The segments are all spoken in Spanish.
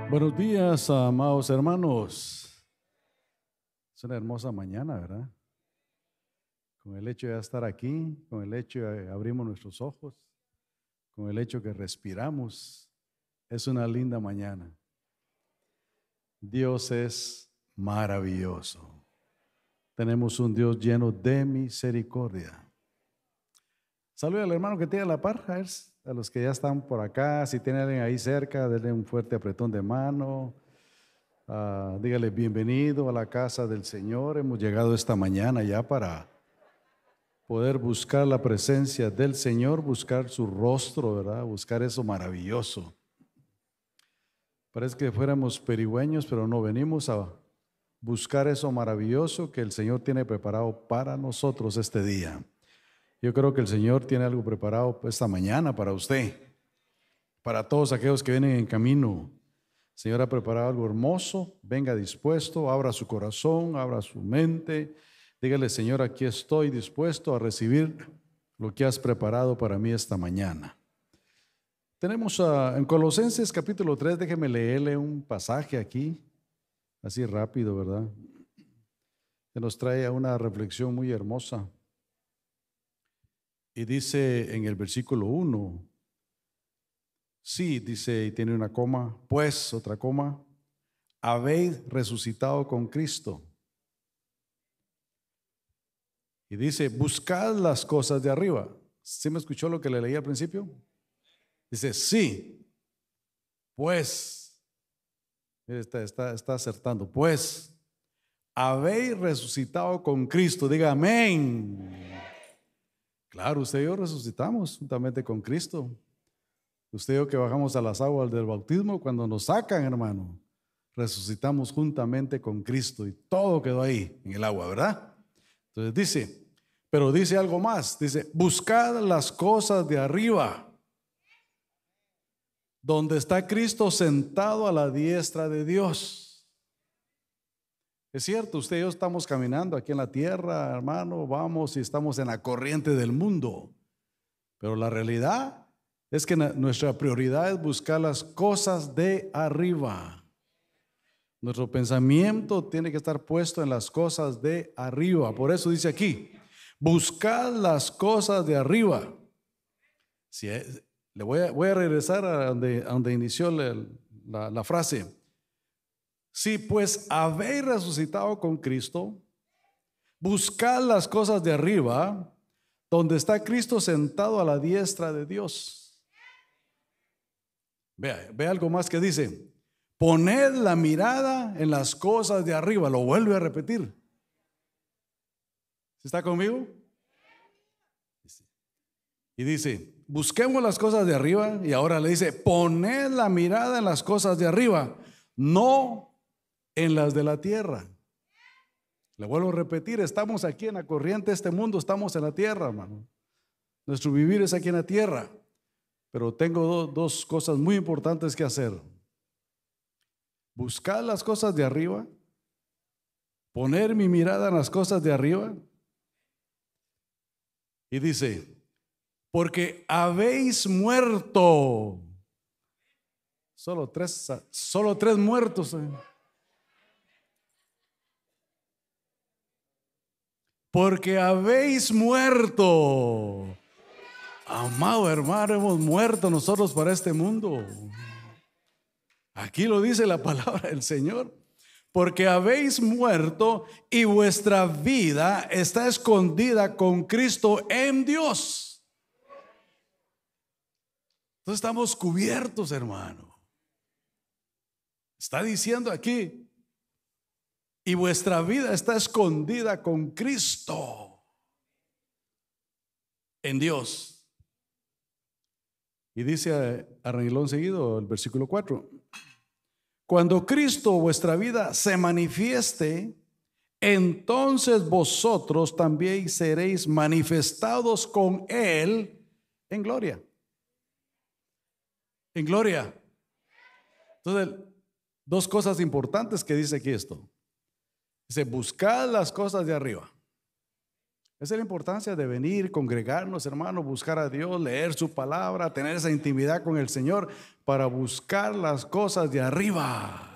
Buenos días, amados hermanos. Es una hermosa mañana, ¿verdad? Con el hecho de estar aquí, con el hecho de que abrimos nuestros ojos, con el hecho que respiramos, es una linda mañana. Dios es maravilloso. Tenemos un Dios lleno de misericordia. Saluda al hermano que tiene la par, a los que ya están por acá. Si tiene alguien ahí cerca, denle un fuerte apretón de mano. Dígale bienvenido a la casa del Señor. Hemos llegado esta mañana ya para poder buscar la presencia del Señor, buscar su rostro, ¿verdad? Buscar eso maravilloso. Parece que fuéramos perigüeños, pero no, venimos a buscar eso maravilloso que el Señor tiene preparado para nosotros este día. Yo creo que el Señor tiene algo preparado esta mañana para usted, para todos aquellos que vienen en camino. El Señor ha preparado algo hermoso. Venga dispuesto, abra su corazón, abra su mente. Dígale: Señor, aquí estoy dispuesto a recibir lo que has preparado para mí esta mañana. Tenemos en Colosenses capítulo 3, déjeme leerle un pasaje aquí, así rápido, ¿verdad? Que nos trae a una reflexión muy hermosa. Y dice en el versículo 1, sí, dice, y tiene una coma, pues, otra coma, habéis resucitado con Cristo. Y dice, buscad las cosas de arriba. ¿Sí me escuchó lo que le leí al principio? Dice, sí, pues, está acertando, pues, habéis resucitado con Cristo. Diga amén. Claro, usted y yo resucitamos juntamente con Cristo. Usted y yo que bajamos a las aguas del bautismo, cuando nos sacan, hermano, resucitamos juntamente con Cristo y todo quedó ahí en el agua, ¿verdad? Entonces dice, pero dice algo más, dice, buscad las cosas de arriba, donde está Cristo sentado a la diestra de Dios. Es cierto, usted y yo estamos caminando aquí en la tierra, hermano, vamos y estamos en la corriente del mundo, pero la realidad es que nuestra prioridad es buscar las cosas de arriba. Nuestro pensamiento tiene que estar puesto en las cosas de arriba. Por eso dice aquí, buscad las cosas de arriba. Voy a regresar a donde inició la frase. Si pues habéis resucitado con Cristo, buscad las cosas de arriba, donde está Cristo sentado a la diestra de Dios. Ve algo más que dice, poned la mirada en las cosas de arriba. Lo vuelve a repetir. ¿Está conmigo? Y dice, busquemos las cosas de arriba. Y ahora le dice, poned la mirada en las cosas de arriba, no en las de la tierra. Le vuelvo a repetir, estamos aquí en la corriente de este mundo, estamos en la tierra, hermano. Nuestro vivir es aquí en la tierra. Pero tengo dos cosas muy importantes que hacer. Buscar las cosas de arriba, poner mi mirada en las cosas de arriba. Y dice, porque habéis muerto. Solo tres muertos. Porque habéis muerto. Amado hermano, hemos muerto nosotros para este mundo. Aquí lo dice la palabra del Señor. Porque habéis muerto y vuestra vida está escondida con Cristo en Dios. Entonces estamos cubiertos, hermano. Está diciendo aquí, y vuestra vida está escondida con Cristo en Dios. Y dice a renglón seguido el versículo 4. Cuando Cristo vuestra vida se manifieste, entonces vosotros también seréis manifestados con Él en gloria. En gloria. Entonces, dos cosas importantes que dice aquí esto. Dice, buscad las cosas de arriba. Esa es la importancia de venir, congregarnos, hermanos, buscar a Dios, leer su palabra, tener esa intimidad con el Señor para buscar las cosas de arriba.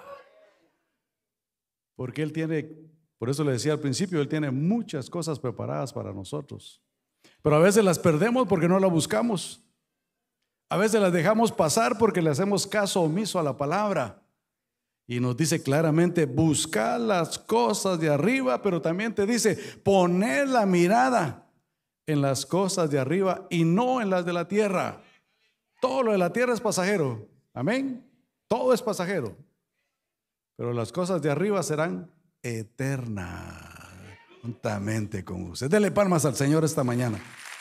Porque Él tiene, por eso le decía al principio, Él tiene muchas cosas preparadas para nosotros. Pero a veces las perdemos porque no las buscamos. A veces las dejamos pasar porque le hacemos caso omiso a la palabra. Y nos dice claramente, buscar las cosas de arriba, pero también te dice, poner la mirada en las cosas de arriba y no en las de la tierra. Todo lo de la tierra es pasajero. Amén. Todo es pasajero. Pero las cosas de arriba serán eternas, juntamente con usted. Dele palmas al Señor esta mañana.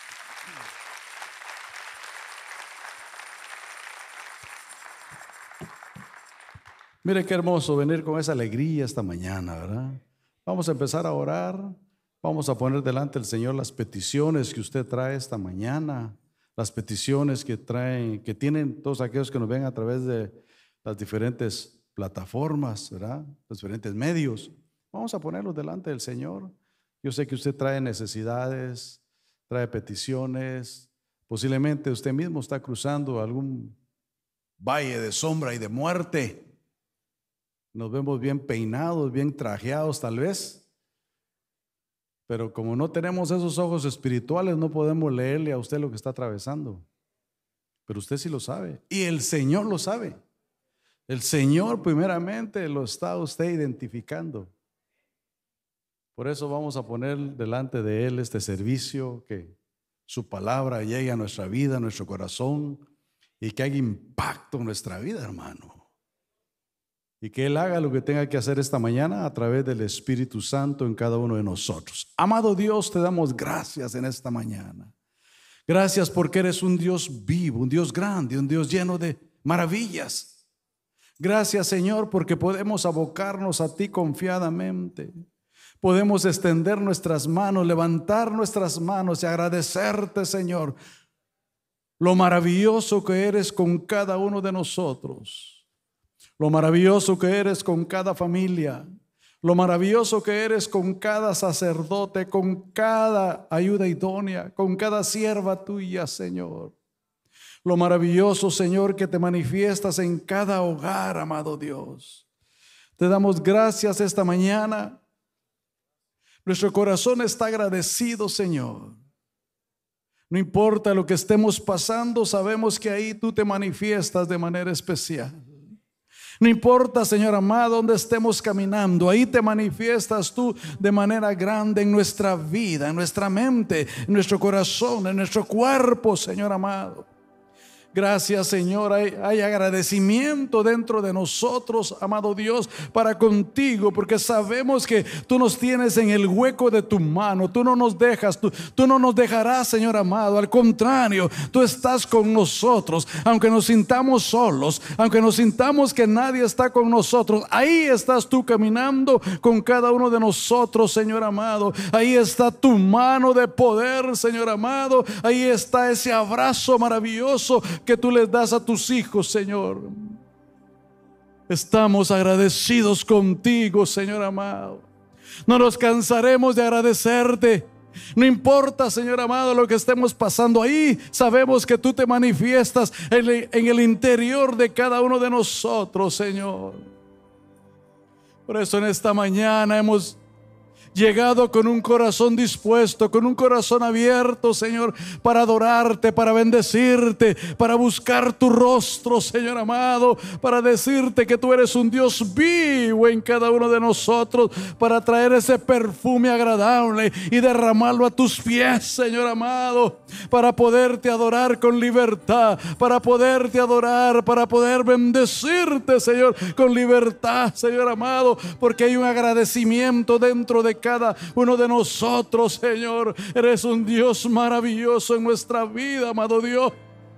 Mire qué hermoso venir con esa alegría esta mañana, ¿verdad? Vamos a empezar a orar. Vamos a poner delante del Señor las peticiones que usted trae esta mañana, las peticiones que tienen todos aquellos que nos ven a través de las diferentes plataformas, ¿verdad? Los diferentes medios. Vamos a ponerlos delante del Señor. Yo sé que usted trae necesidades, trae peticiones. Posiblemente usted mismo está cruzando algún valle de sombra y de muerte. Nos vemos bien peinados, bien trajeados tal vez, pero como no tenemos esos ojos espirituales, no podemos leerle a usted lo que está atravesando. Pero usted sí lo sabe, y el Señor lo sabe. El Señor primeramente lo está usted identificando. Por eso vamos a poner delante de Él este servicio, que su palabra llegue a nuestra vida, a nuestro corazón, y que haga impacto en nuestra vida, hermano. Y que Él haga lo que tenga que hacer esta mañana a través del Espíritu Santo en cada uno de nosotros. Amado Dios, te damos gracias en esta mañana. Gracias porque eres un Dios vivo, un Dios grande, un Dios lleno de maravillas. Gracias, Señor, porque podemos abocarnos a ti confiadamente. Podemos extender nuestras manos, levantar nuestras manos y agradecerte, Señor, lo maravilloso que eres con cada uno de nosotros. Lo maravilloso que eres con cada familia, lo maravilloso que eres con cada sacerdote, con cada ayuda idónea, con cada sierva tuya, Señor. Lo maravilloso, Señor, que te manifiestas en cada hogar, amado Dios. Te damos gracias esta mañana. Nuestro corazón está agradecido, Señor. No importa lo que estemos pasando, sabemos que ahí tú te manifiestas de manera especial. No importa, Señor amado, donde estemos caminando, ahí te manifiestas tú de manera grande en nuestra vida, en nuestra mente, en nuestro corazón, en nuestro cuerpo, Señor amado. Gracias, Señor. Hay agradecimiento dentro de nosotros, amado Dios, para contigo, porque sabemos que tú nos tienes en el hueco de tu mano. Tú no nos dejas, tú no nos dejarás, Señor amado. Al contrario, tú estás con nosotros, aunque nos sintamos solos, aunque nos sintamos que nadie está con nosotros. Ahí estás tú caminando con cada uno de nosotros, Señor amado. Ahí está tu mano de poder, Señor amado. Ahí está ese abrazo maravilloso que tú les das a tus hijos, Señor. Estamos agradecidos contigo, Señor amado. No nos cansaremos de agradecerte. No importa, Señor amado, lo que estemos pasando ahí, sabemos que tú te manifiestas en el interior de cada uno de nosotros, Señor. Por eso en esta mañana hemos llegado con un corazón dispuesto, con un corazón abierto, Señor, para adorarte, para bendecirte, para buscar tu rostro, Señor amado, para decirte que tú eres un Dios vivo en cada uno de nosotros, para traer ese perfume agradable y derramarlo a tus pies, Señor amado, para poderte adorar con libertad, para poderte adorar, para poder bendecirte, Señor, con libertad, Señor amado, porque hay un agradecimiento dentro de cada uno de nosotros, Señor. Eres un Dios maravilloso en nuestra vida, amado Dios.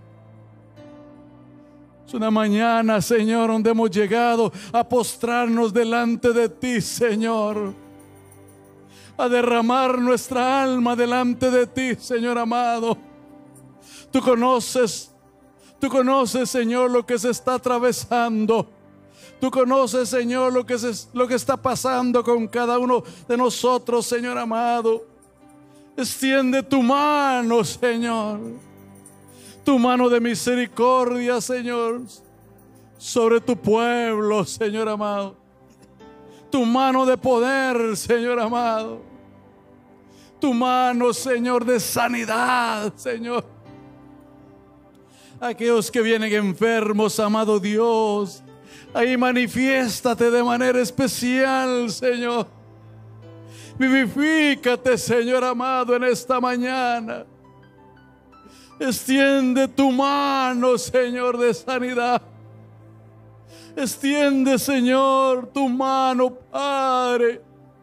Es una mañana, Señor, donde hemos llegado a postrarnos delante de ti, Señor, a derramar nuestra alma delante de ti, Señor amado. Tú conoces, Señor, lo que se está atravesando. Tú conoces, Señor, lo que está pasando con cada uno de nosotros, Señor amado. Extiende tu mano, Señor. Tu mano de misericordia, Señor, sobre tu pueblo, Señor amado. Tu mano de poder, Señor amado. Tu mano, Señor, de sanidad, Señor. Aquellos que vienen enfermos, amado Dios, ahí manifiéstate de manera especial, Señor. Vivifícate, Señor amado, en esta mañana. Extiende tu mano, Señor, de sanidad. Extiende, Señor, tu mano, Padre.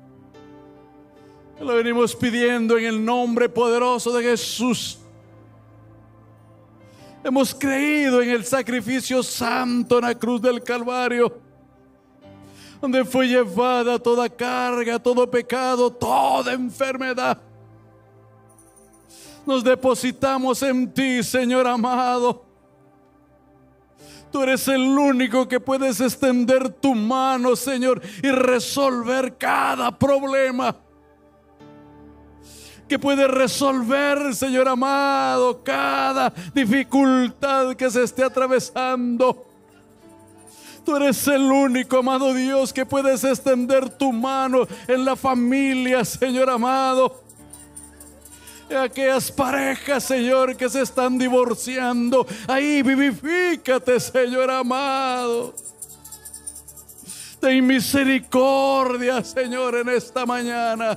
Lo venimos pidiendo en el nombre poderoso de Jesús. Hemos creído en el sacrificio santo en la cruz del Calvario, donde fue llevada toda carga, todo pecado, toda enfermedad. Nos depositamos en ti, Señor amado. Tú eres el único que puedes extender tu mano, Señor, y resolver cada problema. Que puede resolver, Señor amado, cada dificultad que se esté atravesando. Tú eres el único, amado Dios, que puedes extender tu mano en la familia, Señor amado. En aquellas parejas, Señor, que se están divorciando, ahí vivifícate, Señor amado. Ten misericordia, Señor, en esta mañana.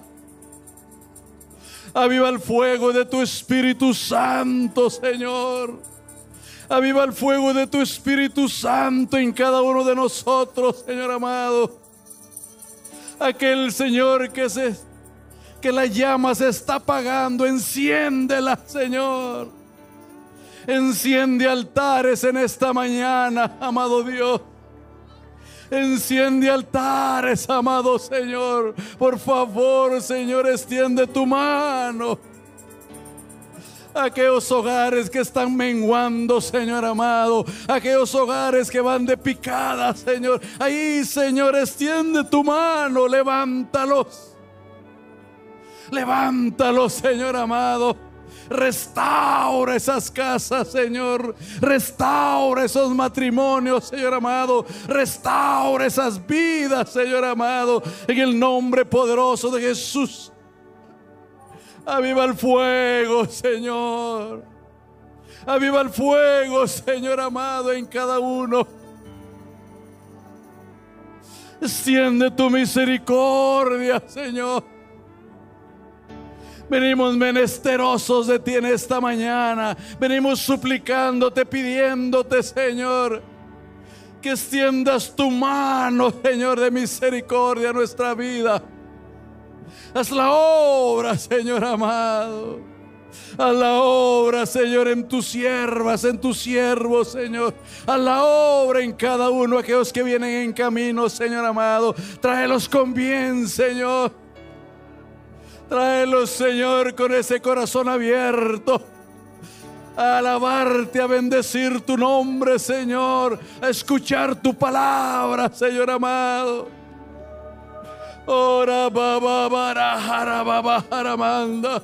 Aviva el fuego de tu Espíritu Santo, Señor. Aviva el fuego de tu Espíritu Santo en cada uno de nosotros, Señor amado. Aquel, Señor, que la llama se está apagando, enciéndela, Señor. Enciende altares en esta mañana, amado Dios. Enciende altares, amado Señor. Por favor, Señor, extiende tu mano. Aquellos hogares que están menguando, Señor amado. Aquellos hogares que van de picada, Señor. Ahí, Señor, extiende tu mano. Levántalos. Levántalos, Señor amado. Restaura esas casas, Señor. Restaura esos matrimonios, Señor amado. Restaura esas vidas, Señor amado. En el nombre poderoso de Jesús. Aviva el fuego, Señor. Aviva el fuego, Señor amado, en cada uno. Extiende tu misericordia, Señor. Venimos menesterosos de ti en esta mañana. Venimos suplicándote, pidiéndote, Señor, que extiendas tu mano, Señor, de misericordia a nuestra vida. Haz la obra, Señor amado. Haz la obra, Señor, en tus siervas, en tus siervos, Señor. Haz la obra en cada uno, aquellos que vienen en camino, Señor amado. Tráelos con bien, Señor. Tráelos, Señor, con ese corazón abierto a alabarte, a bendecir tu nombre, Señor, a escuchar tu palabra, Señor amado. Ora baba barajara baba jaramanda.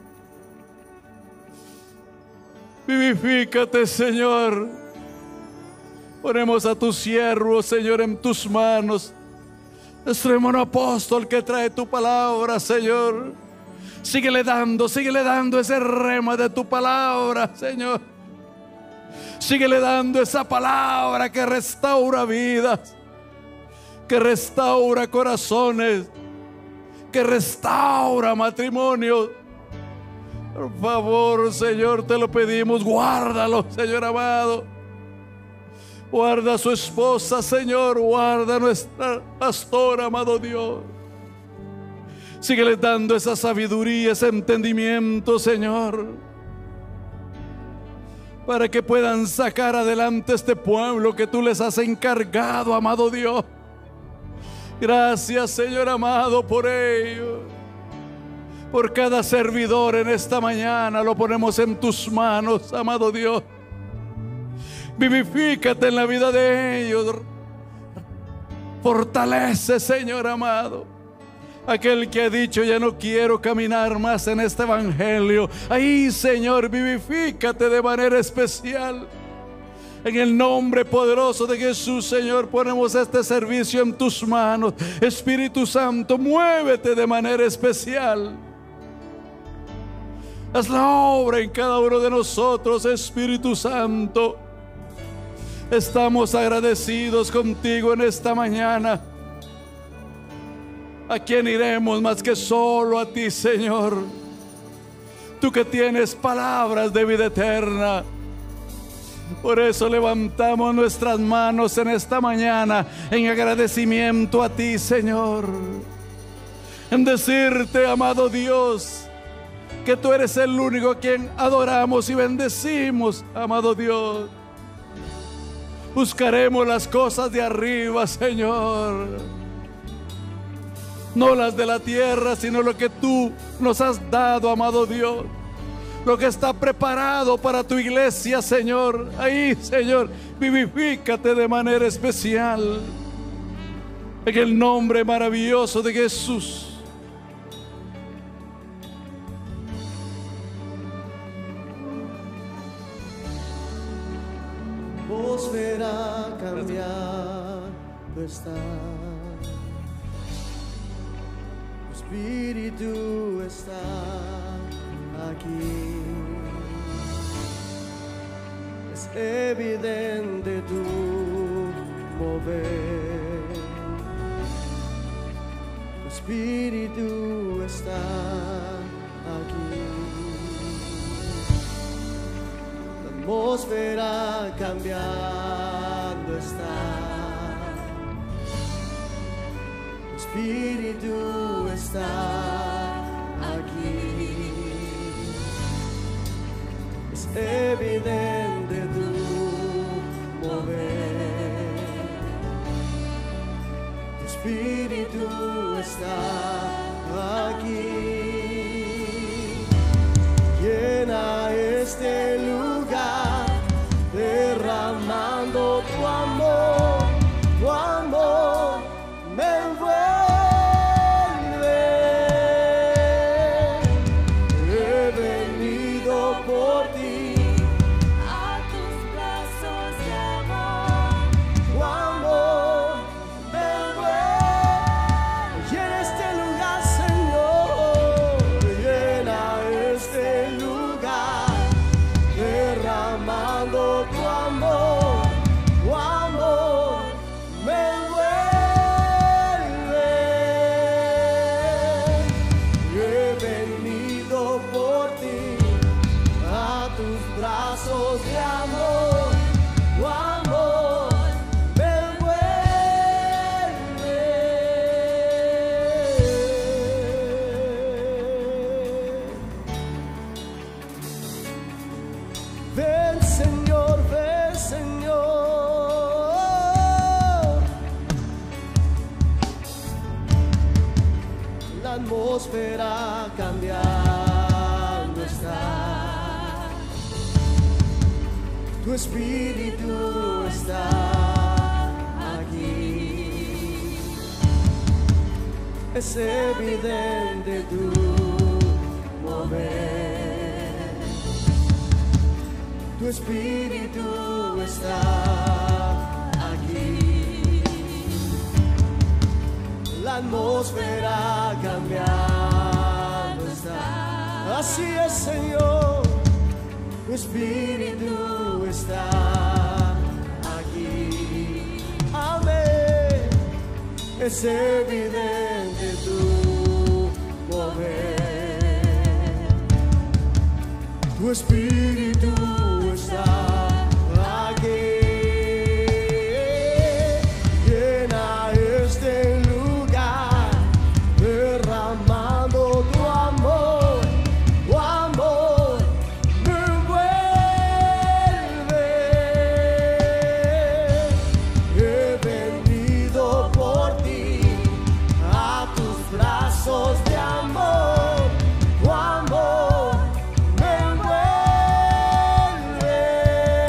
Vivifícate, Señor. Ponemos a tu siervo, Señor, en tus manos. Nuestro hermano apóstol que trae tu palabra, Señor. Síguele dando ese rema de tu palabra, Señor. Síguele dando esa palabra que restaura vidas, que restaura corazones, que restaura matrimonios. Por favor, Señor, te lo pedimos. Guárdalo, Señor amado. Guarda a su esposa, Señor. Guarda a nuestra pastora, amado Dios. Síguele dando esa sabiduría, ese entendimiento, Señor, para que puedan sacar adelante este pueblo que tú les has encargado, amado Dios. Gracias, Señor amado, por ello. Por cada servidor en esta mañana lo ponemos en tus manos, amado Dios. Vivifícate en la vida de ellos. Fortalece, Señor amado. Aquel que ha dicho: ya no quiero caminar más en este evangelio. Ahí, Señor, vivifícate de manera especial. En el nombre poderoso de Jesús, Señor, ponemos este servicio en tus manos. Espíritu Santo, muévete de manera especial. Haz la obra en cada uno de nosotros, Espíritu Santo. Estamos agradecidos contigo en esta mañana. ¿A quién iremos más que solo a ti, Señor? Tú que tienes palabras de vida eterna. Por eso levantamos nuestras manos en esta mañana en agradecimiento a ti, Señor. En decirte, amado Dios, que tú eres el único a quien adoramos y bendecimos, amado Dios. Buscaremos las cosas de arriba, Señor. No las de la tierra, sino lo que tú nos has dado, amado Dios. Lo que está preparado para tu iglesia, Señor. Ahí, Señor, vivifícate de manera especial. En el nombre maravilloso de Jesús. Atmósfera cambiar tu estar. Tu espíritu está aquí. Es evidente tu mover. Tu espíritu está aquí. La atmósfera cambiando está. Tu espíritu está aquí. Es evidente tu mover. Tu espíritu está aquí. Llena este lugar, derramando tu amor me envuelve. He venido por ti a tus brazos de amor. Tu amor me envuelve. Llena este lugar, Señor, llena este lugar, derramando tu amor me envuelve. He venido por ti a tus brazos de amor. Tu amor me envuelve. Ven, Señor, ven, Señor. La atmósfera cambiando está. Tu espíritu está aquí. Es evidente tu mover. Tu espíritu está aquí. La atmósfera cambiando está. Así es, Señor. Tu espíritu está aquí. Amén. Es evidente tu mover. Tu espíritu está aquí. Llena este lugar, derramando tu amor me envuelve. He venido por ti a tus brazos de amor. Tu amor me envuelve.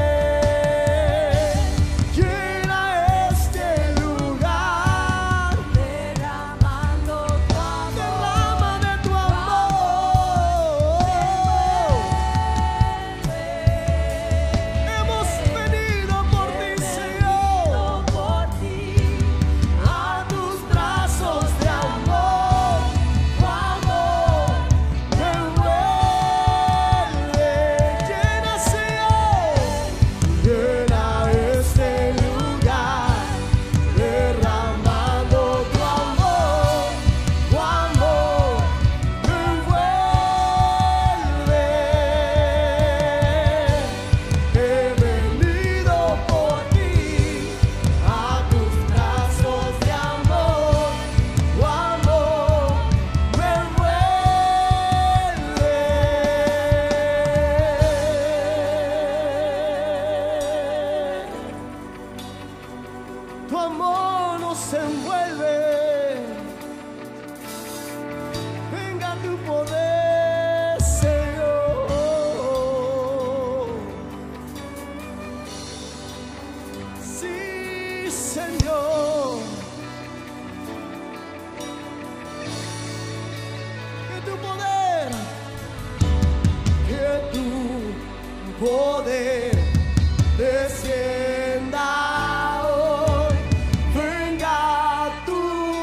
poder descienda hoy, venga tu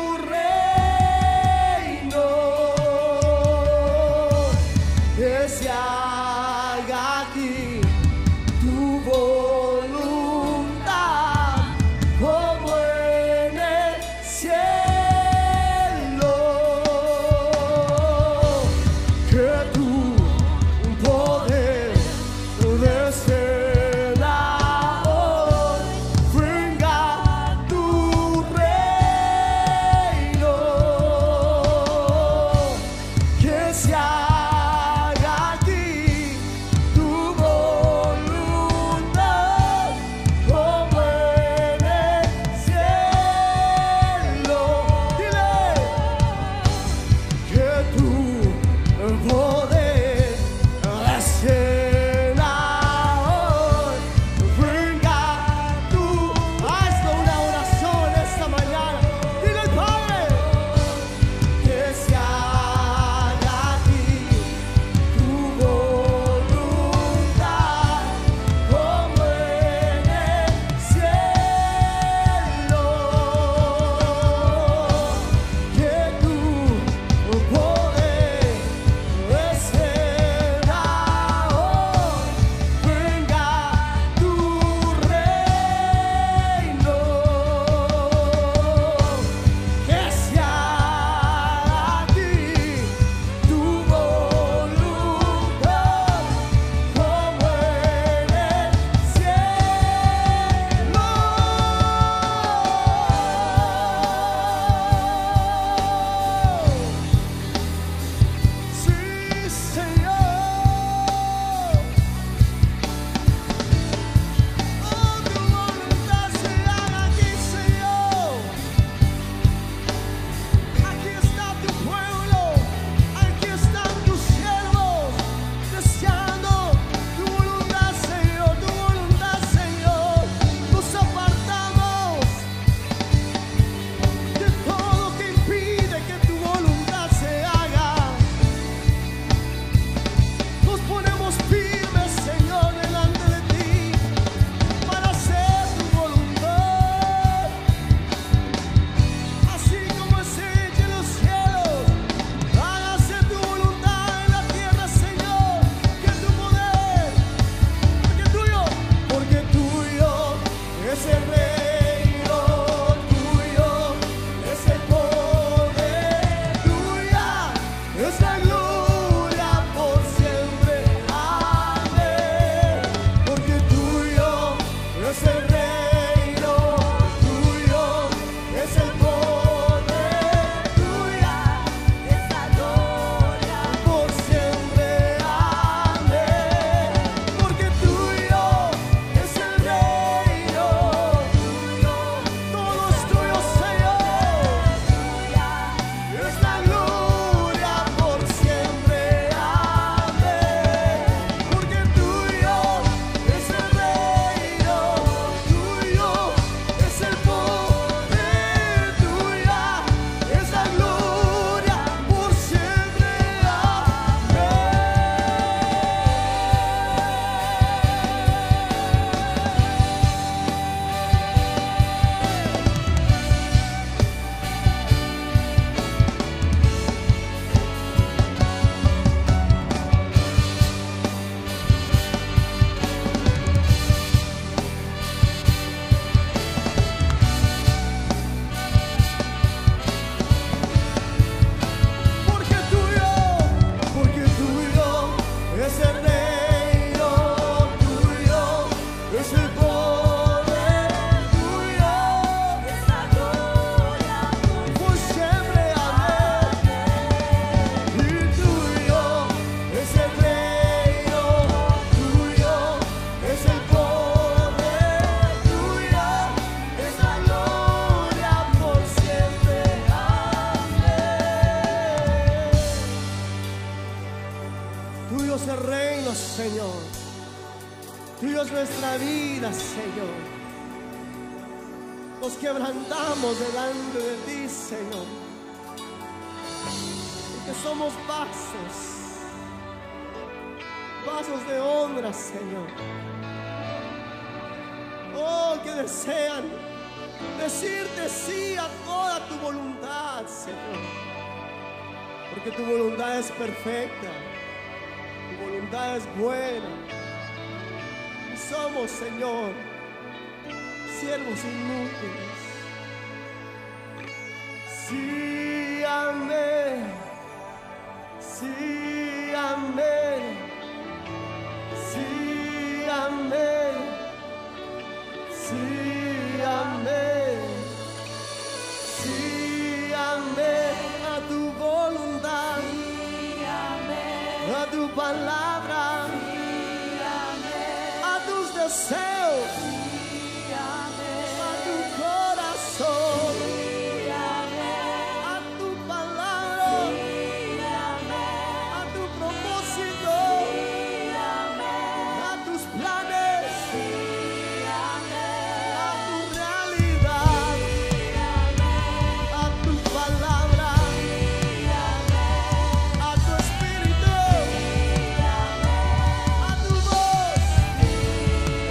reino, que se haga aquí tu voluntad, como en el cielo, que tu poder descienda hoy, venga tu reino, que se haga aquí tu voluntad, como en el cielo. Dile que tu poder descienda hoy, venga tu. Hazlo una oración esta mañana. Dile al Padre que se haga aquí tu voluntad, como en el cielo, que tu poder descienda hoy, venga tu reino, que se haga aquí tu voluntad, como en el cielo. Sí, Señor. Oh, tu voluntad se haga aquí, Señor. Aquí está tu pueblo, aquí están tus siervos, deseando tu voluntad, Señor, tu voluntad, Señor. Nos apartamos de todo que impide que tu voluntad se haga. Nos ponemos firmes, Señor, delante de ti para hacer tu voluntad. Así como es hecho en los cielos, hágase tu voluntad en la tierra, Señor. Que tu poder, porque tuyo es el reino, tuyo es el poder, tuya es la gloria por siempre. Amén. Porque tuyo es el reino, tuyo es el poder, tuya es la gloria por siempre. Amén. Porque tuyo es el reino, tuyo, todo es tuyo, Señor. Tuya es la gloria por siempre. Amén. Porque tuyo es el reino, tuyo es el poder, tuya es la gloria por siempre. Porque tuyo es el reino, tuyo es el poder, tuyo es la gloria por siempre. Amén. Y tuyo es el reino, tuyo es el poder, tuya es la gloria por siempre. Amén. Tuyo es el reino, Señor. Tuyo es nuestra vida, Señor. Nos quebrantamos delante de ti, Señor, porque somos vasos vasos de honra, Señor. Oh, que desean decirte sí a toda tu voluntad, Señor. Porque tu voluntad es perfecta, tu voluntad es buena. Y somos, Señor, siervos inútiles. Sí, amén. Sí, amén. Sí, amén. Sí, amén. Sí, amén. A tu voluntad. Sí, amén. A tu palabra. Sí, amén. A tus deseos. Sí, amén. A tu corazón. Sí, amén. A tu palabra. Sí, amén. A tu propósito. Sí, amén. A tus planes. Sí, amén. A tu realidad. Sí, amén. A tu palabra. Sí, amén. A tu espíritu. Sí, amén. A tu voz. Sí,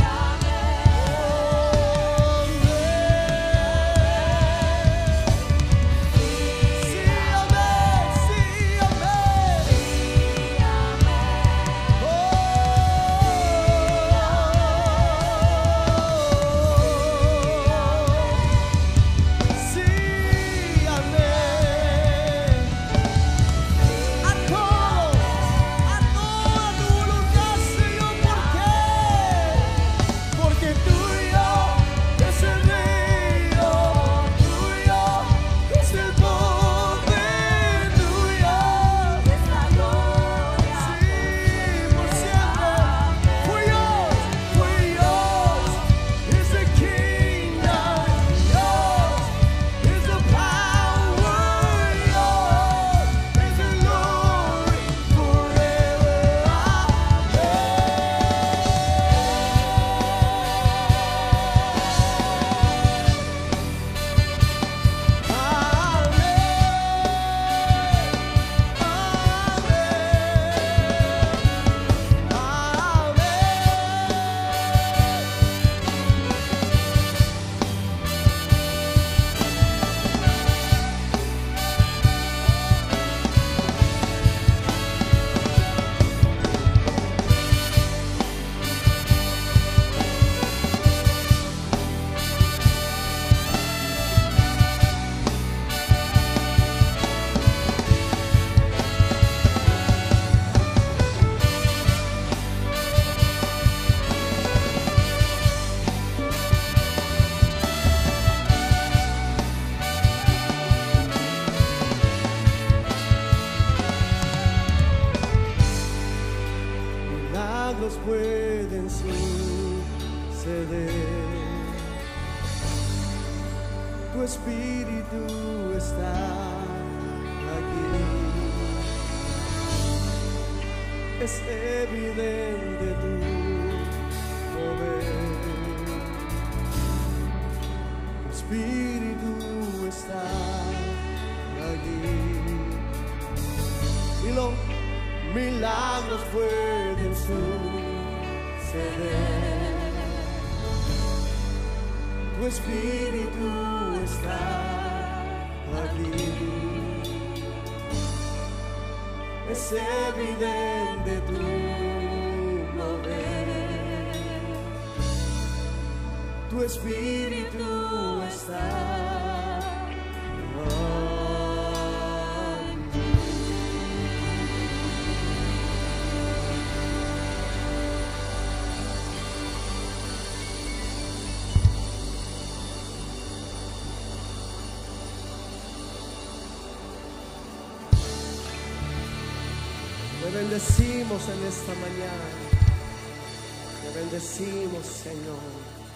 milagros pueden suceder. Tu espíritu está aquí. Es evidente tu mover. Tu espíritu está aquí. Y los milagros pueden suceder. Tu espíritu está aquí. Es evidente tu mover. Tu espíritu está aquí. Te bendecimos en esta mañana. Te bendecimos, Señor.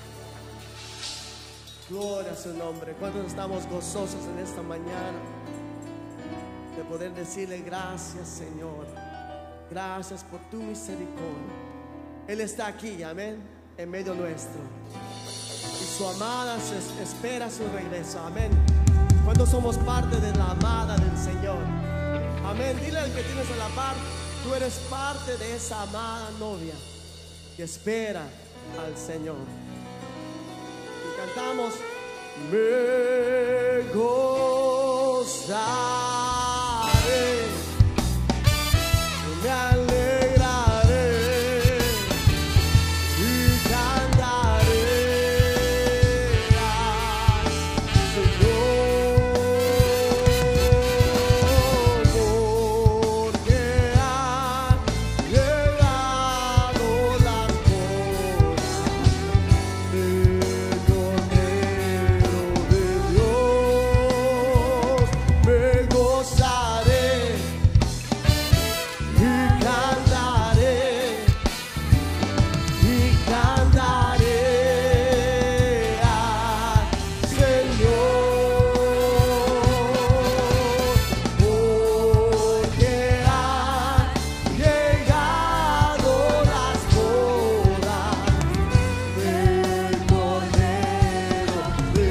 Gloria a su nombre. ¿Cuántos estamos gozosos en esta mañana de poder decirle gracias, Señor? Gracias por tu misericordia. Él está aquí, amén, en medio nuestro. Y su amada espera su regreso, amén. Cuando somos parte de la amada del Señor, amén. Dile al que tienes a la par, tú tú eres parte de esa amada novia que espera al Señor. Y cantamos: me gozaré, me alegraré y cantaré al Señor, porque han llegado las bodas del Cordero de Dios. Me gozaré y cantaré al Señor, porque han llegado las bodas del Cordero de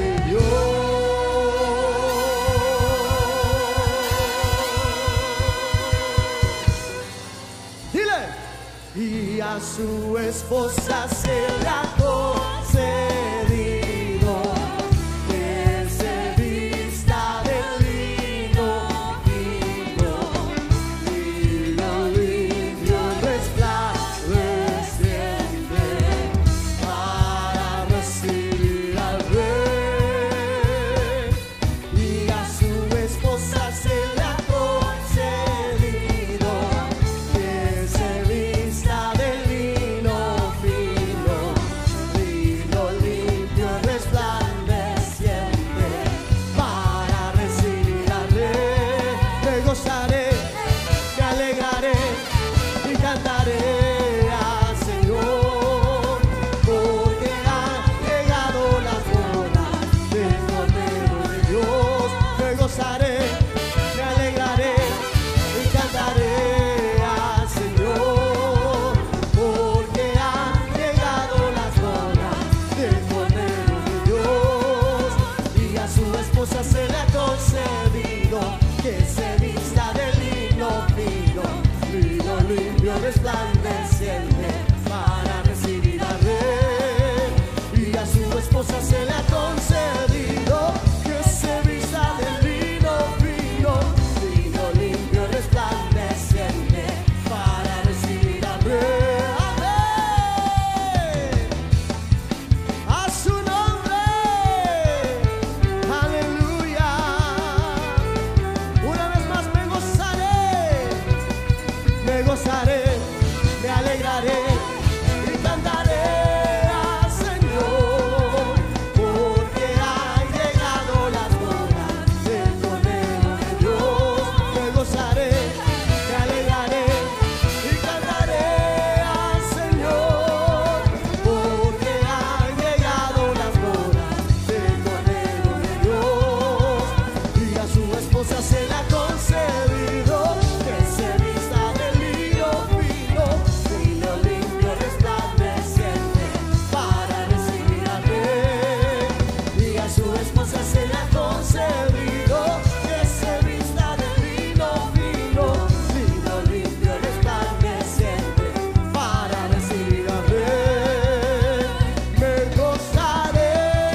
Dios. Dile: y a su esposa se le ha concedido que se vista de lino fino, lino limpio y resplandeciente, para recibir al Rey. Y a su esposa se le ha concedido que se vista de lino fino, lino limpio y resplandeciente, para recibir al Rey. Me gozaré, me alegraré y cantaré al Señor, porque han llegado las bodas del Cordero de Dios. Me gozaré, me alegraré y cantaré al Señor, porque han llegado las bodas del Cordero de Dios. Y a su esposa se le ha concedido que se vista de lino fino, lino limpio resplandeciente, para recibir al Rey. Y a su esposa se le ha concedido que se vista de lino fino, lino limpio resplandeciente, para recibir al Rey. Amén. A su nombre, aleluya. Una vez más me gozaré, me alegraré y cantaré al Señor, porque han llegado las bodas del Cordero de Dios. Me gozaré, me alegraré y cantaré al Señor, porque han llegado las bodas del Cordero de Dios. Y a su esposa se le ha concedido que se vista de lino fino, lino limpio resplandeciente, para recibir al Rey. Y a su esposa se le ha concedido que se vista de lino fino, lino limpio resplandeciente, para recibir al Rey. Me gozaré.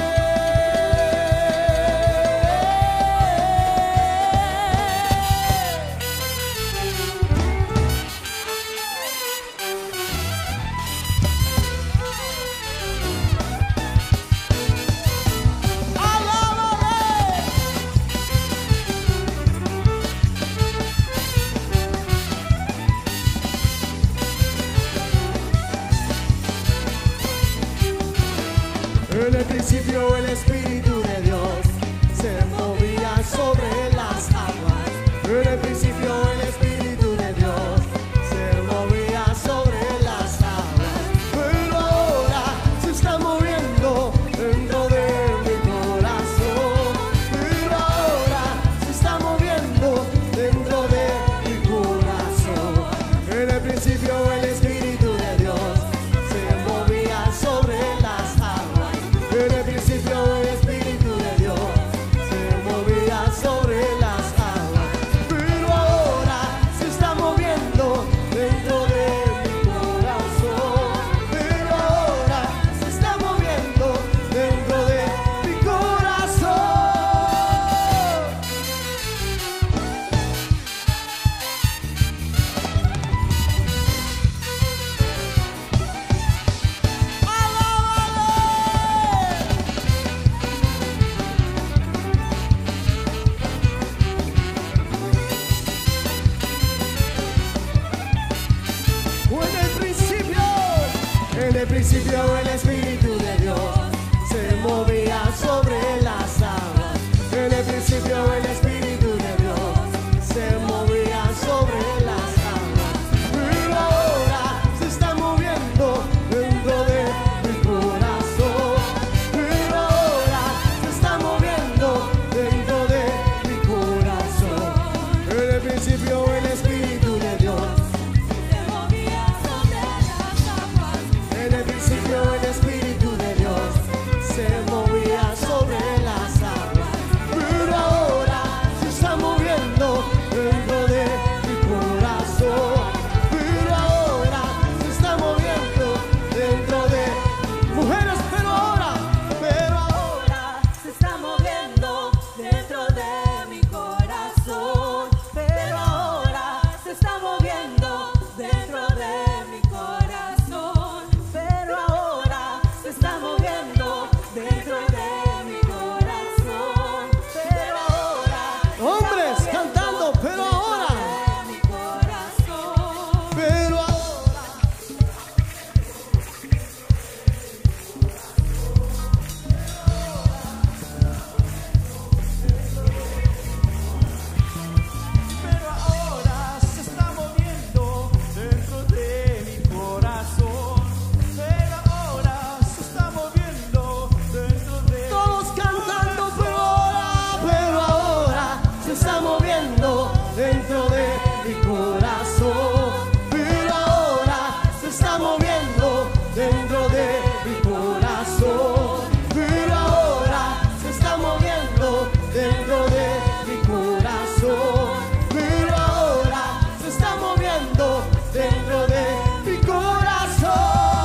En el principio el Espíritu de Dios se movía sobre las aguas. En el principio el Espíritu de Dios se movía sobre las aguas. Pero ahora se está moviendo dentro de mi corazón. Pero ahora se está moviendo dentro de mi corazón. En el principio el Espíritu de Dios se movía sobre las aguas. En el principio el Espíritu En el principio el Espíritu de Dios se movía sobre las aguas. En el principio el Espíritu de Dios se movía sobre las aguas. Pero ahora se está moviendo dentro de mi corazón. Pero ahora se está moviendo dentro de mi corazón. En el principio el Espíritu de Dios se movía sobre las aguas. En el principio el Espíritu de Dios se movía sobre las aguas. Pero ahora se está moviendo dentro de mi corazón. Pero ahora se está moviendo dentro de mujeres. Pero ahora se está moviendo dentro de mi corazón. Pero ahora se está moviendo dentro de mi corazón. Pero ahora se está moviendo dentro de mi corazón. Pero ahora hombres cantando, pero ahora, de mi corazón. pero ahora. Pero ahora se está moviendo dentro de mi corazón. Pero ahora se está moviendo dentro de Todos cantando, pero ahora se está moviendo dentro de mi corazón. Pero ahora se está moviendo dentro de mi corazón. Pero ahora se está moviendo dentro de mi corazón. Pero ahora se está moviendo dentro de mi corazón.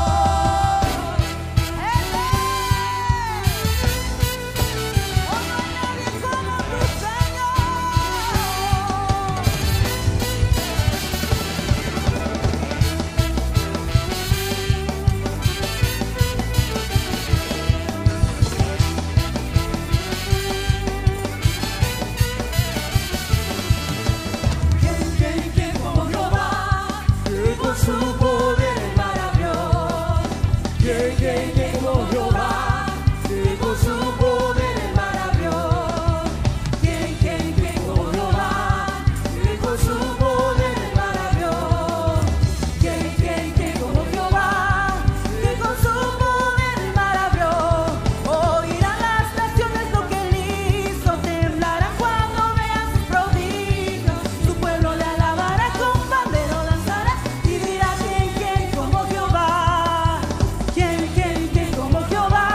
¿Quién como Jehová? Que con su poder El mar abrió. que como Jehová, que con su poder El mar abrió. ¿Quién como Jehová? que con su poder El mar abrió. ¿Quién como Jehová? Que con su poder el mar abrió. Oirán las naciones lo que él hizo, temblarán cuando vean sus prodigios. Su pueblo le alabará, con pandero danzará y dirá: ¿Quién como Jehová? ¿Quién como Jehová?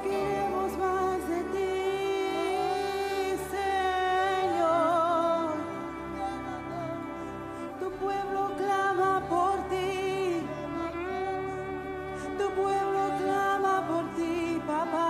queremos más de ti, Señor. Tu pueblo clama por ti. Tu pueblo clama por ti, papá.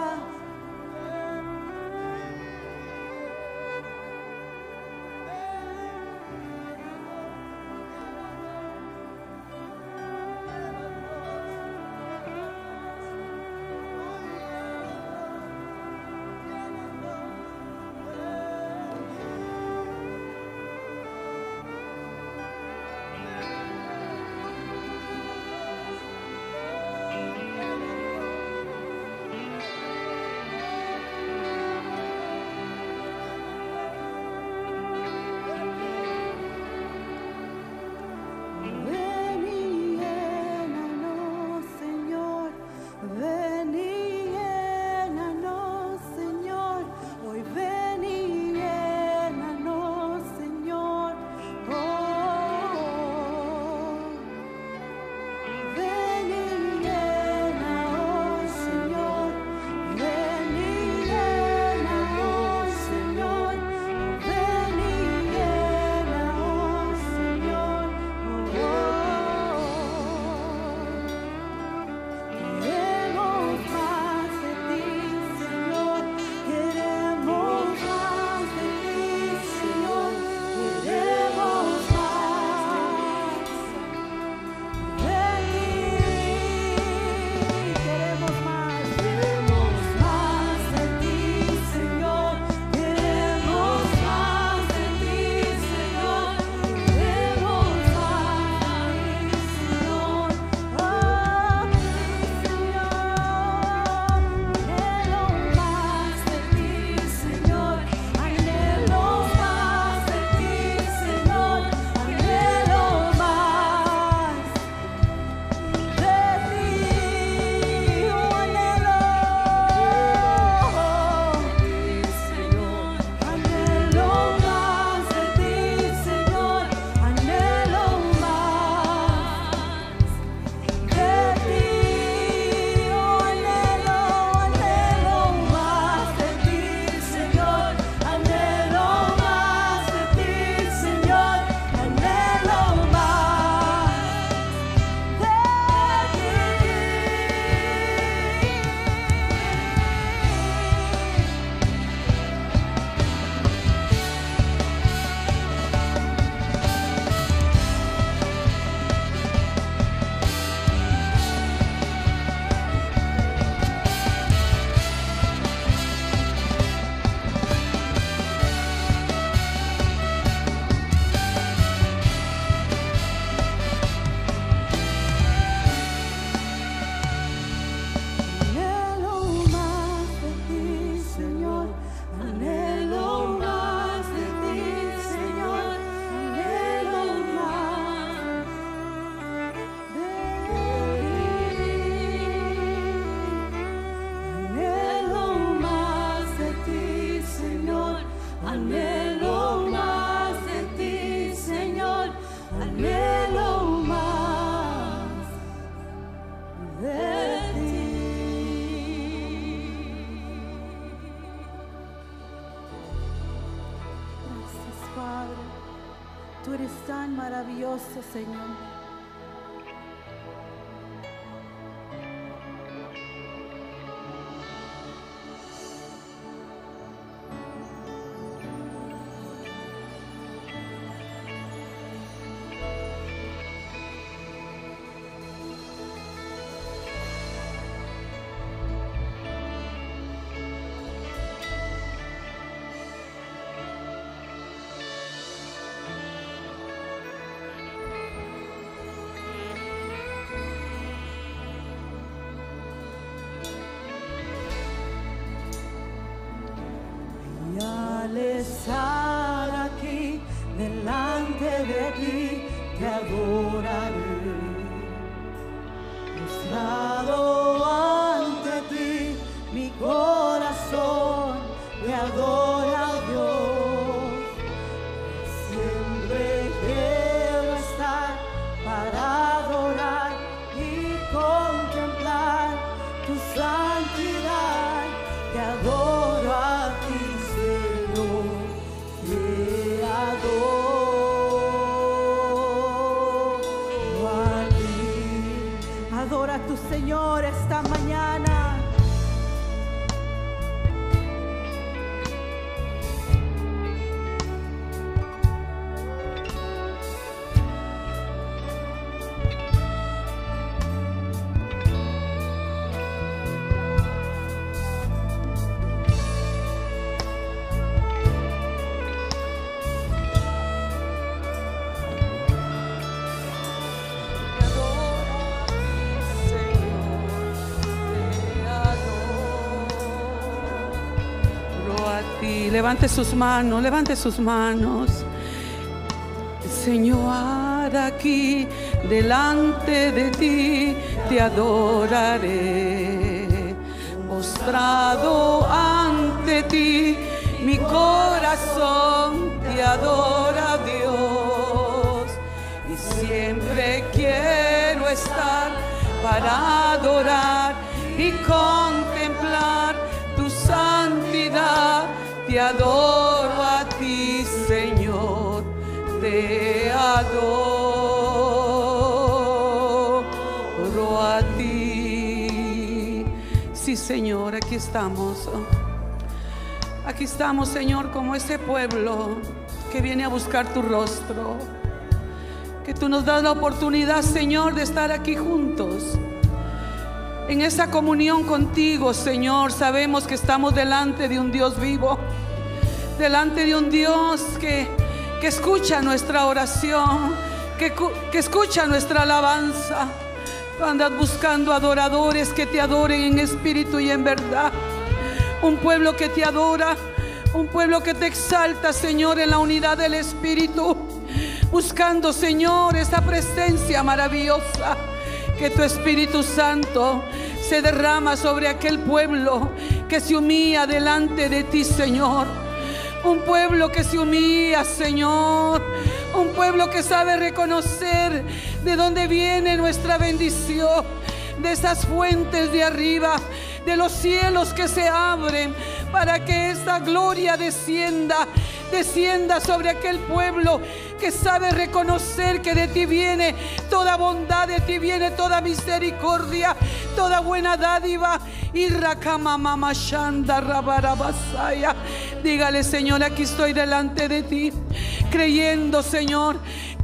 Ven y llénanos, Señor. Ven y llénanos, Señor. Hoy ven y llénanos, Señor. Oh, ven y llénanos, Señor. Ven y llénanos, Señor. Ven y llénanos, Señor. Queremos más de ti, Señor. Queremos más de ti, Señor. Queremos más de ti. Queremos más de ti, Señor. Queremos más de ti, Señor. Queremos Tú eres tan maravilloso, Señor. Y al estar aquí delante de ti, te adoraré. Postrado ante ti, mi corazón te adora, Dios. Siempre quiero estar para adorar y contemplar tu santidad. adoro a ti, Señor, te adoro a ti. Adora a tu Señor esta mañana. Levante sus manos, levante sus manos. Señor, aquí delante de ti te adoraré. Postrado ante ti, mi corazón te adora, Dios. Y siempre quiero estar para adorar y contemplar tu santidad. Te adoro a ti, Señor, te adoro a ti. Sí, Señor, aquí estamos. Aquí estamos, Señor, como ese pueblo que viene a buscar tu rostro. Que tú nos das la oportunidad, Señor, de estar aquí juntos. En esa comunión contigo, Señor, sabemos que estamos delante de un Dios vivo, delante de un Dios que escucha nuestra oración, que escucha nuestra alabanza. Tú andas buscando adoradores que te adoren en espíritu y en verdad. Un pueblo que te adora, un pueblo que te exalta, Señor, en la unidad del Espíritu, buscando, Señor, esa presencia maravillosa. Que tu Espíritu Santo se derrama sobre aquel pueblo que se humilla delante de ti, Señor. Un pueblo que se humilla, Señor. Un pueblo que sabe reconocer de dónde viene nuestra bendición. De esas fuentes de arriba, de los cielos que se abren para que esta gloria descienda sobre aquel pueblo que sabe reconocer que de ti viene toda bondad, de ti viene toda misericordia, toda buena dádiva. Y dígale, Señor, aquí estoy delante de ti, creyendo, Señor,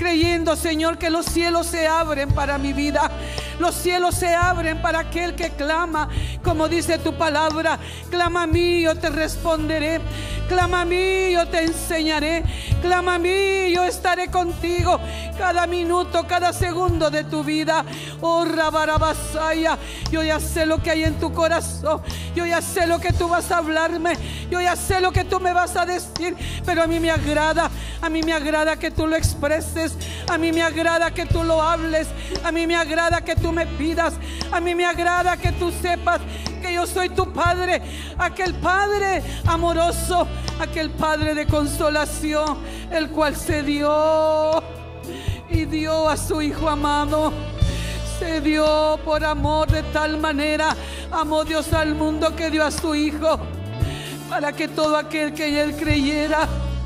que los cielos se abren para mi vida. Los cielos se abren para aquel que clama, como dice tu palabra. Clama a mí, yo te responderé. Clama a mí, yo te enseñaré. Clama a mí, yo estaré contigo cada minuto, cada segundo de tu vida. Oh, Rabarabasaya, yo ya sé lo que hay en tu corazón. Yo ya sé lo que tú vas a hablarme. Yo ya sé lo que tú me vas a decir. Pero a mí me agrada que tú lo expreses. A mí me agrada que tú lo hables. A mí me agrada que tú me pidas. A mí me agrada que tú sepas que yo soy tu Padre, aquel Padre amoroso, aquel Padre de consolación, el cual se dio y dio a su Hijo amado. Se dio por amor, de tal manera amó Dios al mundo que dio a su Hijo, para que todo aquel que en Él creyera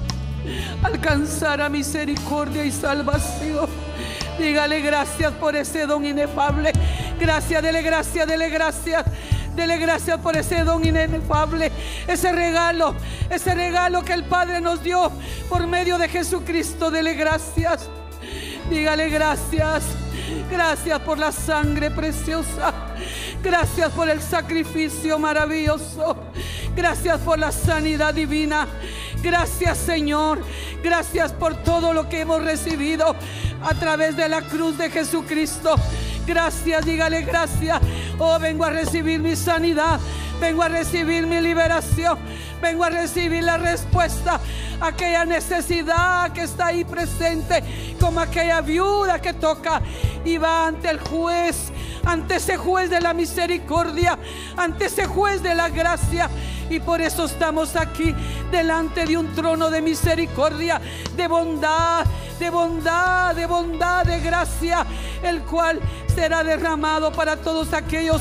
alcanzara misericordia y salvación. Dígale gracias por ese don inefable. Gracias, dele gracias, dele gracias. Dele gracias por ese don inefable, ese regalo que el Padre nos dio por medio de Jesucristo. Dele gracias. Dígale gracias. Gracias por la sangre preciosa. Gracias por el sacrificio maravilloso. Gracias por la sanidad divina. Gracias, Señor. Gracias por todo lo que hemos recibido a través de la cruz de Jesucristo. Gracias, dígale gracias. Oh, vengo a recibir mi sanidad. Vengo a recibir mi liberación. Vengo a recibir la respuesta a aquella necesidad que está ahí presente, como aquella viuda que toca y va ante el juez, ante ese juez de la misericordia, ante ese juez de la gracia. Y por eso estamos aquí delante de un trono de misericordia, de bondad, de bondad, de bondad, de gracia, el cual será derramado para todos aquellos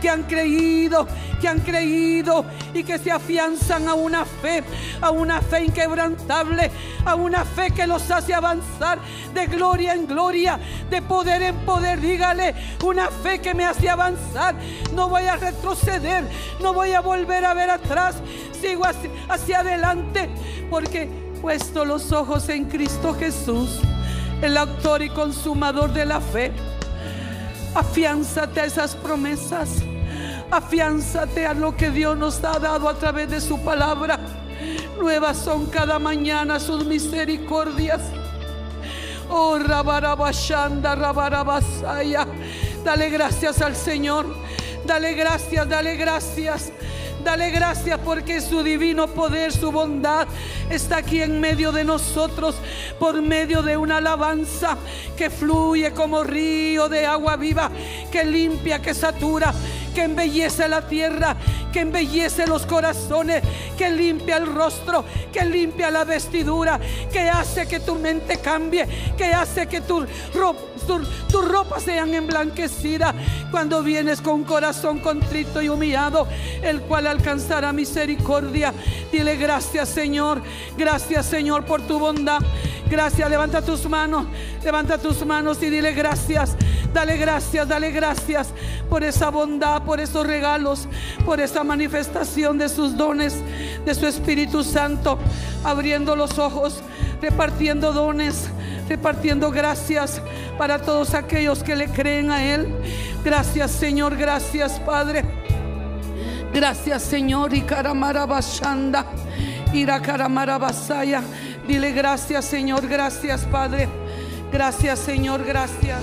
que han creído y que se afianzan a una fe inquebrantable, a una fe que los hace avanzar de gloria en gloria, de poder en poder. Dígale: una fe que me hace avanzar. No voy a retroceder, no voy a volver a ver atrás, sigo hacia adelante, porque he puesto los ojos en Cristo Jesús, el autor y consumador de la fe. Afiánzate a esas promesas, afiánzate a lo que Dios nos ha dado a través de su palabra. Nuevas son cada mañana sus misericordias. Oh, rabarabashanda, rabarabasaya. Dale gracias al Señor. Dale gracias, dale gracias. Dale gracias porque su divino poder, su bondad está aquí en medio de nosotros, por medio de una alabanza que fluye como río de agua viva, que limpia, que satura, que embellece la tierra, que embellece los corazones, que limpia el rostro, que limpia la vestidura, que hace que tu mente cambie, que hace que tus ropas sean emblanquecidas. Cuando vienes con un corazón contrito y humillado, el cual alcanzará misericordia. Dile: gracias, Señor, gracias, Señor, por tu bondad. Gracias. Levanta tus manos y dile gracias. Dale gracias por esa bondad, por esos regalos, por esa manifestación de sus dones, de su Espíritu Santo, abriendo los ojos, repartiendo dones, repartiendo gracias para todos aquellos que le creen a Él. Gracias, Señor, gracias, Padre. Gracias, Señor. Y Karamarabashanda, Irakaramarabasaya. Dile gracias, Señor, gracias, Padre. Gracias, Señor, gracias.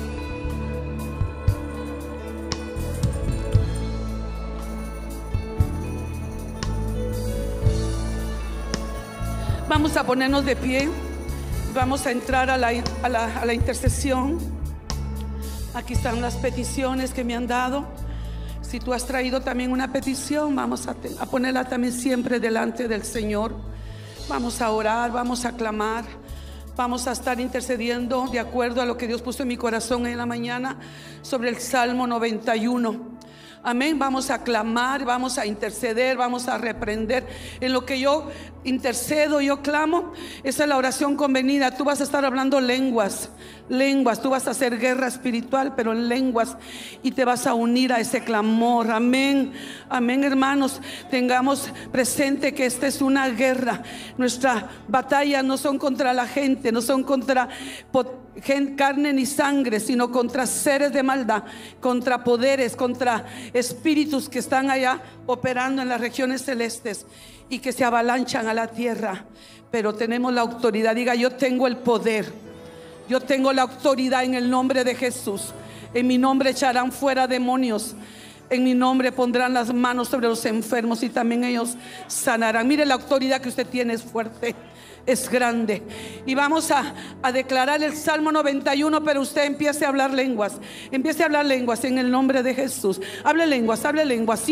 Vamos a ponernos de pie. Vamos a entrar a la intercesión. Aquí están las peticiones que me han dado. Si tú has traído también una petición, vamos a ponerla también siempre delante del Señor. Vamos a orar, vamos a clamar, vamos a estar intercediendo de acuerdo a lo que Dios puso en mi corazón en la mañana sobre el Salmo 91. Amén. Vamos a clamar, vamos a interceder, vamos a reprender. En lo que yo intercedo, yo clamo, esa es la oración convenida. Tú vas a estar hablando lenguas. Tú vas a hacer guerra espiritual, pero en lenguas, y te vas a unir a ese clamor. Amén, amén, hermanos. Tengamos presente que esta es una guerra. Nuestra batalla no son contra la gente, no son contra carne ni sangre, sino contra seres de maldad, contra poderes, contra espíritus que están allá operando en las regiones celestes y que se avalanchan a la tierra. Pero tenemos la autoridad. Diga: yo tengo el poder. Yo tengo la autoridad en el nombre de Jesús. En mi nombre echarán fuera demonios. En mi nombre pondrán las manos sobre los enfermos y también ellos sanarán. Mire, la autoridad que usted tiene es fuerte, es grande. Y vamos a declarar el Salmo 91, pero usted empiece a hablar lenguas. Empiece a hablar lenguas en el nombre de Jesús. Hable lenguas, hable lenguas.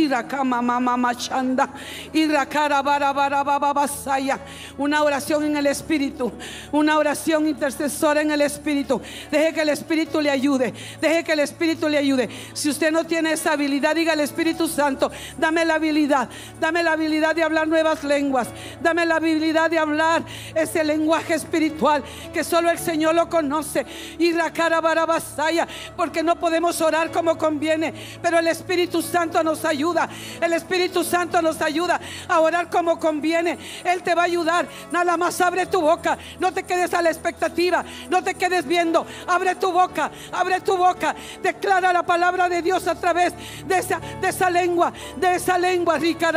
Una oración en el Espíritu, una oración intercesora en el Espíritu. Deje que el Espíritu le ayude. Deje que el Espíritu le ayude. Si usted no tiene esa habilidad, diga al Espíritu Santo: dame la habilidad de hablar nuevas lenguas. Dame la habilidad de hablar ese lenguaje espiritual que solo el Señor lo conoce. Y la cara barabasaya, porque no podemos orar como conviene, pero el Espíritu Santo nos ayuda. El Espíritu Santo nos ayuda a orar como conviene. Él te va a ayudar. Nada más abre tu boca. No te quedes a la expectativa. No te quedes viendo. Abre tu boca. Abre tu boca. Declara la palabra de Dios a través de esa lengua. De esa lengua.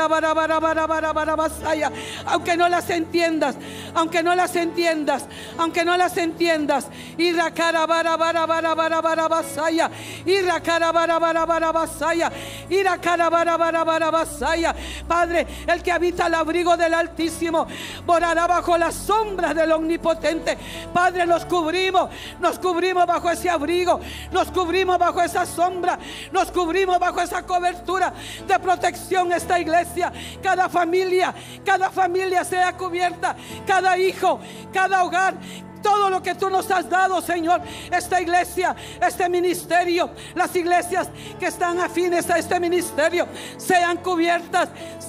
Aunque no las entiendas. Aunque no las entiendas. Aunque no las entiendas. Y la cara barabasaya. Y la cara barabasaya. Y la cara barabasaya. Padre, el que habita al abrigo del Altísimo morará bajo las sombras del Omnipotente. Padre, nos cubrimos bajo ese abrigo, nos cubrimos bajo esa sombra, nos cubrimos bajo esa cobertura de protección. Esta iglesia, cada familia sea cubierta, cada hijo, cada hogar. todo lo que tú nos has dado, Señor. Esta iglesia, este ministerio, las iglesias que están afines a este ministerio, sean cubiertas,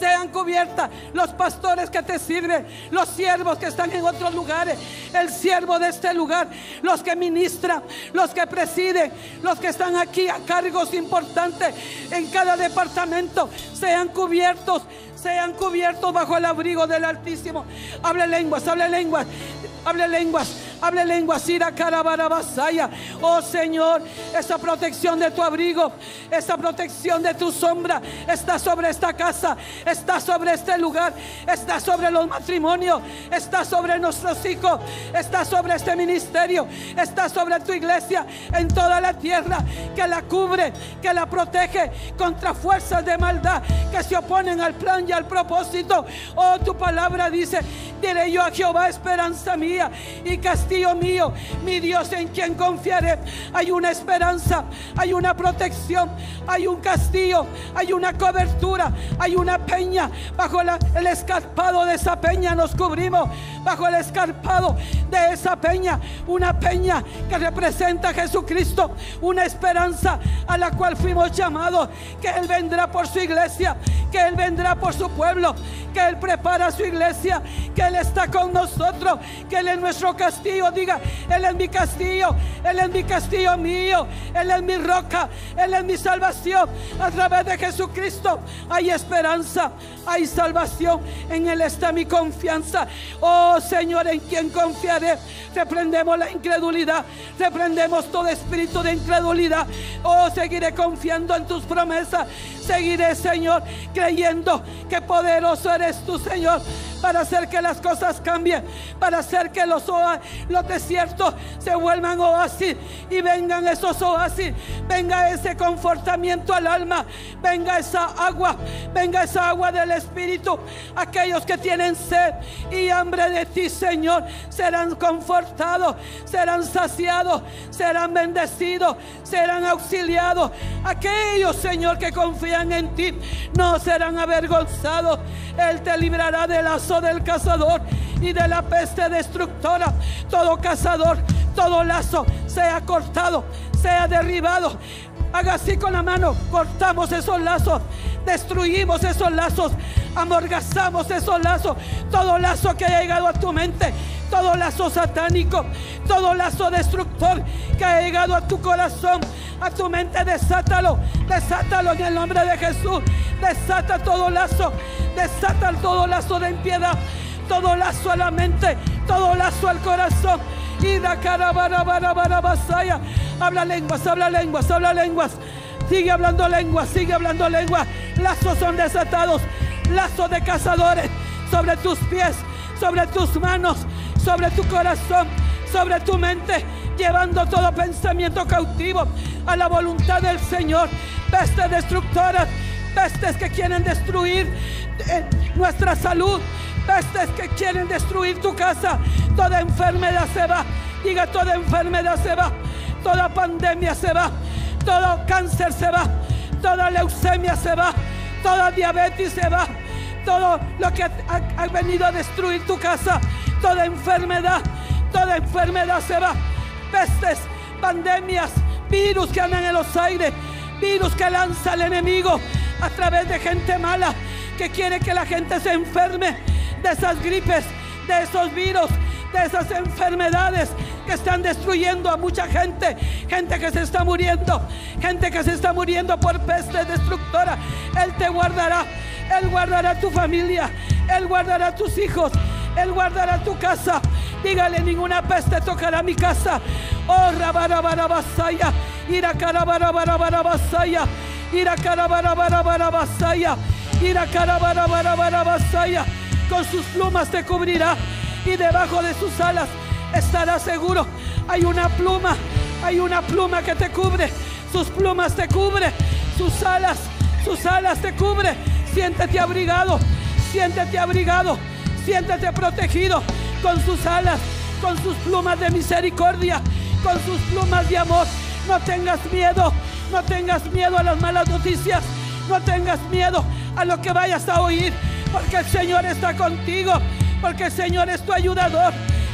los pastores que te sirven, los siervos que están en otros lugares, el siervo de este lugar, los que ministran, los que presiden, los que están aquí a cargos importantes en cada departamento, sean cubiertos bajo el abrigo del Altísimo. Hable lenguas, hable lenguas, hable lenguas, hable lenguas. Ira carabarabasaya. Oh Señor, esa protección de tu abrigo, esa protección de tu sombra está sobre esta casa, está sobre este lugar, está sobre los matrimonios, está sobre nuestros hijos, está sobre este ministerio, está sobre tu iglesia en toda la tierra, que la cubre, que la protege contra fuerzas de maldad que se oponen al plan y al propósito. Oh, tu palabra dice: diré yo a Jehová, esperanza mía y castillo mío, mi Dios en quien confiaré. Hay una esperanza, hay una protección, hay un castillo, hay una cobertura, hay una peña. Bajo el escarpado de esa peña nos cubrimos, bajo el escarpado de esa peña, una peña que representa a Jesucristo, una esperanza a la cual fuimos llamados, que Él vendrá por su iglesia, que Él vendrá por su pueblo, que Él prepara su iglesia, que Él está con nosotros, que Él es nuestro castillo. Diga: Él es mi castillo, Él es mi castillo mío, Él es mi roca, Él es mi salvación. A través de Jesucristo hay esperanza, hay salvación, en Él está mi confianza. Oh Señor, en quien confiaré. Reprendemos la incredulidad, reprendemos todo espíritu de incredulidad. Oh, seguiré confiando en tus promesas, seguiré, Señor, creyendo que poderoso eres tú, Señor, para hacer que las cosas cambien, para hacer que los desiertos se vuelvan oasis, y vengan esos oasis, venga ese confortamiento al alma, venga esa agua del Espíritu. Aquellos que tienen sed y hambre de ti, Señor, serán confortados, serán saciados, serán bendecidos, serán auxiliados. Aquellos, Señor, que confían en ti no serán avergonzados. Él te librará del lazo del cazador y de la peste destructora. Todo cazador, todo lazo sea cortado, sea derribado. Haga así con la mano, cortamos esos lazos, destruimos esos lazos, amorgazamos esos lazos. Todo lazo que haya llegado a tu mente, todo lazo satánico, todo lazo destructor que haya llegado a tu corazón, a tu mente, desátalo, desátalo en el nombre de Jesús. Desata todo lazo, desata todo lazo de impiedad, todo lazo a la mente, todo lazo al corazón. Y la cara basaya. Habla lenguas, habla lenguas, habla lenguas. Sigue hablando lenguas, sigue hablando lenguas. Lazos son desatados, lazos de cazadores sobre tus pies, sobre tus manos, sobre tu corazón, sobre tu mente, llevando todo pensamiento cautivo a la voluntad del Señor. Pestes destructoras, pestes que quieren destruir nuestra salud, pestes que quieren destruir tu casa. Toda enfermedad se va. Diga: toda enfermedad se va, toda pandemia se va, todo cáncer se va, toda leucemia se va, toda diabetes se va, todo lo que ha venido a destruir tu casa, toda enfermedad se va. Pestes, pandemias, virus que andan en los aires, virus que lanza el enemigo a través de gente mala que quiere que la gente se enferme de esas gripes, de esos virus, de esas enfermedades que están destruyendo a mucha gente, gente que se está muriendo, gente que se está muriendo por pestes destructoras. Él te guardará, Él guardará tu familia, Él guardará tus hijos, Él guardará tu casa. Dígale: ninguna peste tocará mi casa. Oh, rabarabarabasaya, ira carabarabarabasaya, ira carabarabarabasaya, ira carabarabarabasaya. Con sus plumas te cubrirá y debajo de sus alas estarás seguro. Hay una pluma que te cubre, sus plumas te cubre, sus alas te cubre. Siéntete abrigado, siéntete abrigado, siéntete protegido con sus alas, con sus plumas de misericordia, con sus plumas de amor. No tengas miedo, no tengas miedo a las malas noticias, no tengas miedo a lo que vayas a oír, porque el Señor está contigo, porque el Señor es tu ayudador,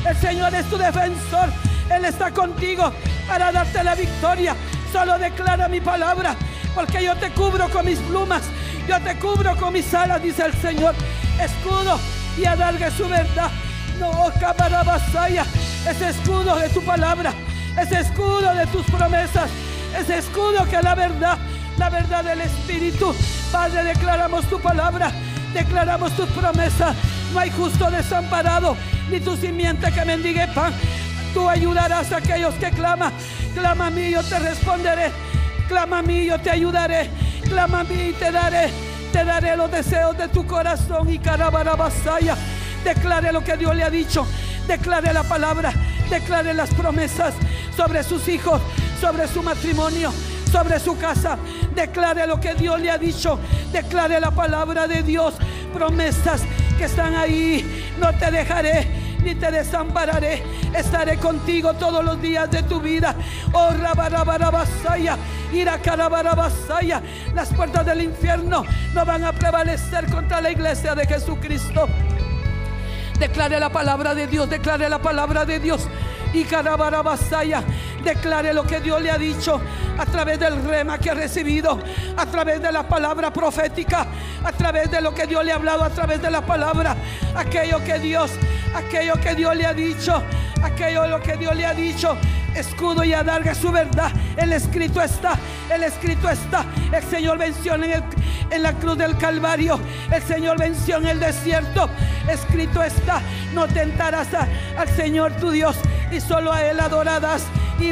El Señor es tu defensor. Él está contigo para darte la victoria. Solo declara mi palabra, porque yo te cubro con mis plumas, yo te cubro con mis alas, dice el Señor. Escudo y adarga su verdad. No, caparabasaya, ese escudo de tu palabra, ese escudo de tus promesas, ese escudo que es la verdad del Espíritu. Padre, declaramos tu palabra, declaramos tus promesas. No hay justo desamparado, ni tu simiente que mendigue pan. Tú ayudarás a aquellos que claman. Clama a mí, yo te responderé. Clama a mí, yo te ayudaré. Clama a mí y te daré los deseos de tu corazón. Y carabarabasaya, declare lo que Dios le ha dicho. Declare la palabra, declare las promesas sobre sus hijos, sobre su matrimonio, sobre su casa. Declare lo que Dios le ha dicho. Declare la palabra de Dios. Promesas que están ahí. No te dejaré ni te desampararé. Estaré contigo todos los días de tu vida. Oh, rabarabarabasaya, iracarabarabarabasaya. Las puertas del infierno no van a prevalecer contra la iglesia de Jesucristo. Declare la palabra de Dios, declare la palabra de Dios. Y carabarabasaya, declare lo que Dios le ha dicho a través del rema que ha recibido, a través de la palabra profética, a través de lo que Dios le ha hablado, a través de la palabra. Aquello que Dios le ha dicho, aquello lo que Dios le ha dicho. Escudo y adarga su verdad. El escrito está, el escrito está. El Señor venció en la cruz del Calvario. El Señor venció en el desierto. Escrito está. No tentarás al Señor tu Dios, y solo a Él adorarás.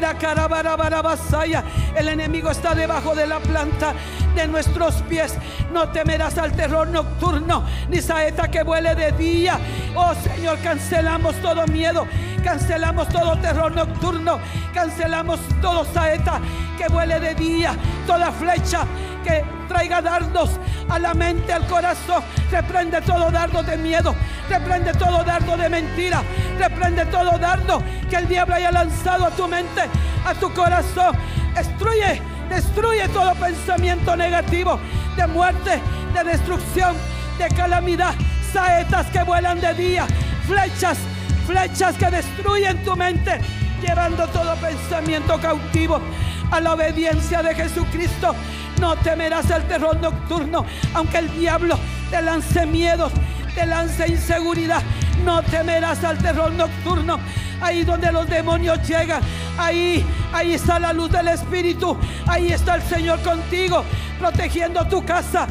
El enemigo está debajo de la planta de nuestros pies. No temerás al terror nocturno, ni saeta que vuele de día. Oh Señor, cancelamos todo miedo, cancelamos todo terror nocturno, cancelamos todo saeta que vuele de día, toda flecha que traiga dardos a la mente, al corazón. Reprende todo dardo de miedo, reprende todo dardo de mentira, reprende todo dardo que el diablo haya lanzado a tu mente, a tu corazón. Destruye todo pensamiento negativo, de muerte, de destrucción, de calamidad. Saetas que vuelan de día, flechas que destruyen tu mente, llevando todo pensamiento cautivo a la obediencia de Jesucristo. No temerás el terror nocturno, aunque el diablo te lance miedos, te lance inseguridad. No temerás al terror nocturno. Ahí donde los demonios llegan, ahí está la luz del Espíritu. Ahí está el Señor contigo, protegiendo tu casa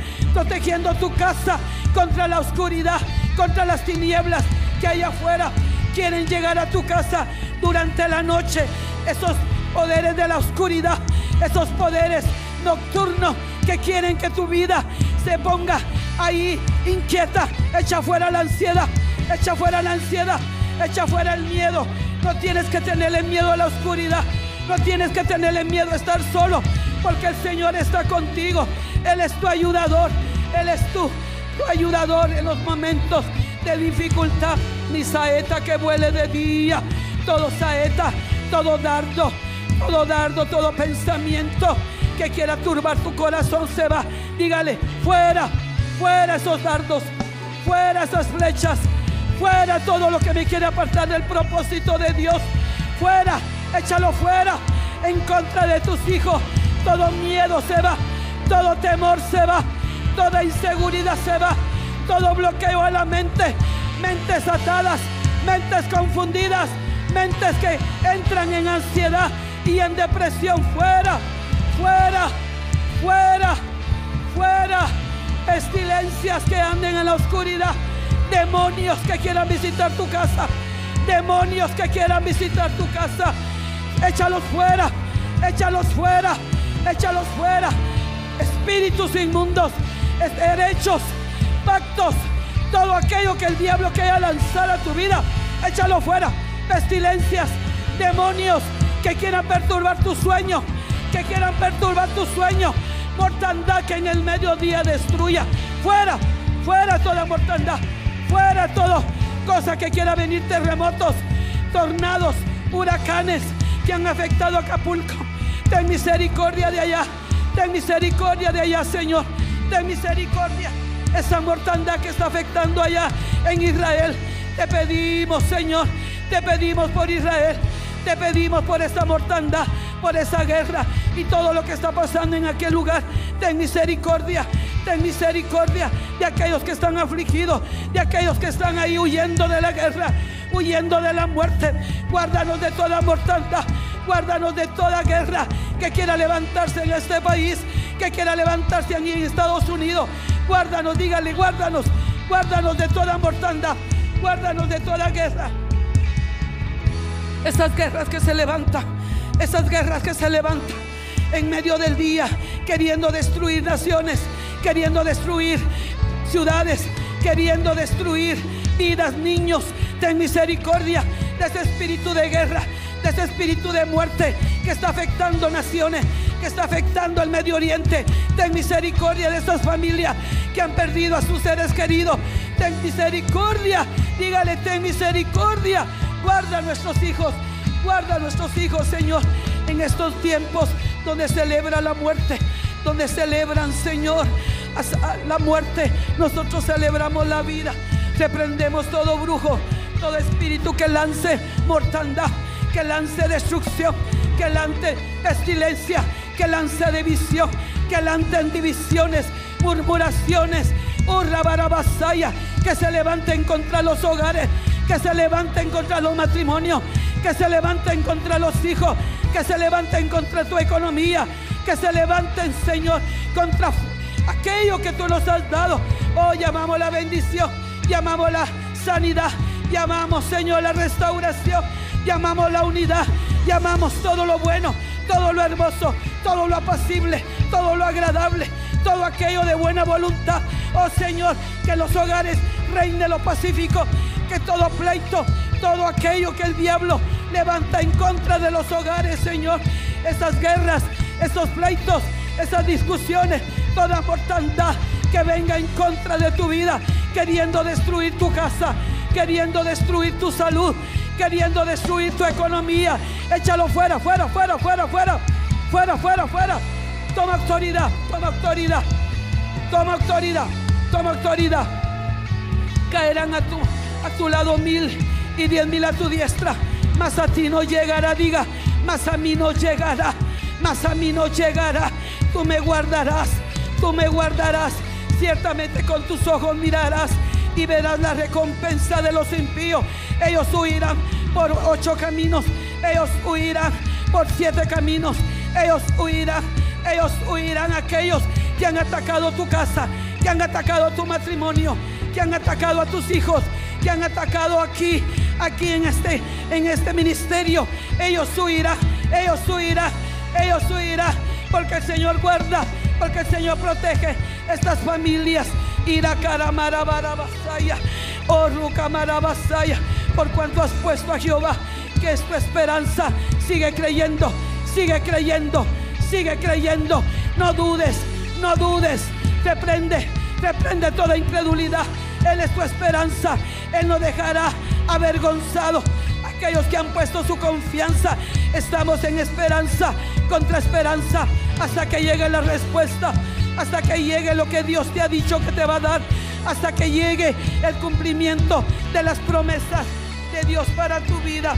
contra la oscuridad, contra las tinieblas que hay afuera. Quieren llegar a tu casa durante la noche. Esos poderes de la oscuridad, esos poderes nocturnos que quieren que tu vida se ponga ahí inquieta. Echa fuera la ansiedad, echa fuera la ansiedad, echa fuera el miedo. No tienes que tenerle miedo a la oscuridad, no tienes que tenerle miedo a estar solo, porque el Señor está contigo. Él es tu ayudador, Él es tu ayudador en los momentos de dificultad. Ni saeta que vuele de día, todo saeta, todo dardo, todo pensamiento que quiera turbar tu corazón se va. Dígale, fuera esos dardos, fuera esas flechas, fuera todo lo que me quiere apartar del propósito de Dios. Fuera, échalo fuera en contra de tus hijos. Todo miedo se va, todo temor se va, toda inseguridad se va, todo bloqueo a la mente, mentes atadas, mentes confundidas, mentes que entran en ansiedad y en depresión. Fuera, pestilencias que anden en la oscuridad, demonios que quieran visitar tu casa, demonios que quieran visitar tu casa, échalos fuera, espíritus inmundos, derechos, pactos, todo aquello que el diablo quiera lanzar a tu vida, échalo fuera. Pestilencias, demonios que quieran perturbar tu sueño, mortandad que en el mediodía destruya. Fuera toda mortandad, fuera toda cosa que quiera venir, terremotos, tornados, huracanes que han afectado a Acapulco. Ten misericordia de allá, Señor, ten misericordia. Esa mortandad que está afectando allá en Israel, te pedimos, Señor, Te pedimos por Israel. Te pedimos por esta mortandad, por esa guerra y todo lo que está pasando en aquel lugar. Ten misericordia de aquellos que están afligidos, de aquellos que están ahí huyendo de la guerra, huyendo de la muerte. Guárdanos de toda mortandad, guárdanos de toda guerra que quiera levantarse en este país, que quiera levantarse aquí en Estados Unidos. Guárdanos, dígale, guárdanos de toda mortandad, guárdanos de toda guerra. Esas guerras que se levantan, esas guerras que se levantan en medio del día, queriendo destruir naciones, queriendo destruir ciudades, queriendo destruir vidas, niños. Ten misericordia de ese espíritu de guerra, de ese espíritu de muerte que está afectando naciones, que está afectando el Medio Oriente. Ten misericordia de esas familias que han perdido a sus seres queridos. Ten misericordia, dígale, ten misericordia. Guarda a nuestros hijos, Señor, en estos tiempos donde celebra la muerte, donde celebran, Señor, la muerte. Nosotros celebramos la vida. Reprendemos todo brujo, todo espíritu que lance mortandad, que lance destrucción, que lance pestilencia, que lance división, que lancen divisiones, murmuraciones, barabasaya, que se levanten contra los hogares, que se levanten contra los matrimonios, que se levanten contra los hijos, que se levanten contra tu economía, que se levanten, Señor, contra aquello que tú nos has dado. Oh, llamamos la bendición, llamamos la sanidad, llamamos, Señor, la restauración, llamamos la unidad, llamamos todo lo bueno, todo lo hermoso, todo lo apacible, todo lo agradable, todo aquello de buena voluntad. Oh, Señor, que en los hogares reine lo pacífico, que todo pleito, todo aquello que el diablo levanta en contra de los hogares, Señor, esas guerras, esos pleitos, esas discusiones, toda mortandad que venga en contra de tu vida, queriendo destruir tu casa, queriendo destruir tu salud, queriendo destruir tu economía, échalo fuera, fuera, fuera, fuera, fuera, fuera, fuera, fuera. Toma autoridad, toma autoridad, toma autoridad, toma autoridad. Caerán a tu lado 1000 y 10,000 a tu diestra, mas a ti no llegará. Diga, mas a mí no llegará, mas a mí no llegará. Tú me guardarás, tú me guardarás. Ciertamente con tus ojos mirarás y verás la recompensa de los impíos. Ellos huirán por 8 caminos, ellos huirán por 7 caminos, ellos huirán aquellos que han atacado tu casa, que han atacado tu matrimonio, que han atacado a tus hijos, que han atacado aquí en este ministerio. Ellos huirán, ellos huirán, ellos huirán, porque el Señor guarda, porque el Señor protege estas familias. Ira Karamarabarabasaya, oh Rukamarabasaya, por cuanto has puesto a Jehová, que es tu esperanza. Sigue creyendo, sigue creyendo, sigue creyendo. No dudes, no dudes. Reprende toda incredulidad. Él es tu esperanza. Él no dejará avergonzado aquellos que han puesto su confianza. Estamos en esperanza, contra esperanza, hasta que llegue la respuesta, hasta que llegue lo que Dios te ha dicho que te va a dar, hasta que llegue el cumplimiento de las promesas de Dios para tu vida.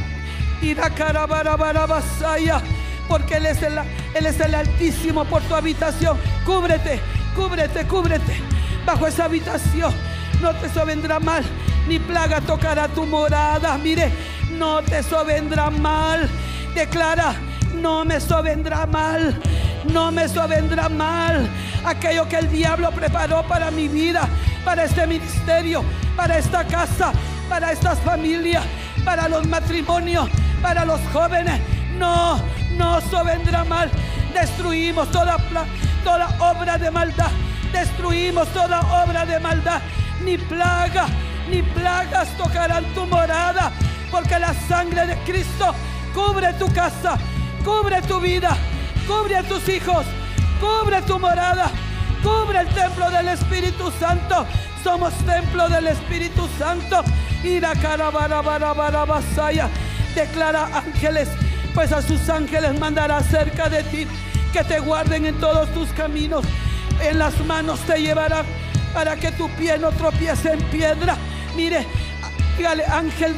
Porque Él es el Altísimo por tu habitación. Cúbrete, cúbrete, cúbrete bajo esa habitación. No te sobrevendrá mal, ni plaga tocará tu morada. Mire, no te sobrevendrá mal. Declara, no me sobrevendrá mal, no me sobrevendrá mal aquello que el diablo preparó para mi vida, para este ministerio, para esta casa, para estas familias, para los matrimonios, para los jóvenes. No sobrevendrá mal. Destruimos toda obra de maldad. Destruimos toda obra de maldad. Ni plaga, ni plagas tocarán tu morada, porque la sangre de Cristo cubre tu casa, cubre tu vida, cubre a tus hijos, cubre tu morada, cubre el templo del Espíritu Santo. Somos templo del Espíritu Santo. Ira Karabarabarabasaya. Declara ángeles, pues a sus ángeles mandará cerca de ti, que te guarden en todos tus caminos. En las manos te llevarán, para que tu pie no tropiece en piedra. Mire, dígale, ángel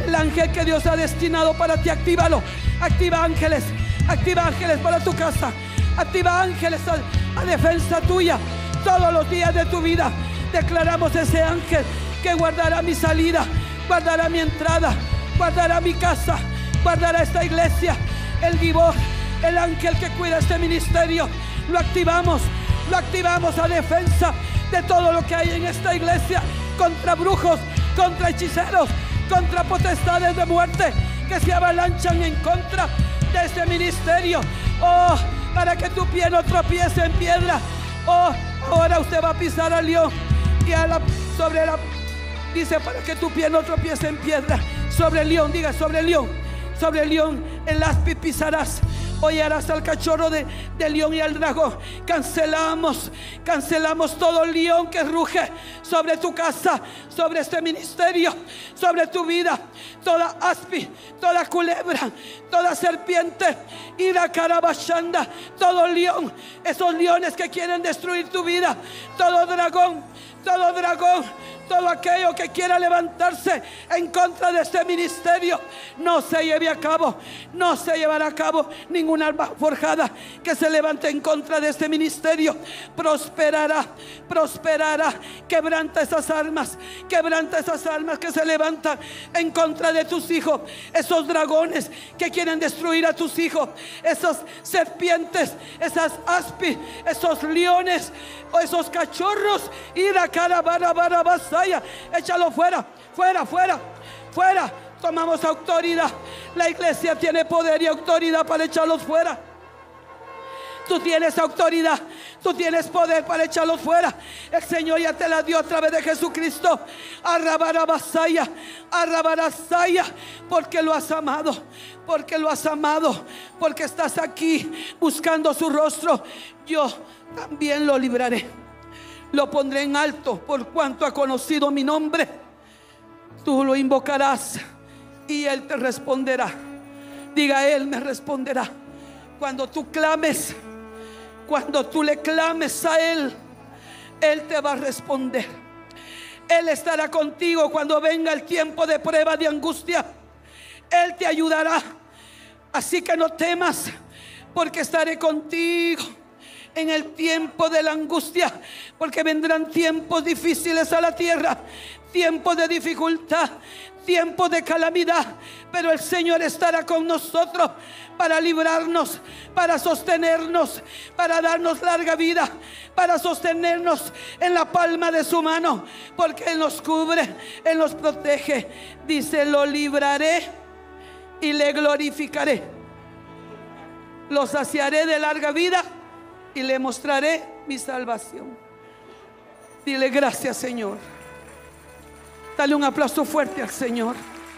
El ángel que Dios ha destinado para ti, actívalo. Activa ángeles para tu casa. Activa ángeles a defensa tuya todos los días de tu vida. Declaramos ese ángel que guardará mi salida, guardará mi entrada, guardará mi casa, guardará esta iglesia. El Gibor, el ángel que cuida este ministerio, lo activamos a defensa de todo lo que hay en esta iglesia, contra brujos, contra hechiceros, contra potestades de muerte que se avalanchan en contra de este ministerio. Oh, para que tu pie no tropiece en piedra. Oh, ahora usted va a pisar al león y dice, para que tu pie no tropiece en piedra. Sobre el león, diga, sobre el león, el áspid pisarás. Hollarás al cachorro de león y al dragón. Cancelamos todo león que ruge sobre tu casa, sobre este ministerio, sobre tu vida. Toda áspid, toda culebra, toda serpiente, ira carabashanda, todo león, esos leones que quieren destruir tu vida, todo dragón, todo aquello que quiera levantarse en contra de este ministerio, no se llevará a cabo ninguna arma forjada que se levante en contra de este ministerio. Prosperará. Quebranta esas armas que se levantan en contra de tus hijos, esos dragones que quieren destruir a tus hijos, esas serpientes, esas áspid, esos leones o esos cachorros. Ira carabarabasaya, échalo fuera. Tomamos autoridad. La iglesia tiene poder y autoridad para echarlos fuera. Tú tienes autoridad, tú tienes poder para echarlos fuera. El Señor ya te la dio a través de Jesucristo. Arrabarabasaya, porque lo has amado, porque estás aquí buscando su rostro. Yo también lo libraré, lo pondré en alto por cuanto ha conocido mi nombre. Tú lo invocarás y Él te responderá. Diga, Él me responderá. Cuando tú clames, cuando tú le clames a Él, Él te va a responder. Él estará contigo cuando venga el tiempo de prueba, de angustia. Él te ayudará. Así que no temas, porque estaré contigo en el tiempo de la angustia, porque vendrán tiempos difíciles a la tierra, tiempos de dificultad, tiempos de calamidad, pero el Señor estará con nosotros para librarnos, para sostenernos, para darnos larga vida, para sostenernos en la palma de su mano, porque Él nos cubre, Él nos protege. Dice, lo libraré y le glorificaré, lo saciaré de larga vida y le mostraré mi salvación. Dile, gracias, Señor. Dale un aplauso fuerte al Señor.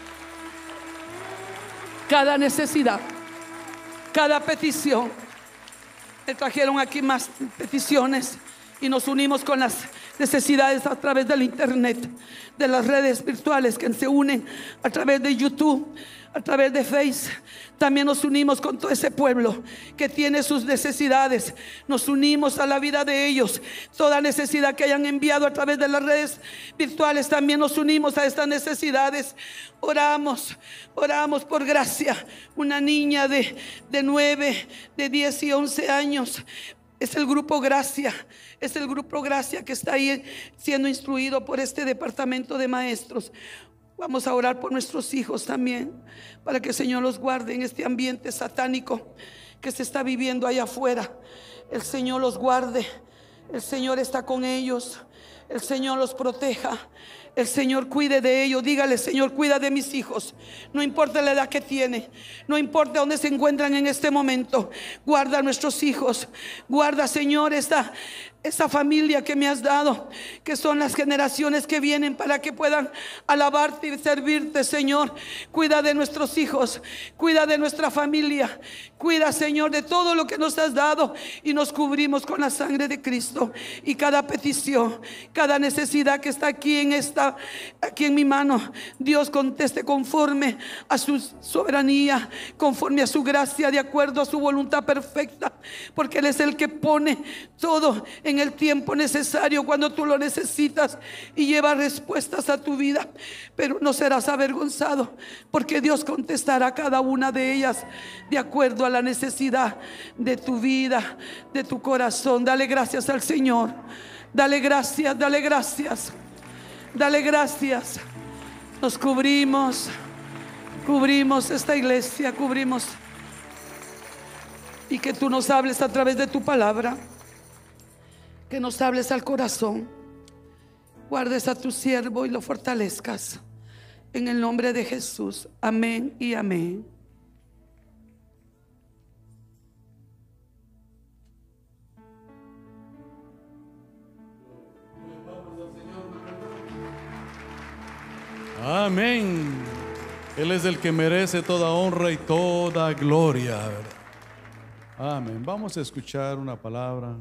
Cada necesidad, cada petición. Me trajeron aquí más peticiones y nos unimos con las necesidades a través del internet, de las redes virtuales que se unen a través de YouTube, a través de Face. También nos unimos con todo ese pueblo que tiene sus necesidades. Nos unimos a la vida de ellos. Toda necesidad que hayan enviado a través de las redes virtuales, también nos unimos a estas necesidades. Oramos por Gracia, una niña de 9, de 10 y 11 años. Es el grupo Gracia que está ahí siendo instruido por este departamento de maestros. Vamos a orar por nuestros hijos también, para que el Señor los guarde en este ambiente satánico que se está viviendo allá afuera. El Señor los guarde, el Señor está con ellos, el Señor los proteja, el Señor cuide de ellos. Dígale, Señor, cuida de mis hijos. No importa la edad que tiene, no importa dónde se encuentran en este momento. Guarda a nuestros hijos. Guarda, Señor, esta familia que me has dado, que son las generaciones que vienen, para que puedan alabarte y servirte, Señor. Cuida de nuestros hijos, cuida de nuestra familia, cuida, Señor, de todo lo que nos has dado, y nos cubrimos con la sangre de Cristo. Y cada petición, cada necesidad que está aquí en mi mano, Dios conteste conforme a su soberanía, conforme a su gracia, de acuerdo a su voluntad perfecta, porque Él es el que pone todo en en el tiempo necesario, cuando tú lo necesitas, y lleva respuestas a tu vida. Pero no serás avergonzado, porque Dios contestará cada una de ellas de acuerdo a la necesidad de tu vida, de tu corazón. Dale gracias al Señor. Dale gracias, dale gracias, dale gracias. Nos cubrimos esta iglesia, cubrimos. Y que tú nos hables a través de tu palabra, que nos hables al corazón. Guardes a tu siervo y lo fortalezcas, en el nombre de Jesús. Amén y amén. Amén. Él es el que merece toda honra y toda gloria, ¿verdad? Amén. Vamos a escuchar una palabra.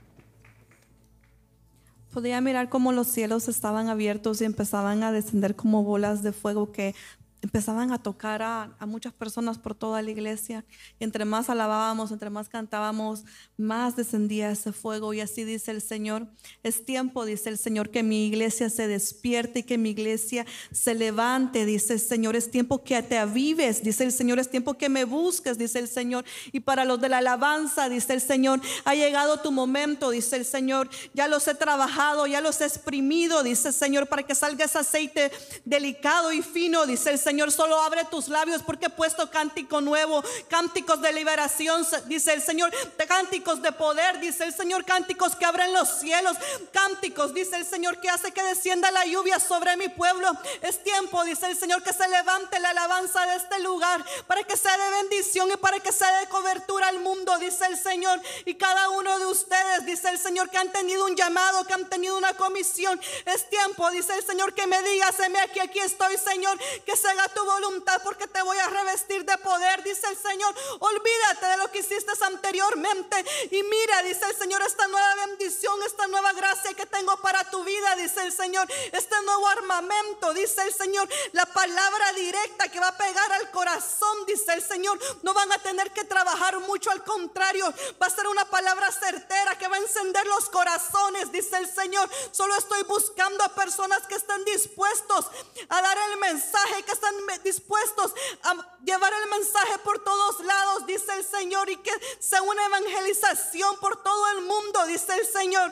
Podía mirar cómo los cielos estaban abiertos y empezaban a descender como bolas de fuego que empezaban a tocar a muchas personas por toda la iglesia. Y entre más alabábamos, entre más cantábamos, más descendía ese fuego. Y así dice el Señor: es tiempo, dice el Señor, que mi iglesia se despierte y que mi iglesia se levante, dice el Señor. Es tiempo que te avives, dice el Señor. Es tiempo que me busques, dice el Señor. Y para los de la alabanza, dice el Señor, ha llegado tu momento, dice el Señor. Ya los he trabajado, ya los he exprimido, dice el Señor, para que salga ese aceite delicado y fino, dice el Señor. Solo abre tus labios, porque he puesto cántico nuevo, cánticos de liberación, dice el Señor, de cánticos de poder, dice el Señor, cánticos que abren los cielos, cánticos, dice el Señor, que hace que descienda la lluvia sobre mi pueblo. Es tiempo, dice el Señor, que se levante la alabanza de este lugar, para que sea de bendición y para que sea de cobertura al mundo, dice el Señor. Y cada uno de ustedes, dice el Señor, que han tenido un llamado, que han tenido una comisión, es tiempo, dice el Señor, que me digas: heme aquí, aquí estoy, Señor, que se haga tu voluntad, porque te voy a revestir de poder, dice el Señor. Olvídate de lo que hiciste anteriormente y mira, dice el Señor, esta nueva bendición, esta nueva gracia que tengo para tu vida, dice el Señor, este nuevo armamento, dice el Señor, la palabra directa que va a pegar al corazón, dice el Señor. No van a tener que trabajar mucho, al contrario, va a ser una palabra certera que va a encender los corazones, dice el Señor. Solo estoy buscando a personas que estén dispuestos a dar el mensaje, que están dispuestos a llevar el mensaje por todos lados, dice el Señor, y que sea una evangelización por todo el mundo, dice el Señor.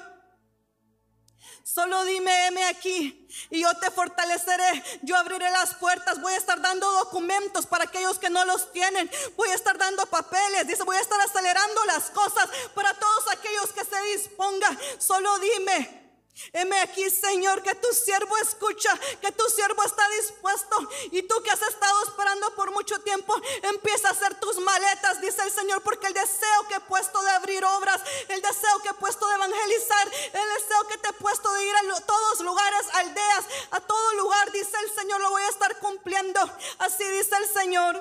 Solo dime: heme aquí, y yo te fortaleceré. Yo abriré las puertas. Voy a estar dando documentos para aquellos que no los tienen. Voy a estar dando papeles. Dice: voy a estar acelerando las cosas para todos aquellos que se dispongan. Solo dime: heme aquí, Señor, que tu siervo escucha, que tu siervo está dispuesto. Y tú que has estado esperando por mucho tiempo, empieza a hacer tus maletas, dice el Señor, porque el deseo que he puesto de abrir obras, el deseo que he puesto de evangelizar, el deseo que te he puesto de ir a todos lugares, aldeas, a todo lugar, dice el Señor, lo voy a estar cumpliendo. Así dice el Señor.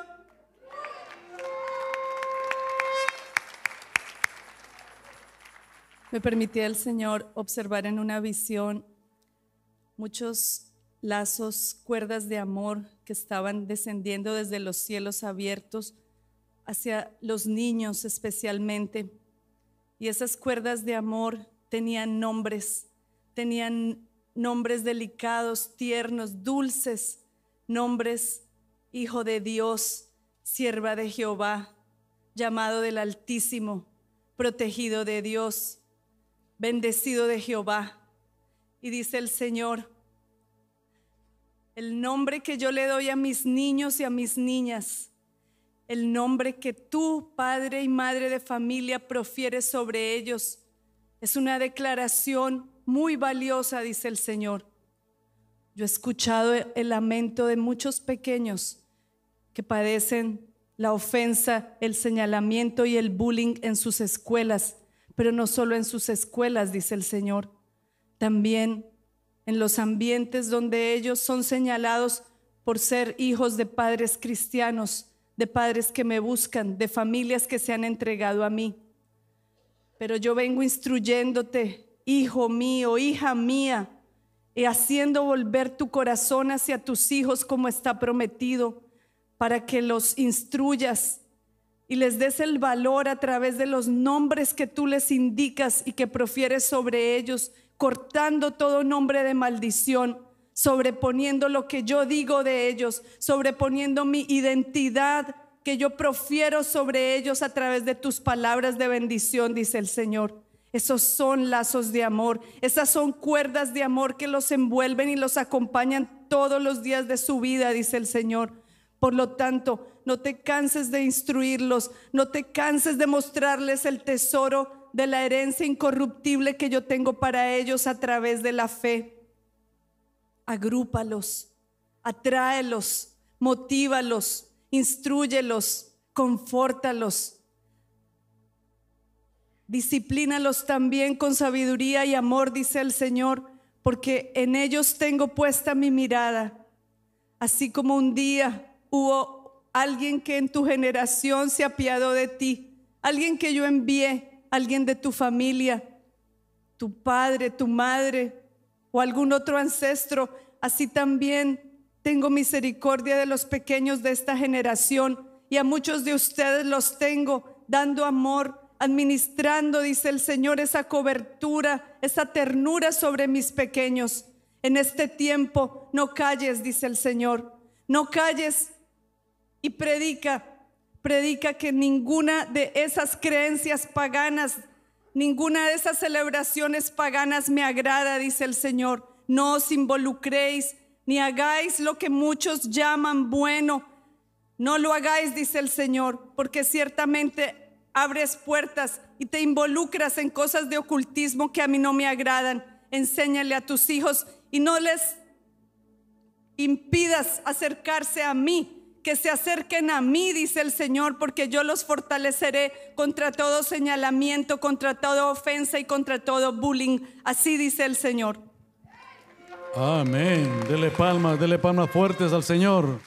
Me permitía el Señor observar en una visión muchos lazos, cuerdas de amor que estaban descendiendo desde los cielos abiertos hacia los niños especialmente. Y esas cuerdas de amor tenían nombres delicados, tiernos, dulces, nombres: Hijo de Dios, Sierva de Jehová, llamado del Altísimo, protegido de Dios, bendecido de Jehová. Y dice el Señor: el nombre que yo le doy a mis niños y a mis niñas, el nombre que tú, padre y madre de familia, profieres sobre ellos, es una declaración muy valiosa, dice el Señor. Yo he escuchado el lamento de muchos pequeños que padecen la ofensa, el señalamiento y el bullying en sus escuelas. Pero no solo en sus escuelas, dice el Señor, también en los ambientes donde ellos son señalados por ser hijos de padres cristianos, de padres que me buscan, de familias que se han entregado a mí. Pero yo vengo instruyéndote, hijo mío, hija mía, y haciendo volver tu corazón hacia tus hijos como está prometido, para que los instruyas, y les des el valor a través de los nombres que tú les indicas y que profieres sobre ellos, cortando todo nombre de maldición, sobreponiendo lo que yo digo de ellos, sobreponiendo mi identidad que yo profiero sobre ellos a través de tus palabras de bendición, dice el Señor. Esos son lazos de amor, esas son cuerdas de amor que los envuelven y los acompañan todos los días de su vida, dice el Señor. Por lo tanto, no te canses de instruirlos, no te canses de mostrarles el tesoro de la herencia incorruptible que yo tengo para ellos a través de la fe. Agrúpalos, atráelos, motívalos, instrúyelos, confórtalos. Disciplínalos también con sabiduría y amor, dice el Señor, porque en ellos tengo puesta mi mirada. Así como un día hubo alguien que en tu generación se apiadó de ti, alguien que yo envié, alguien de tu familia, tu padre, tu madre o algún otro ancestro, así también tengo misericordia de los pequeños de esta generación, y a muchos de ustedes los tengo dando amor, administrando, dice el Señor, esa cobertura, esa ternura sobre mis pequeños. En este tiempo no calles, dice el Señor, no calles y predica que ninguna de esas creencias paganas, ninguna de esas celebraciones paganas me agrada, dice el Señor. No os involucréis ni hagáis lo que muchos llaman bueno. No lo hagáis, dice el Señor, porque ciertamente abres puertas y te involucras en cosas de ocultismo que a mí no me agradan. Enséñale a tus hijos y no les impidas acercarse a mí, que se acerquen a mí, dice el Señor, porque yo los fortaleceré contra todo señalamiento, contra toda ofensa y contra todo bullying. Así dice el Señor. Amén. Dele palmas fuertes al Señor.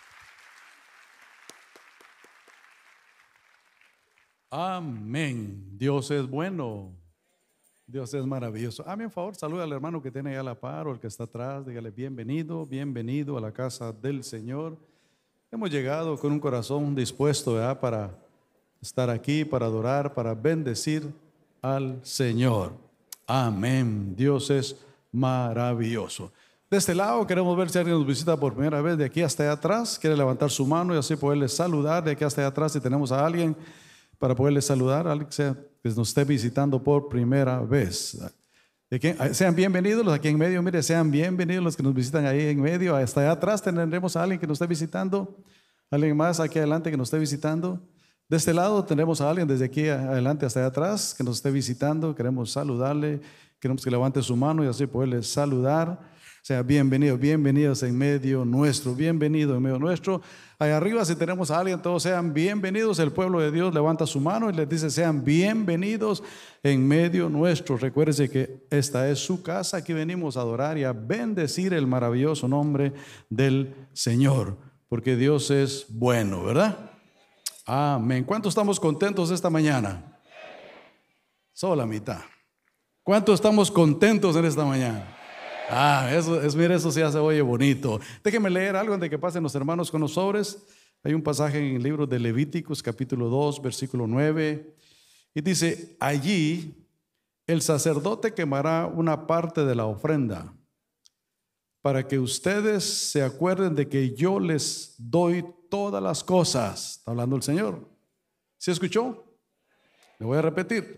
Amén. Dios es bueno. Dios es maravilloso. Amén, por favor, saluda al hermano que tiene ahí a la par o el que está atrás. Dígale bienvenido, bienvenido a la casa del Señor. Hemos llegado con un corazón dispuesto, ¿verdad?, para estar aquí, para adorar, para bendecir al Señor. Amén. Dios es maravilloso. De este lado queremos ver si alguien nos visita por primera vez de aquí hasta allá atrás. Quiere levantar su mano y así poderle saludar de aquí hasta allá atrás. Si tenemos a alguien para poderle saludar, alguien que nos esté visitando por primera vez. Sean bienvenidos los aquí en medio. Mire, sean bienvenidos los que nos visitan ahí en medio. Hasta allá atrás tendremos a alguien que nos esté visitando. Alguien más aquí adelante que nos esté visitando. De este lado tenemos a alguien desde aquí adelante hasta allá atrás que nos esté visitando. Queremos saludarle. Queremos que levante su mano y así poderle saludar. Sea bienvenido, bienvenidos en medio nuestro, bienvenido en medio nuestro. Allá arriba si tenemos a alguien, todos sean bienvenidos. El pueblo de Dios levanta su mano y les dice sean bienvenidos en medio nuestro. Recuérdense que esta es su casa, aquí venimos a adorar y a bendecir el maravilloso nombre del Señor, porque Dios es bueno, ¿verdad? Amén. ¿Cuántos estamos contentos esta mañana? Solo la mitad. ¿Cuántos estamos contentos en esta mañana? Mira, eso sí ya se oye bonito. Déjenme leer algo antes de que pasen los hermanos con los sobres. Hay un pasaje en el libro de Levíticos, capítulo 2, versículo 9. Y dice, allí el sacerdote quemará una parte de la ofrenda para que ustedes se acuerden de que yo les doy todas las cosas. Está hablando el Señor. ¿Sí escuchó? Le voy a repetir.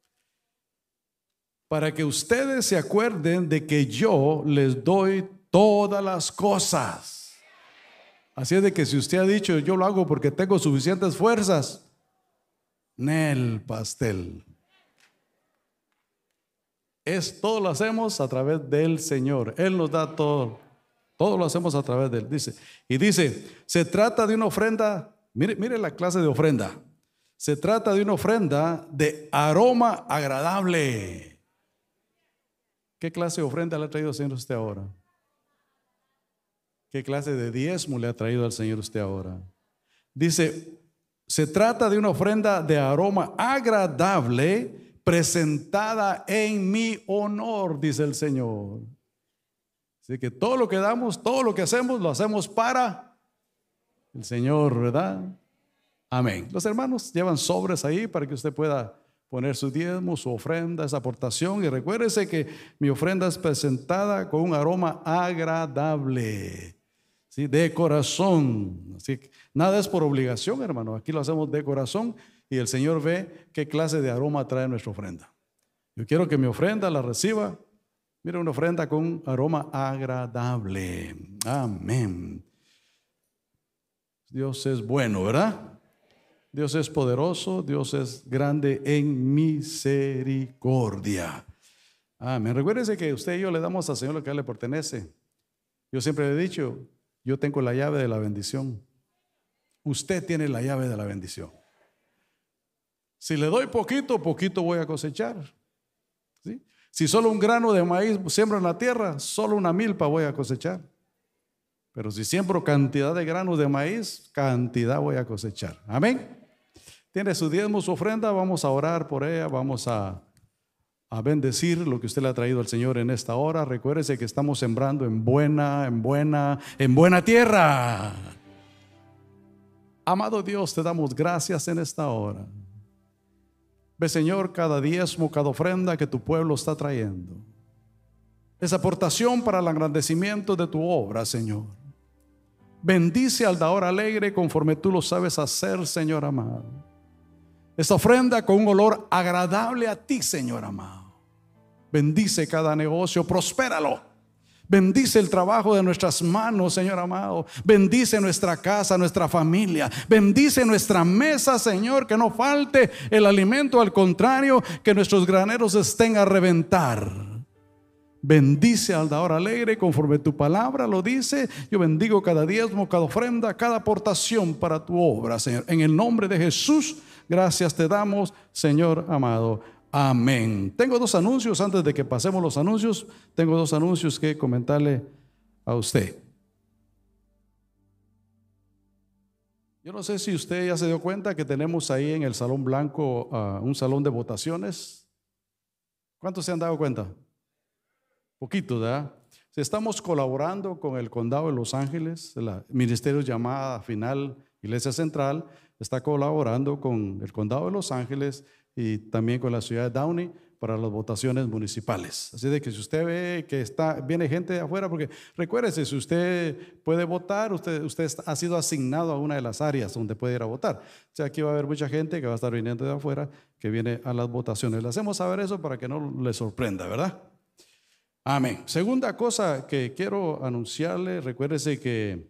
Para que ustedes se acuerden de que yo les doy todas las cosas. Así es de que si usted ha dicho yo lo hago porque tengo suficientes fuerzas, Nel pastel. Todo lo hacemos a través del Señor. Él nos da todo. Todo lo hacemos a través de Él. Dice, se trata de una ofrenda. Mire la clase de ofrenda. Se trata de una ofrenda de aroma agradable. ¿Qué clase de ofrenda le ha traído al Señor usted ahora? ¿Qué clase de diezmo le ha traído al Señor usted ahora? Dice, se trata de una ofrenda de aroma agradable presentada en mi honor, dice el Señor. Así que todo lo que damos, todo lo que hacemos, lo hacemos para el Señor, ¿verdad? Amén. Los hermanos llevan sobres ahí para que usted pueda poner su diezmo, su ofrenda, esa aportación. Y recuérdese que mi ofrenda es presentada con un aroma agradable, ¿sí? De corazón. Así que nada es por obligación, hermano. Aquí lo hacemos de corazón y el Señor ve qué clase de aroma trae nuestra ofrenda. Yo quiero que mi ofrenda la reciba. Mira, una ofrenda con un aroma agradable. Amén. Dios es bueno, ¿verdad? Dios es poderoso, Dios es grande en misericordia. Amén. Recuérdese que usted y yo le damos al Señor lo que a Él le pertenece. Yo siempre le he dicho, yo tengo la llave de la bendición. Usted tiene la llave de la bendición. Si le doy poquito, poquito voy a cosechar. ¿Sí? Si solo un grano de maíz siembro en la tierra, solo una milpa voy a cosechar. Pero si siembro cantidad de granos de maíz, cantidad voy a cosechar. Amén. Tiene su diezmo, su ofrenda, vamos a orar por ella, vamos a bendecir lo que usted le ha traído al Señor en esta hora. Recuérdese que estamos sembrando en buena tierra. Amado Dios, te damos gracias en esta hora. Ve, Señor, cada diezmo, cada ofrenda que tu pueblo está trayendo. Esa aportación para el engrandecimiento de tu obra, Señor. Bendice al dador alegre conforme tú lo sabes hacer, Señor amado. Esta ofrenda con un olor agradable a ti, Señor amado. Bendice cada negocio, prospéralo. Bendice el trabajo de nuestras manos, Señor amado. Bendice nuestra casa, nuestra familia. Bendice nuestra mesa, Señor, que no falte el alimento, al contrario, que nuestros graneros estén a reventar. Bendice al dador alegre conforme tu palabra lo dice. Yo bendigo cada diezmo, cada ofrenda, cada aportación para tu obra, Señor. En el nombre de Jesús, gracias te damos, Señor amado. Amén. Tengo dos anuncios. Antes de que pasemos los anuncios, tengo dos anuncios que comentarle a usted. Yo no sé si usted ya se dio cuenta que tenemos ahí en el Salón Blanco un salón de votaciones. ¿Cuántos se han dado cuenta? Poquito, ¿verdad? Estamos colaborando con el Condado de Los Ángeles, el Ministerio Llamada Final Iglesia Central está colaborando con el Condado de Los Ángeles y también con la ciudad de Downey para las votaciones municipales. Así de que si usted ve que viene gente de afuera, porque recuérdese, si usted puede votar, usted ha sido asignado a una de las áreas donde puede ir a votar. O sea, aquí va a haber mucha gente que va a estar viniendo de afuera que viene a las votaciones. Le hacemos saber eso para que no le sorprenda, ¿verdad? Amén. Segunda cosa que quiero anunciarle, recuérdese que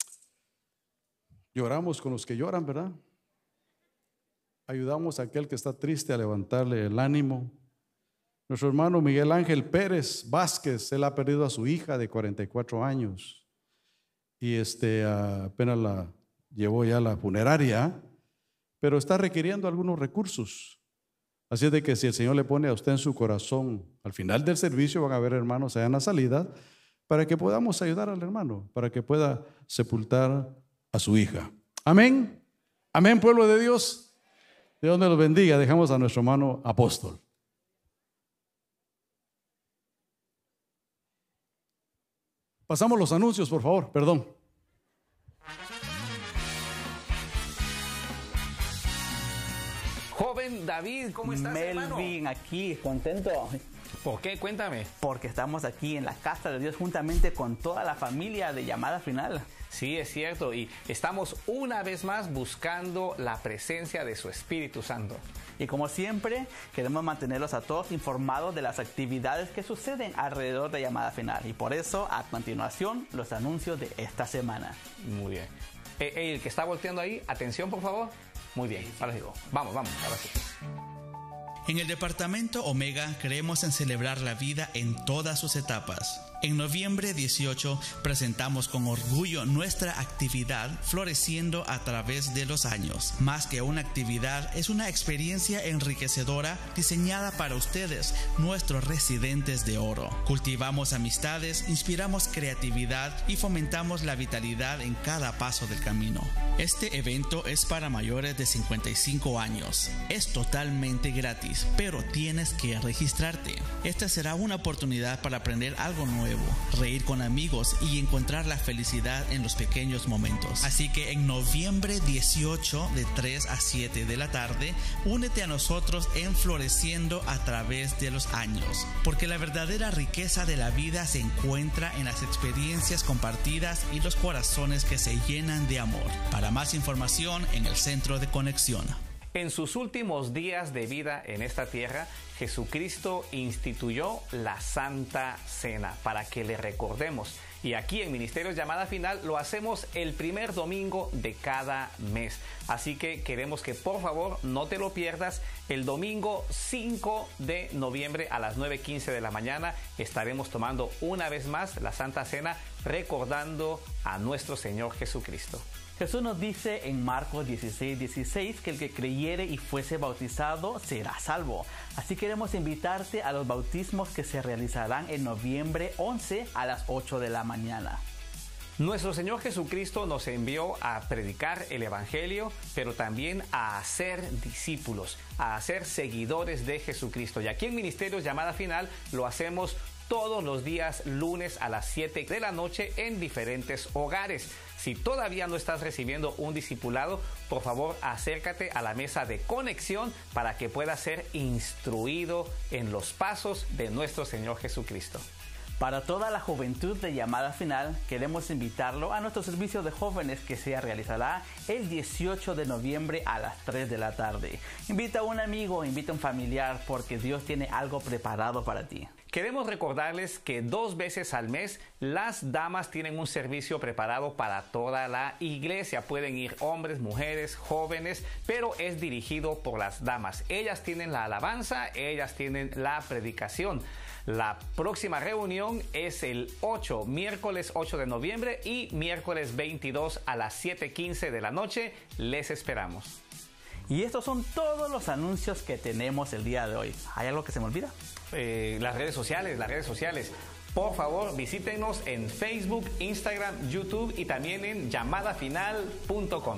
lloramos con los que lloran, ¿verdad? Ayudamos a aquel que está triste a levantarle el ánimo. Nuestro hermano Miguel Ángel Pérez Vázquez, él ha perdido a su hija de 44 años y apenas la llevó ya a la funeraria, pero está requiriendo algunos recursos. Así es de que si el Señor le pone a usted en su corazón, al final del servicio van a haber hermanos allá en la salida, para que podamos ayudar al hermano, para que pueda sepultar a su hija. Amén. Amén, pueblo de Dios. Dios me los bendiga. Dejamos a nuestro hermano apóstol. Pasamos los anuncios, por favor. Perdón. Joven David, ¿cómo estás, hermano? Melvin, aquí, contento. ¿Por qué? Cuéntame. Porque estamos aquí en la casa de Dios juntamente con toda la familia de Llamada Final. Sí, es cierto, y estamos una vez más buscando la presencia de su Espíritu Santo. Y como siempre, queremos mantenerlos a todos informados de las actividades que suceden alrededor de Llamada Final. Y por eso, a continuación, los anuncios de esta semana. Muy bien. El que está volteando ahí, atención, por favor. Muy bien, ahora digo, vamos, ahora sí. En el departamento Omega creemos en celebrar la vida en todas sus etapas. En noviembre 18 presentamos con orgullo nuestra actividad Floreciendo a través de los años. Más que una actividad, es una experiencia enriquecedora diseñada para ustedes, nuestros residentes de oro. Cultivamos amistades, inspiramos creatividad y fomentamos la vitalidad en cada paso del camino. Este evento es para mayores de 55 años. Es totalmente gratis. gratis, pero tienes que registrarte. Esta será una oportunidad para aprender algo nuevo, reír con amigos y encontrar la felicidad en los pequeños momentos. Así que en noviembre 18 de 3 a 7 de la tarde, únete a nosotros en Floreciendo a través de los años, porque la verdadera riqueza de la vida se encuentra en las experiencias compartidas y los corazones que se llenan de amor. Para más información en el Centro de Conexión. En sus últimos días de vida en esta tierra, Jesucristo instituyó la Santa Cena para que le recordemos. Y aquí en Ministerios Llamada Final lo hacemos el primer domingo de cada mes. Así que queremos que por favor no te lo pierdas. El domingo 5 de noviembre a las 9:15 de la mañana estaremos tomando una vez más la Santa Cena, recordando a nuestro Señor Jesucristo. Jesús nos dice en Marcos 16:16 que el que creyere y fuese bautizado será salvo. Así queremos invitarte a los bautismos que se realizarán en noviembre 11 a las 8 de la mañana. Nuestro Señor Jesucristo nos envió a predicar el Evangelio, pero también a hacer discípulos, a hacer seguidores de Jesucristo. Y aquí en Ministerios Llamada Final lo hacemos todos los días lunes a las 7 de la noche en diferentes hogares. Si todavía no estás recibiendo un discipulado, por favor acércate a la mesa de conexión para que puedas ser instruido en los pasos de nuestro Señor Jesucristo. Para toda la juventud de Llamada Final, queremos invitarlo a nuestro servicio de jóvenes que se realizará el 18 de noviembre a las 3 de la tarde. Invita a un amigo, invita a un familiar, porque Dios tiene algo preparado para ti. Queremos recordarles que 2 veces al mes las damas tienen un servicio preparado para toda la iglesia. Pueden ir hombres, mujeres, jóvenes, pero es dirigido por las damas. Ellas tienen la alabanza, ellas tienen la predicación. La próxima reunión es el miércoles 8 de noviembre y miércoles 22 a las 7:15 de la noche. Les esperamos. Y estos son todos los anuncios que tenemos el día de hoy. ¿Hay algo que se me olvida? Las redes sociales. Por favor, visítenos en Facebook, Instagram, YouTube y también en llamadafinal.com.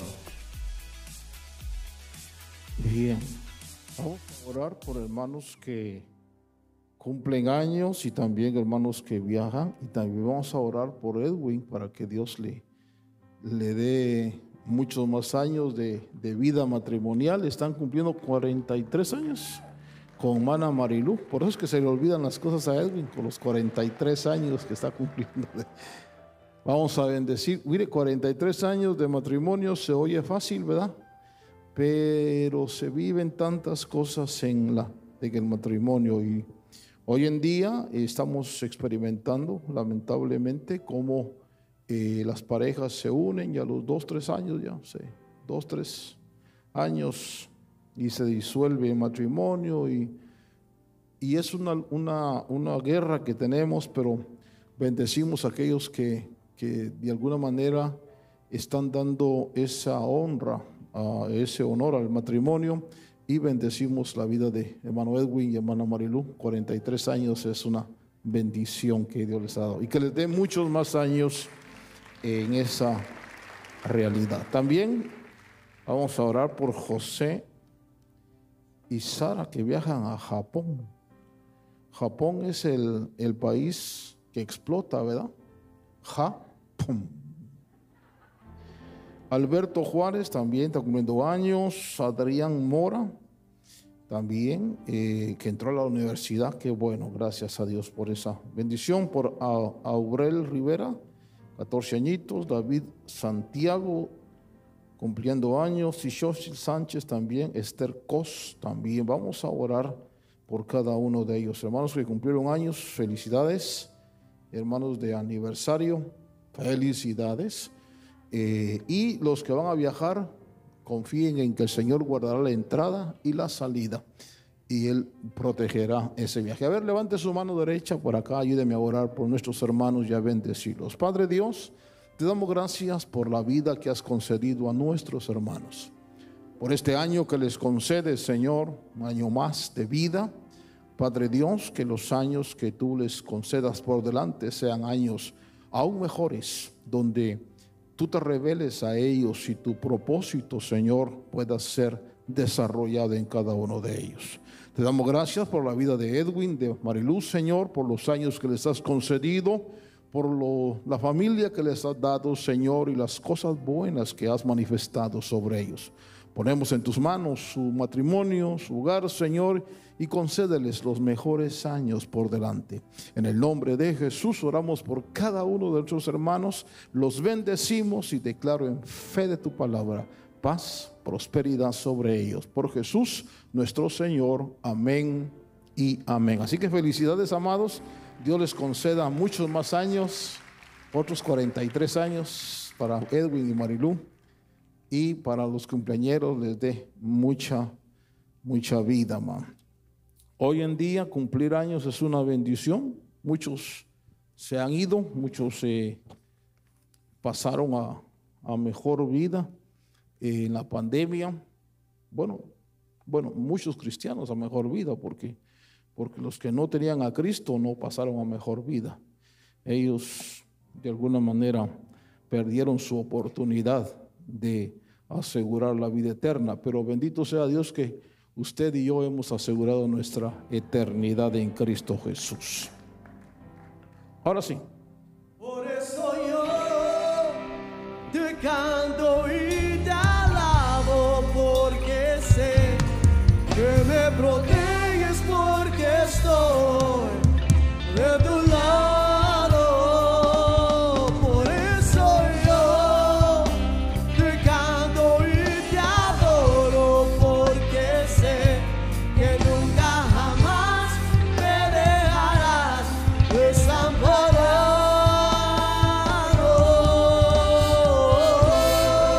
Bien, vamos a orar por hermanos que cumplen años y también hermanos que viajan, y también vamos a orar por Edwin para que Dios le dé muchos más años de vida matrimonial. Están cumpliendo 43 años con Mana Marilú, por eso es que se le olvidan las cosas a Edwin con los 43 años que está cumpliendo. Vamos a bendecir. Mire, 43 años de matrimonio se oye fácil, ¿verdad? Pero se viven tantas cosas en el matrimonio, y hoy en día estamos experimentando lamentablemente cómo las parejas se unen y a los 2-3 años ya, 2-3 años y se disuelve el matrimonio, y es una guerra que tenemos, pero bendecimos a aquellos que de alguna manera están dando esa honra, ese honor al matrimonio, y bendecimos la vida de hermano Edwin y hermana Marilú. 43 años es una bendición que Dios les ha dado, y que les dé muchos más años en esa realidad. También vamos a orar por José y Sara, que viajan a Japón. Japón es el país que explota, ¿verdad? Japón. Alberto Juárez también está cumpliendo años. Adrián Mora también, que entró a la universidad. Qué bueno, gracias a Dios por esa bendición. Por Aurel Rivera, 14 añitos. David Santiago, cumpliendo años. Y Xochitl Sánchez también. Esther Cos también. Vamos a orar por cada uno de ellos. Hermanos que cumplieron años, felicidades. Hermanos de aniversario, felicidades. Y los que van a viajar, confíen en que el Señor guardará la entrada y la salida, y Él protegerá ese viaje. A ver, levante su mano derecha por acá, ayúdeme a orar por nuestros hermanos y a bendecirlos. Padre Dios, te damos gracias por la vida que has concedido a nuestros hermanos, por este año que les concedes, Señor, un año más de vida. Padre Dios, que los años que tú les concedas por delante sean años aún mejores, donde tú te reveles a ellos y tu propósito, Señor, pueda ser desarrollado en cada uno de ellos. Te damos gracias por la vida de Edwin, de Mariluz, Señor, por los años que les has concedido, por la familia que les has dado, Señor, y las cosas buenas que has manifestado sobre ellos. Ponemos en tus manos su matrimonio, su hogar, Señor, y concédeles los mejores años por delante. En el nombre de Jesús oramos por cada uno de nuestros hermanos, los bendecimos y declaro en fe de tu palabra paz, prosperidad sobre ellos. Por Jesús nuestro Señor. Amén y amén. Así que felicidades, amados. Dios les conceda muchos más años, otros 43 años para Edwin y Marilú, y para los cumpleañeros les dé mucha vida, man. Hoy en día cumplir años es una bendición. Muchos se han ido, muchos pasaron a mejor vida en la pandemia. Bueno, muchos cristianos a mejor vida, porque los que no tenían a Cristo no pasaron a mejor vida. Ellos de alguna manera perdieron su oportunidad de asegurar la vida eterna, pero bendito sea Dios que usted y yo hemos asegurado nuestra eternidad en Cristo Jesús. Ahora sí. Por eso yo te canto y te alabo, porque sé que me proteges, porque estoy de tu lado. Por eso yo te canto y te adoro, porque sé que nunca jamás me dejarás desamparado.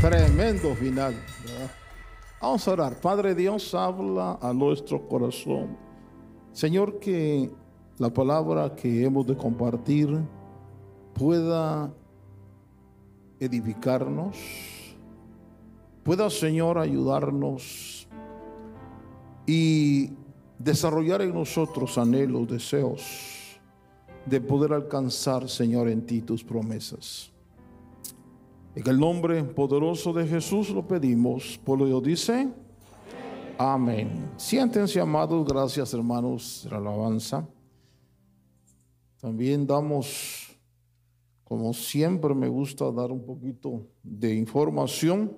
Tremendo final, ¿verdad? Vamos a orar. Padre Dios, habla a nuestro corazón. Señor, que la palabra que hemos de compartir pueda edificarnos, pueda, Señor, ayudarnos y desarrollar en nosotros anhelos, deseos de poder alcanzar, Señor, en ti tus promesas. En el nombre poderoso de Jesús lo pedimos. Pueblo de Dios dice amén. Siéntense, amados. Gracias, hermanos, de la alabanza. También damos, como siempre me gusta dar un poquito de información,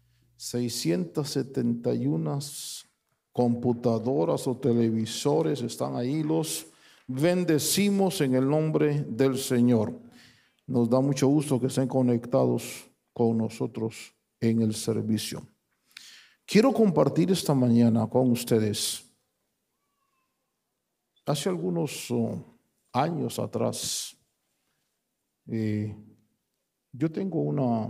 671 computadoras o televisores están ahí. Los bendecimos en el nombre del Señor. Nos da mucho gusto que estén conectados con nosotros en el servicio. Quiero compartir esta mañana con ustedes. Hace algunos años atrás, yo tengo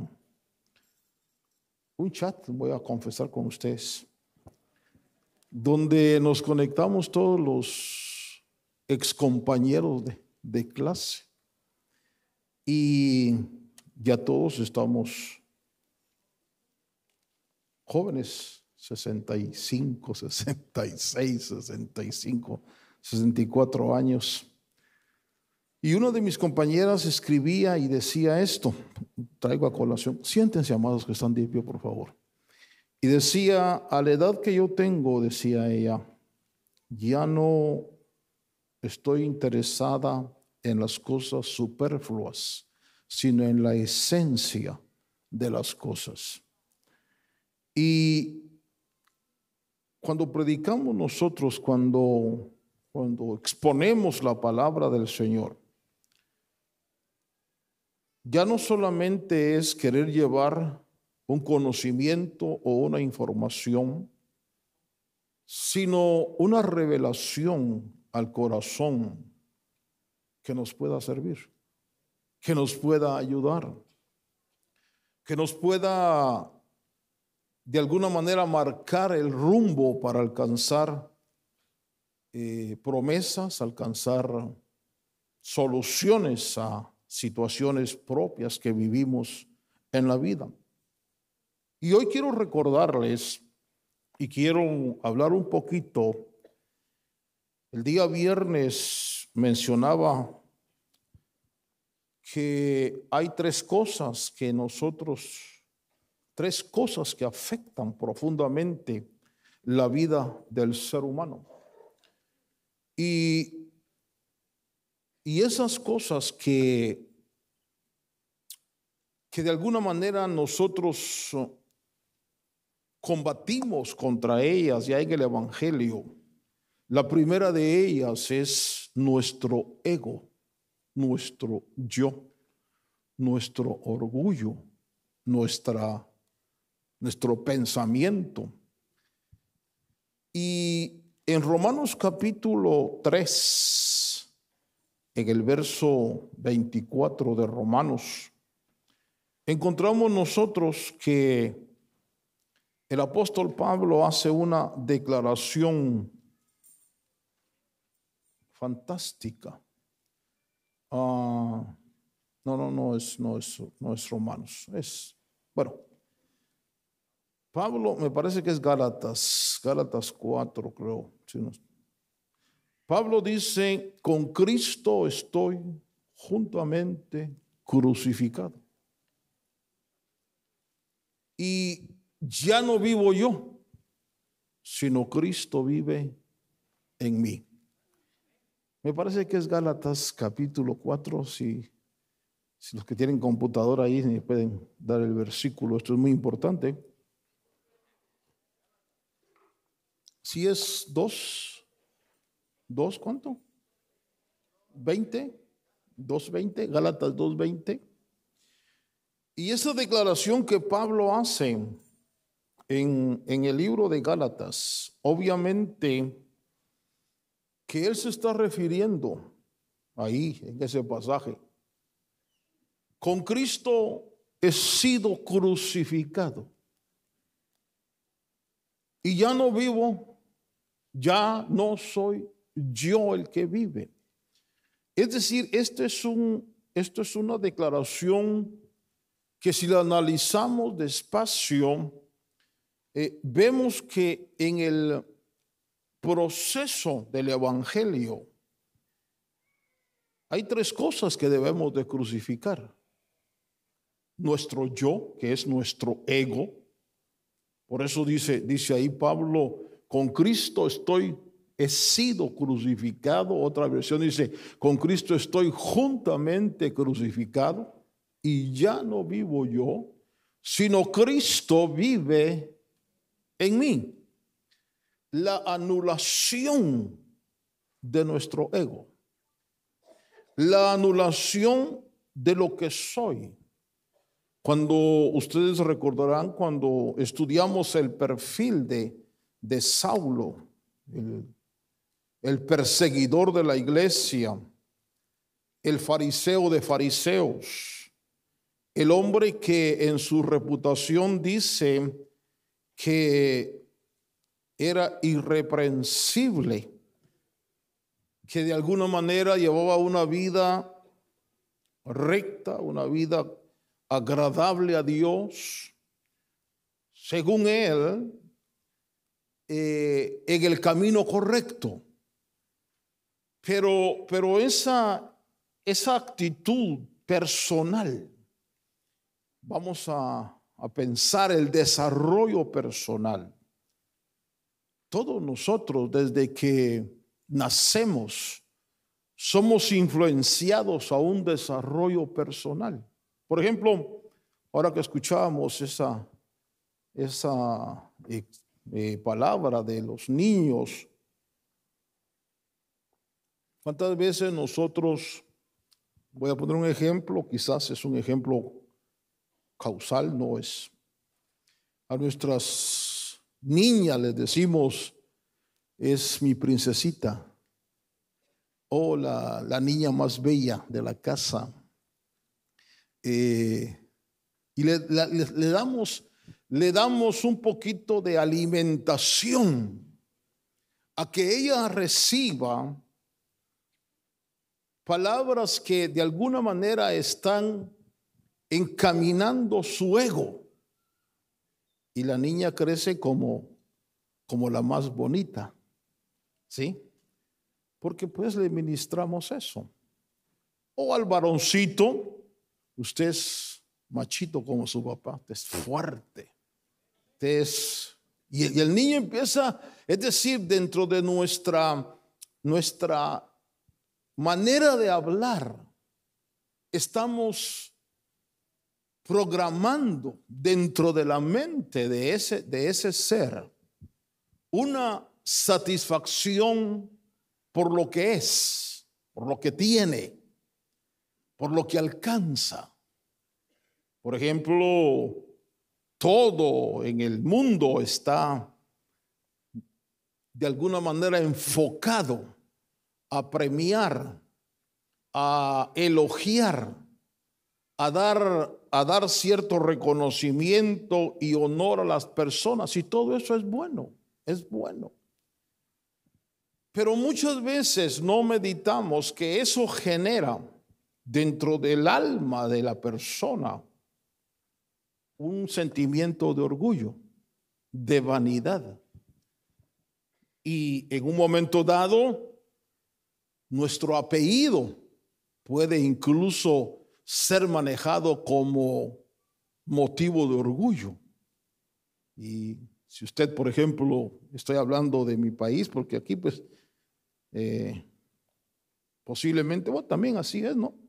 un chat, voy a confesar con ustedes, donde nos conectamos todos los excompañeros de clase. Y ya todos estamos jóvenes, 65, 66, 65, 64 años. Y una de mis compañeras escribía y decía esto, traigo a colación, siéntense, amados, que están de pie, por favor. Y decía, a la edad que yo tengo, decía ella, ya no estoy interesada en las cosas superfluas, sino en la esencia de las cosas. Y cuando predicamos nosotros, cuando exponemos la palabra del Señor, ya no solamente es querer llevar un conocimiento o una información, sino una revelación al corazón que nos pueda servir, que nos pueda ayudar, que nos pueda de alguna manera marcar el rumbo para alcanzar promesas, alcanzar soluciones a situaciones propias que vivimos en la vida. Y hoy quiero recordarles y quiero hablar un poquito. El día viernes mencionaba que hay tres cosas que afectan profundamente la vida del ser humano. Y esas cosas que de alguna manera nosotros combatimos contra ellas ya en el Evangelio. La primera de ellas es nuestro ego, nuestro yo, nuestro orgullo, nuestro pensamiento. Y en Romanos capítulo 3, en el verso 24 de Romanos, encontramos nosotros que el apóstol Pablo hace una declaración fantástica. No es Romanos. Pablo, me parece que es Gálatas 4, creo. Pablo dice, con Cristo estoy juntamente crucificado. Y ya no vivo yo, sino Cristo vive en mí. Me parece que es Gálatas capítulo 4, si los que tienen computadora ahí me pueden dar el versículo, esto es muy importante. Si es 2, ¿cuánto? 2:20, Gálatas 2:20. Y esa declaración que Pablo hace en el libro de Gálatas, obviamente que él se está refiriendo ahí en ese pasaje. Con Cristo he sido crucificado. Y ya no vivo, ya no soy yo el que vive. Es decir, esto es una declaración que si la analizamos despacio, vemos que en el proceso del evangelio hay tres cosas que debemos de crucificar. Nuestro yo, que es nuestro ego. Por eso dice ahí Pablo, con Cristo he sido crucificado. Otra versión dice, con Cristo estoy juntamente crucificado y ya no vivo yo, sino Cristo vive en mí. La anulación de nuestro ego. La anulación de lo que soy. Cuando ustedes recordarán, cuando estudiamos el perfil de Saulo, el perseguidor de la iglesia, el fariseo de fariseos, el hombre que en su reputación dice que era irreprensible, que de alguna manera llevaba una vida recta, una vida agradable a Dios, según él, en el camino correcto. Pero esa actitud personal, vamos a pensar el desarrollo personal. Todos nosotros desde que nacemos somos influenciados a un desarrollo personal. Por ejemplo, ahora que escuchábamos esa palabra de los niños, ¿cuántas veces nosotros, voy a poner un ejemplo, quizás es un ejemplo causal, no es, a nuestras niñas les decimos, es mi princesita, o la niña más bella de la casa, y le damos un poquito de alimentación a que ella reciba palabras que de alguna manera están encaminando su ego, y la niña crece como la más bonita, ¿sí? Porque pues le ministramos eso. O al varoncito, usted es machito como su papá, usted es fuerte, y el niño empieza, es decir, dentro de nuestra manera de hablar, estamos programando dentro de la mente de ese ser una satisfacción por lo que es, por lo que tiene, por lo que alcanza. Por ejemplo, todo en el mundo está de alguna manera enfocado a premiar, a elogiar, a dar cierto reconocimiento y honor a las personas, y todo eso es bueno, es bueno. Pero muchas veces no meditamos que eso genera dentro del alma de la persona un sentimiento de orgullo, de vanidad. Y en un momento dado, nuestro apellido puede incluso ser manejado como motivo de orgullo. Y si usted, por ejemplo, estoy hablando de mi país, porque aquí pues posiblemente, bueno, también así es, ¿no?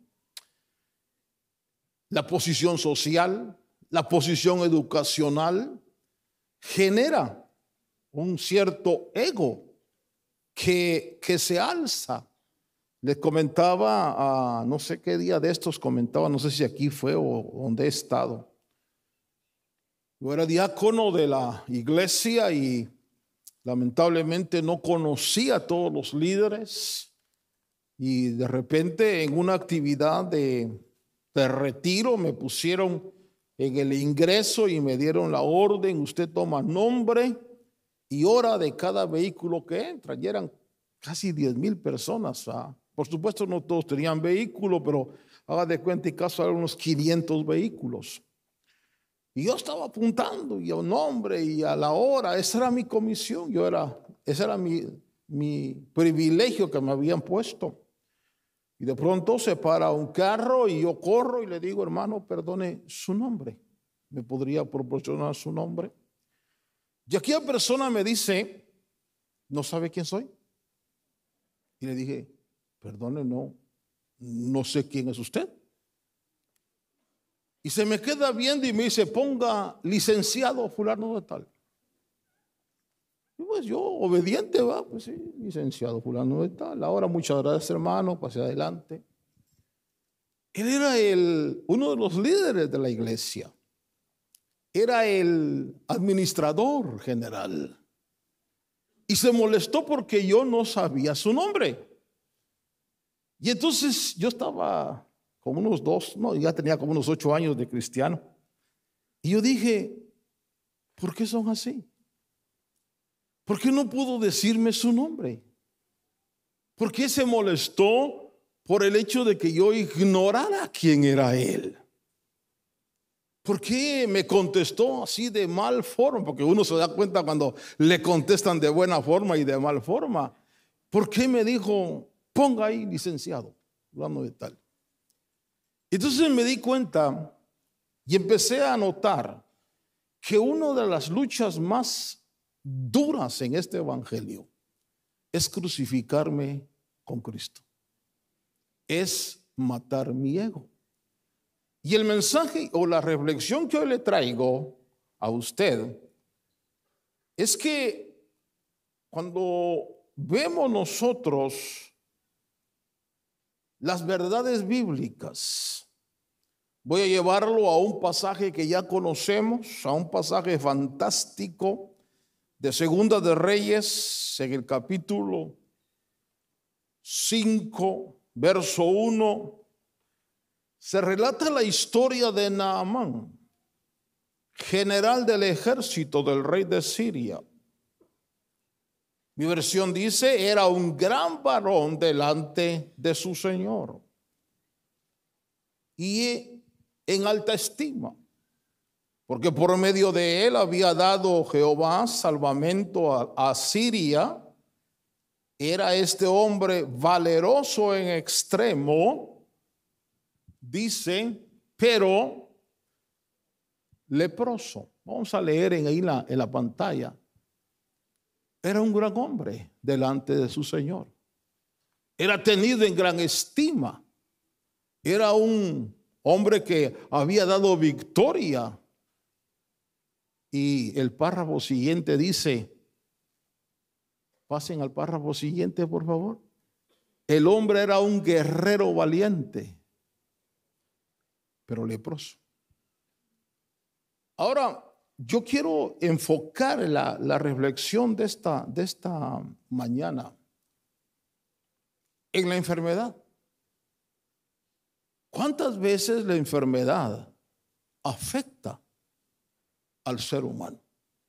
La posición social, la posición educacional genera un cierto ego que se alza. Les comentaba, no sé qué día de estos comentaba, no sé si aquí fue o donde he estado. Yo era diácono de la iglesia y lamentablemente no conocía a todos los líderes, y de repente en una actividad de retiro me pusieron en el ingreso y me dieron la orden, usted toma nombre y hora de cada vehículo que entra. Y eran casi 10,000 personas. Por supuesto no todos tenían vehículo, pero haga de cuenta y caso eran unos 500 vehículos. Y yo estaba apuntando y a nombre y a la hora. Esa era mi comisión. Ese era mi privilegio que me habían puesto. Y de pronto se para un carro y yo corro y le digo, hermano, perdone su nombre. ¿Me podría proporcionar su nombre? Y aquella persona me dice, ¿no sabe quién soy? Y le dije, perdone, no sé quién es usted. Y se me queda viendo y me dice, ponga licenciado fulano de tal. Y pues yo, obediente, pues sí, licenciado fulano de tal. Ahora muchas gracias, hermano, pase adelante. Él era uno de los líderes de la iglesia. Era el administrador general. Y se molestó porque yo no sabía su nombre. Y entonces yo estaba como ya tenía como unos 8 años de cristiano. Y yo dije, ¿por qué son así? ¿Por qué no pudo decirme su nombre? ¿Por qué se molestó por el hecho de que yo ignorara quién era él? ¿Por qué me contestó así de mal forma? Porque uno se da cuenta cuando le contestan de buena forma y de mal forma. ¿Por qué me dijo, ponga ahí licenciado, hablando de tal? Entonces me di cuenta y empecé a notar que una de las luchas más duras en este evangelio es crucificarme con Cristo. Es matar mi ego. Y el mensaje o la reflexión que hoy le traigo a usted es que cuando vemos nosotros las verdades bíblicas, voy a llevarlo a un pasaje que ya conocemos, a un pasaje fantástico de Segunda de Reyes, en el capítulo 5, verso 1. Se relata la historia de Naamán, general del ejército del rey de Siria. Mi versión dice, era un gran varón delante de su Señor y en alta estima, porque por medio de él había dado Jehová salvamento a Siria. Era este hombre valeroso en extremo, dice, pero leproso. Vamos a leer en la pantalla. Era un gran hombre delante de su Señor. Era tenido en gran estima. Era un hombre que había dado victoria. Y el párrafo siguiente dice, pasen al párrafo siguiente, por favor. El hombre era un guerrero valiente, pero leproso. Ahora, yo quiero enfocar la reflexión de esta mañana en la enfermedad. ¿Cuántas veces la enfermedad afecta al ser humano?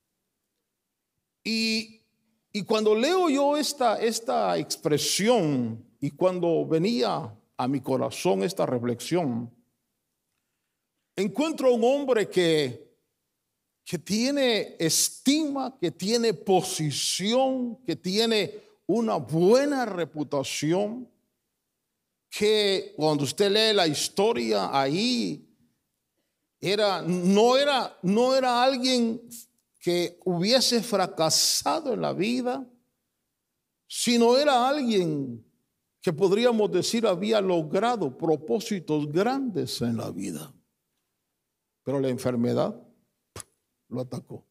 Y cuando leo yo esta expresión y cuando venía a mi corazón esta reflexión, encuentro a un hombre que tiene estima, que tiene posición, que tiene una buena reputación, que cuando usted lee la historia ahí, no era alguien que hubiese fracasado en la vida, sino era alguien que podríamos decir había logrado propósitos grandes en la vida. Pero la enfermedad lo atacó.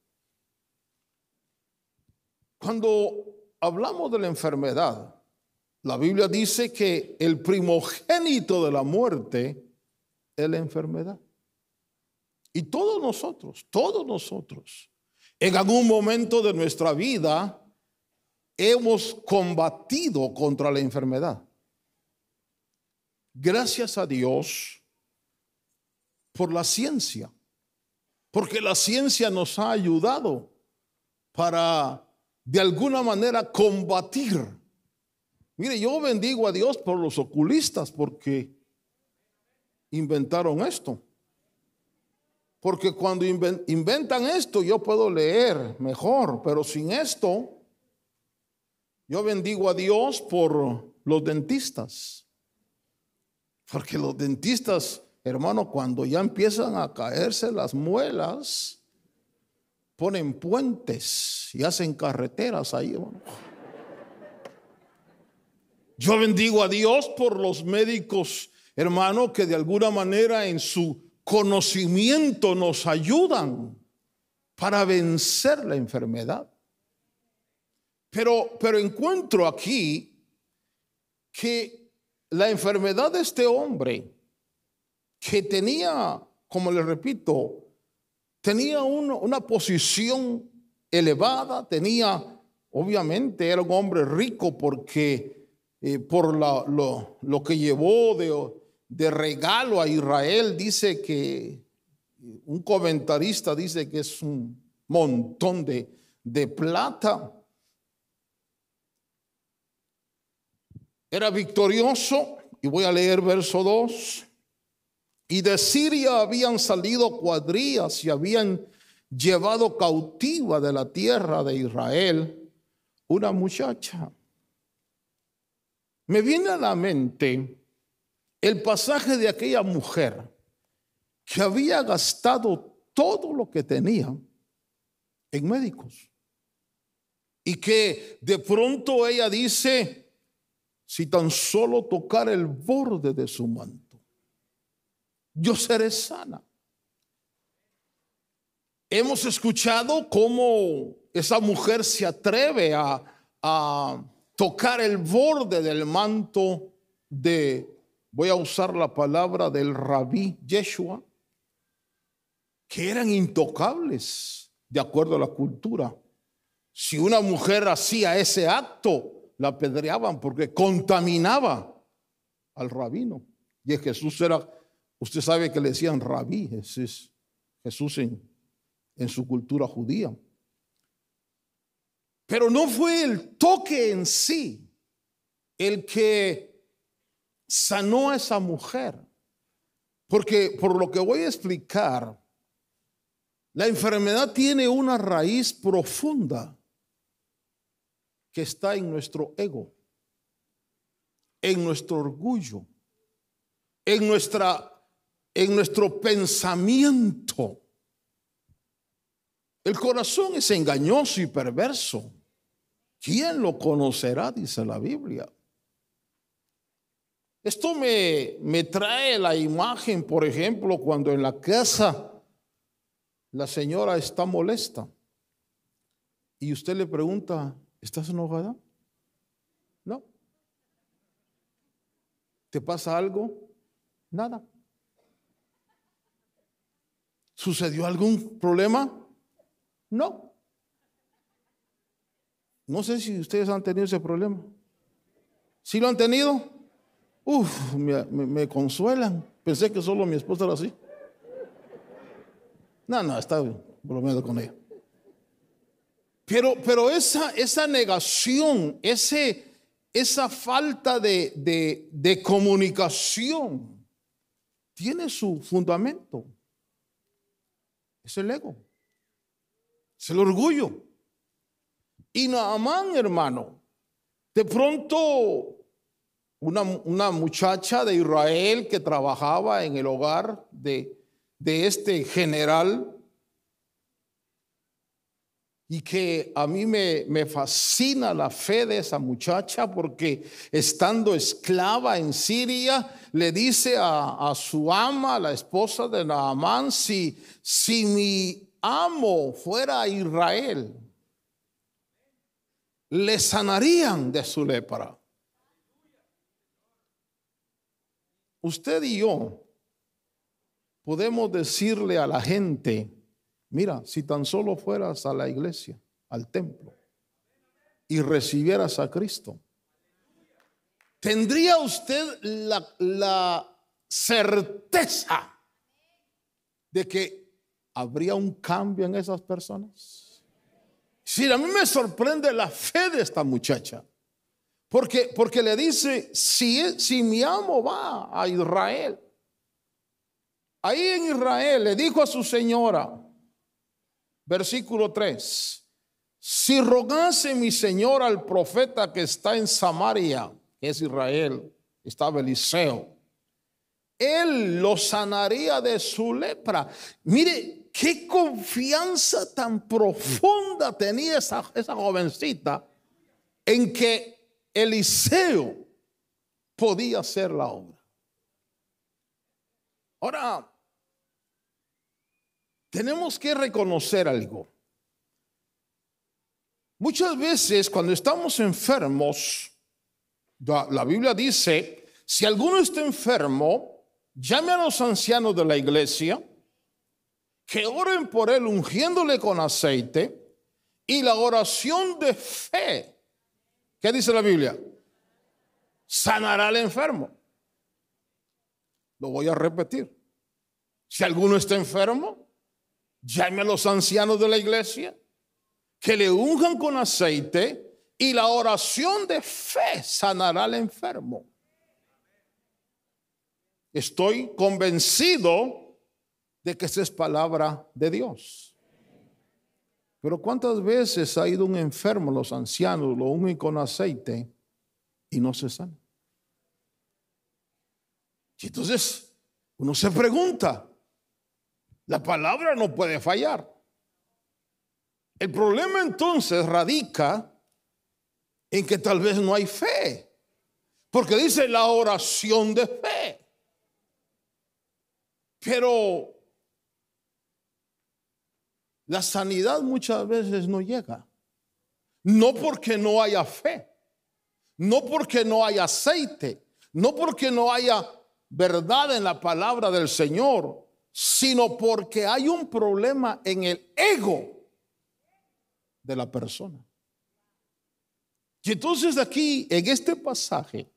Cuando hablamos de la enfermedad, la Biblia dice que el primogénito de la muerte es la enfermedad. Y todos nosotros, en algún momento de nuestra vida, hemos combatido contra la enfermedad. Gracias a Dios por la ciencia. porque la ciencia nos ha ayudado para de alguna manera combatir. Mire, yo bendigo a Dios por los oculistas porque inventaron esto. Porque cuando inventan esto yo puedo leer mejor, pero sin esto yo bendigo a Dios por los dentistas. Porque los dentistas, hermano, cuando ya empiezan a caerse las muelas, ponen puentes y hacen carreteras ahí, hermano. Yo bendigo a Dios por los médicos, hermano, que de alguna manera en su conocimiento nos ayudan para vencer la enfermedad. Pero encuentro aquí que la enfermedad de este hombre, que tenía, como les repito, tenía una posición elevada, obviamente era un hombre rico porque por lo que llevó de regalo a Israel, dice que un comentarista dice que es un montón de plata. Era victorioso, y voy a leer verso 2. Y de Siria habían salido cuadrillas y habían llevado cautiva de la tierra de Israel una muchacha. Me viene a la mente el pasaje de aquella mujer que había gastado todo lo que tenía en médicos y que de pronto ella dice: si tan solo tocar el borde de su manto, yo seré sana. Hemos escuchado cómo esa mujer se atreve a tocar el borde del manto voy a usar la palabra del rabí Yeshua, que eran intocables de acuerdo a la cultura. Si una mujer hacía ese acto, la apedreaban porque contaminaba al rabino. Y Jesús era, usted sabe que le decían rabí, Jesús en su cultura judía. Pero no fue el toque en sí el que sanó a esa mujer, porque por lo que voy a explicar, la enfermedad tiene una raíz profunda que está en nuestro ego, en nuestro orgullo, en nuestro pensamiento. El corazón es engañoso y perverso. ¿Quién lo conocerá?, dice la Biblia. Esto me trae la imagen, por ejemplo, cuando en la casa la señora está molesta y usted le pregunta: ¿estás enojada? No. ¿Te pasa algo? Nada. ¿Sucedió algún problema? No. No sé si ustedes han tenido ese problema. ¿Sí lo han tenido? Me consuelan. Pensé que solo mi esposa era así. No, está bromeando con ella. Pero esa negación, esa falta de comunicación tiene su fundamento. Es el ego, es el orgullo. Y Naamán, hermano, de pronto una muchacha de Israel que trabajaba en el hogar de este general, y que a mí me fascina la fe de esa muchacha, porque estando esclava en Siria, le dice a su ama, la esposa de Naamán: si mi amo fuera a Israel, le sanarían de su lepra. Usted y yo podemos decirle a la gente: mira, si tan solo fueras a la iglesia, al templo, y recibieras a Cristo, tendría usted la certeza de que ¿habría un cambio en esas personas? Sí, a mí me sorprende la fe de esta muchacha. Porque le dice, si mi amo va a Israel, ahí en Israel le dijo a su señora, versículo 3, si rogase mi señora al profeta que está en Samaria, que es Israel, estaba Eliseo, él lo sanaría de su lepra. Mire, qué confianza tan profunda tenía esa jovencita en que Eliseo podía hacer la obra. Ahora, tenemos que reconocer algo. Muchas veces cuando estamos enfermos, la Biblia dice, si alguno está enfermo, llame a los ancianos de la iglesia, que oren por él ungiéndole con aceite, y la oración de fe, ¿qué dice la Biblia? Sanará al enfermo. Lo voy a repetir. Si alguno está enfermo, llame a los ancianos de la iglesia, que le unjan con aceite, y la oración de fe sanará al enfermo. Estoy convencido de que esa es palabra de Dios. Pero ¿cuántas veces ha ido un enfermo, los ancianos lo ungen con aceite y no se sana? Y entonces uno se pregunta, la palabra no puede fallar. El problema entonces radica en que tal vez no hay fe, porque dice la oración de fe. Pero la sanidad muchas veces no llega. No porque no haya fe, no porque no haya aceite, no porque no haya verdad en la palabra del Señor, sino porque hay un problema en el ego de la persona. Y entonces aquí, en este pasaje,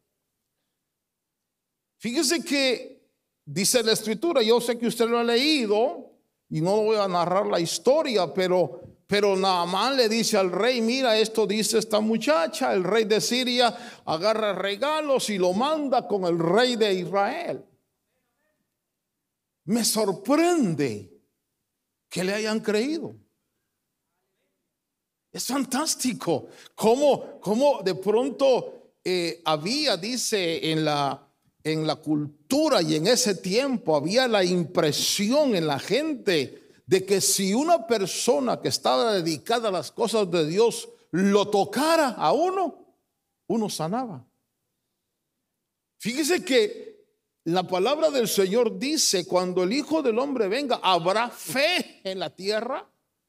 fíjese que dice la escritura, yo sé que usted lo ha leído y no voy a narrar la historia, pero Naamán le dice al rey, mira, esto dice esta muchacha. El rey de Siria agarra regalos y lo manda con el rey de Israel. Me sorprende que le hayan creído. Es fantástico cómo de pronto había, dice, en la cultura y en ese tiempo había la impresión en la gente de que si una persona que estaba dedicada a las cosas de Dios lo tocara a uno sanaba. Fíjese que la palabra del Señor dice, cuando el Hijo del Hombre venga, ¿habrá fe en la tierra?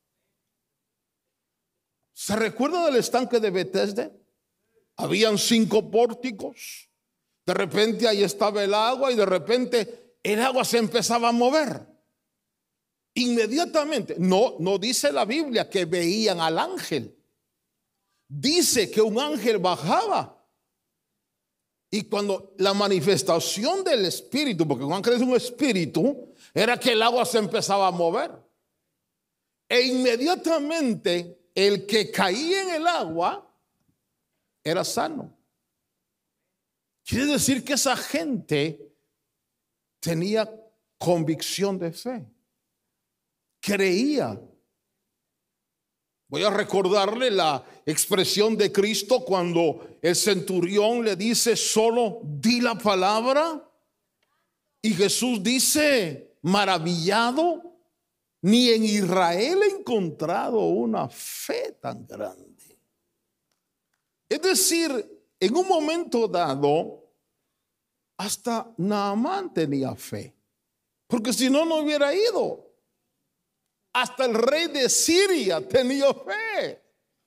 ¿Se recuerda del estanque de Betesda? Habían 5 pórticos. De repente ahí estaba el agua y de repente el agua se empezaba a mover. Inmediatamente, no dice la Biblia que veían al ángel. Dice que un ángel bajaba. Y cuando la manifestación del espíritu, porque un ángel es un espíritu, era que el agua se empezaba a mover. E inmediatamente el que caía en el agua era sano. Quiere decir que esa gente tenía convicción de fe. Creía. Voy a recordarle la expresión de Cristo cuando el centurión le dice, solo di la palabra. Y Jesús dice, maravillado, ni en Israel he encontrado una fe tan grande. Es decir, en un momento dado, hasta Naamán tenía fe, porque si no, no hubiera ido. Hasta el rey de Siria tenía fe.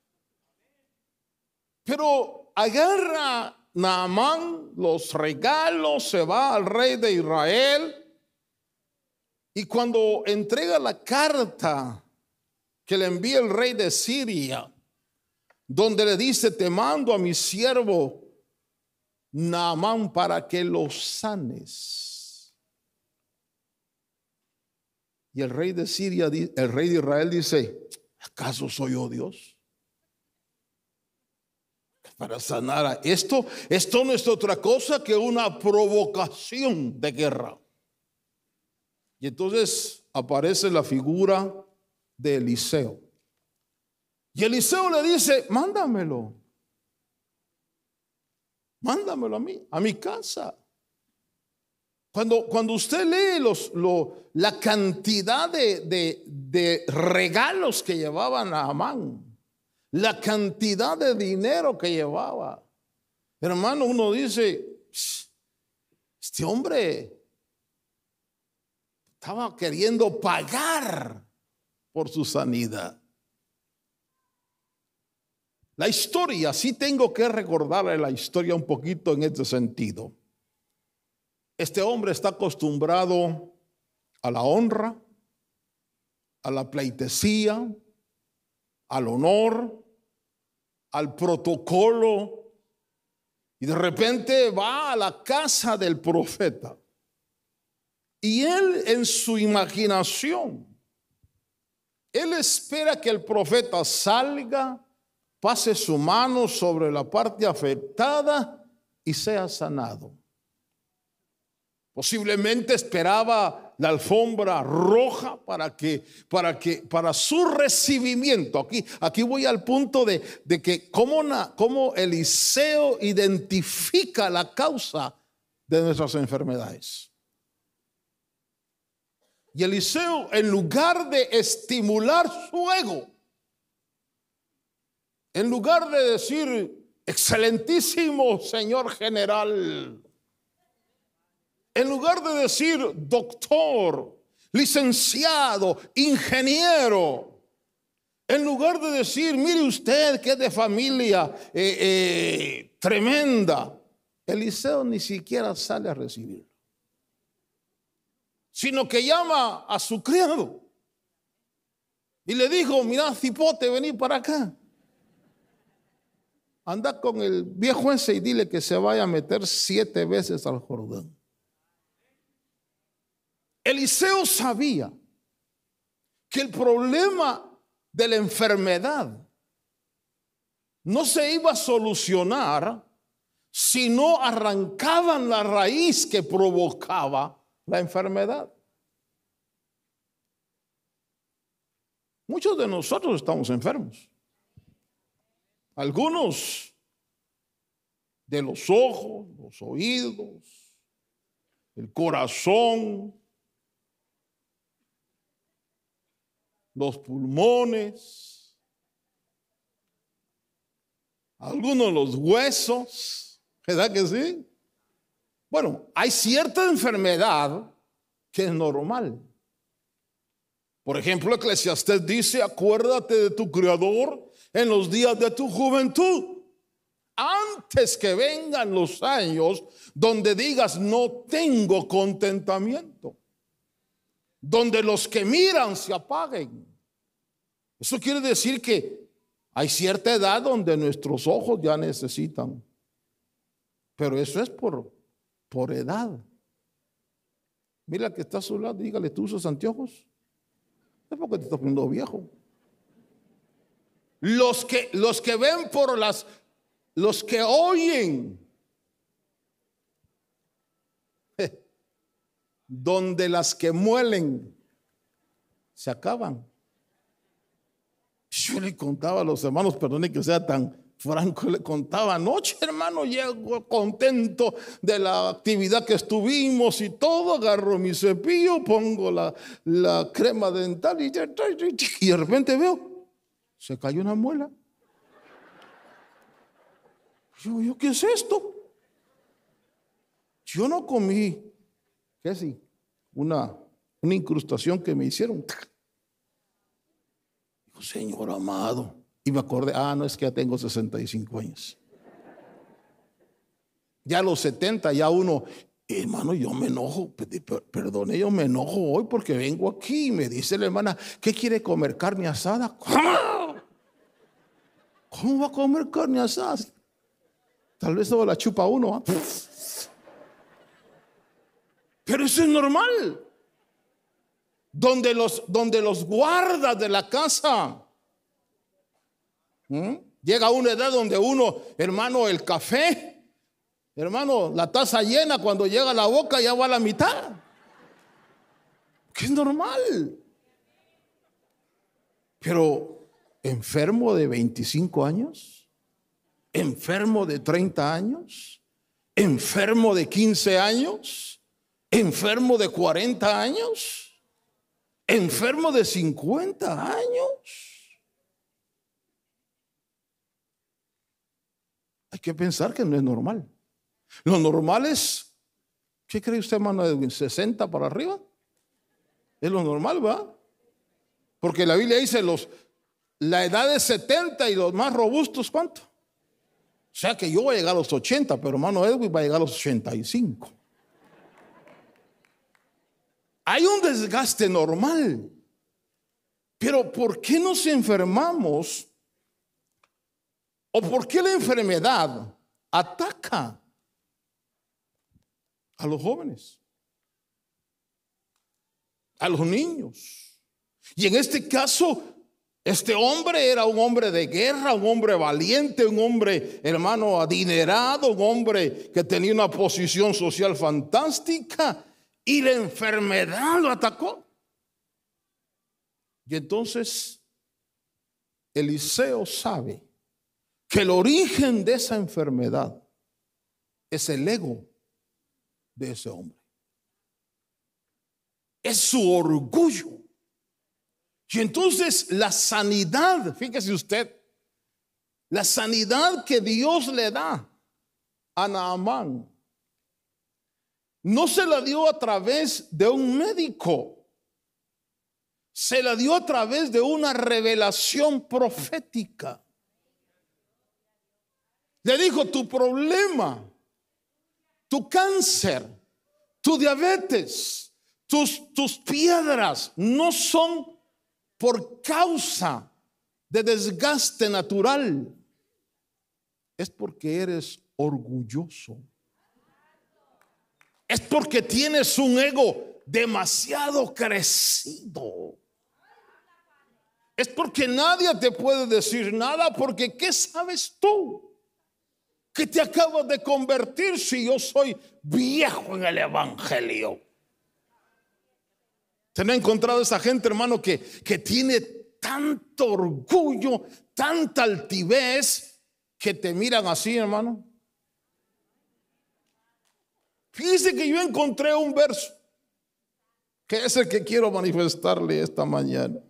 Pero agarra Naamán los regalos, se va al rey de Israel, y cuando entrega la carta que le envía el rey de Siria, donde le dice, te mando a mi siervo Naamán para que lo sanes. Y el rey de Siria, el rey de Israel dice, ¿acaso soy yo Dios? Para sanar a esto no es otra cosa que una provocación de guerra. Y entonces aparece la figura de Eliseo. Y Eliseo le dice, mándamelo a mi casa. Cuando usted lee la cantidad de regalos que llevaban a Amán, la cantidad de dinero que llevaba, hermano, uno dice, este hombre estaba queriendo pagar por su sanidad. La historia, sí tengo que recordarle la historia un poquito en este sentido. Este hombre está acostumbrado a la honra, a la pleitesía, al honor, al protocolo, y de repente va a la casa del profeta. Y él, en su imaginación, él espera que el profeta salga, pase su mano sobre la parte afectada y sea sanado. Posiblemente esperaba la alfombra roja para su recibimiento. Aquí voy al punto de que cómo Eliseo identifica la causa de nuestras enfermedades. Y Eliseo, en lugar de estimular su ego, en lugar de decir, excelentísimo señor general, en lugar de decir doctor, licenciado, ingeniero, en lugar de decir, mire usted que es de familia tremenda, Eliseo ni siquiera sale a recibirlo, sino que llama a su criado y le dijo, mira, cipote, vení para acá. Anda con el viejo ese y dile que se vaya a meter 7 veces al Jordán. Eliseo sabía que el problema de la enfermedad no se iba a solucionar si no arrancaban la raíz que provocaba la enfermedad. Muchos de nosotros estamos enfermos. Algunos de los ojos, los oídos, el corazón, los pulmones, algunos los huesos, ¿verdad que sí? Bueno, hay cierta enfermedad que es normal. Por ejemplo, Eclesiastés dice, acuérdate de tu Creador en los días de tu juventud, antes que vengan los años donde digas no tengo contentamiento, donde los que miran se apaguen. Eso quiere decir que hay cierta edad donde nuestros ojos ya necesitan, pero eso es por edad. Mira que está a su lado, dígale, ¿tú usas anteojos? Es porque te estás poniendo viejo. Los que ven por los que oyen, donde las que muelen se acaban. Yo le contaba a los hermanos, perdone que sea tan franco, le contaba anoche, hermano, llego contento de la actividad que estuvimos y todo, agarro mi cepillo, pongo la crema dental y de repente veo, se cayó una muela. Yo, ¿qué es esto? Yo no comí, ¿qué sí? Una incrustación que me hicieron. Digo, Señor amado. Y me acordé, no es que ya tengo 65 años. Ya a los 70, ya uno, hermano, yo me enojo, perdone, yo me enojo hoy porque vengo aquí y me dice la hermana, ¿qué quiere comer? ¿Carne asada? ¿Cómo va a comer carne asada? Tal vez solo la chupa uno. Pero eso es normal. donde los guardas de la casa. Llega una edad donde uno, hermano, el café, hermano, la taza llena, cuando llega a la boca ya va a la mitad. Que es normal. Pero enfermo de 25 años, enfermo de 30 años, enfermo de 15 años, enfermo de 40 años, enfermo de 50 años. Hay que pensar que no es normal. Lo normal es, ¿qué cree usted, hermano, de 60 para arriba? Es lo normal, ¿va? Porque la Biblia dice la edad de 70 y los más robustos, ¿cuánto? O sea que yo voy a llegar a los 80, pero hermano Edwin va a llegar a los 85. Hay un desgaste normal. Pero ¿por qué nos enfermamos? ¿O por qué la enfermedad ataca a los jóvenes, a los niños? Y en este caso, este hombre era un hombre de guerra, un hombre valiente, un hombre, hermano, adinerado, un hombre que tenía una posición social fantástica, y la enfermedad lo atacó. Y entonces Eliseo sabe que el origen de esa enfermedad es el ego de ese hombre. Es su orgullo. Y entonces la sanidad, fíjese usted, la sanidad que Dios le da a Naamán no se la dio a través de un médico, se la dio a través de una revelación profética. Le dijo: tu problema, tu cáncer, tu diabetes, tus piedras no son por causa de desgaste natural, es porque eres orgulloso. Es porque tienes un ego demasiado crecido. Es porque nadie te puede decir nada, porque ¿qué sabes tú? ¿Qué te acabas de convertir si yo soy viejo en el evangelio? ¿Se me ha encontrado esa gente, hermano, que tiene tanto orgullo, tanta altivez, que te miran así, hermano? Fíjese que yo encontré un verso que es el que quiero manifestarle esta mañana.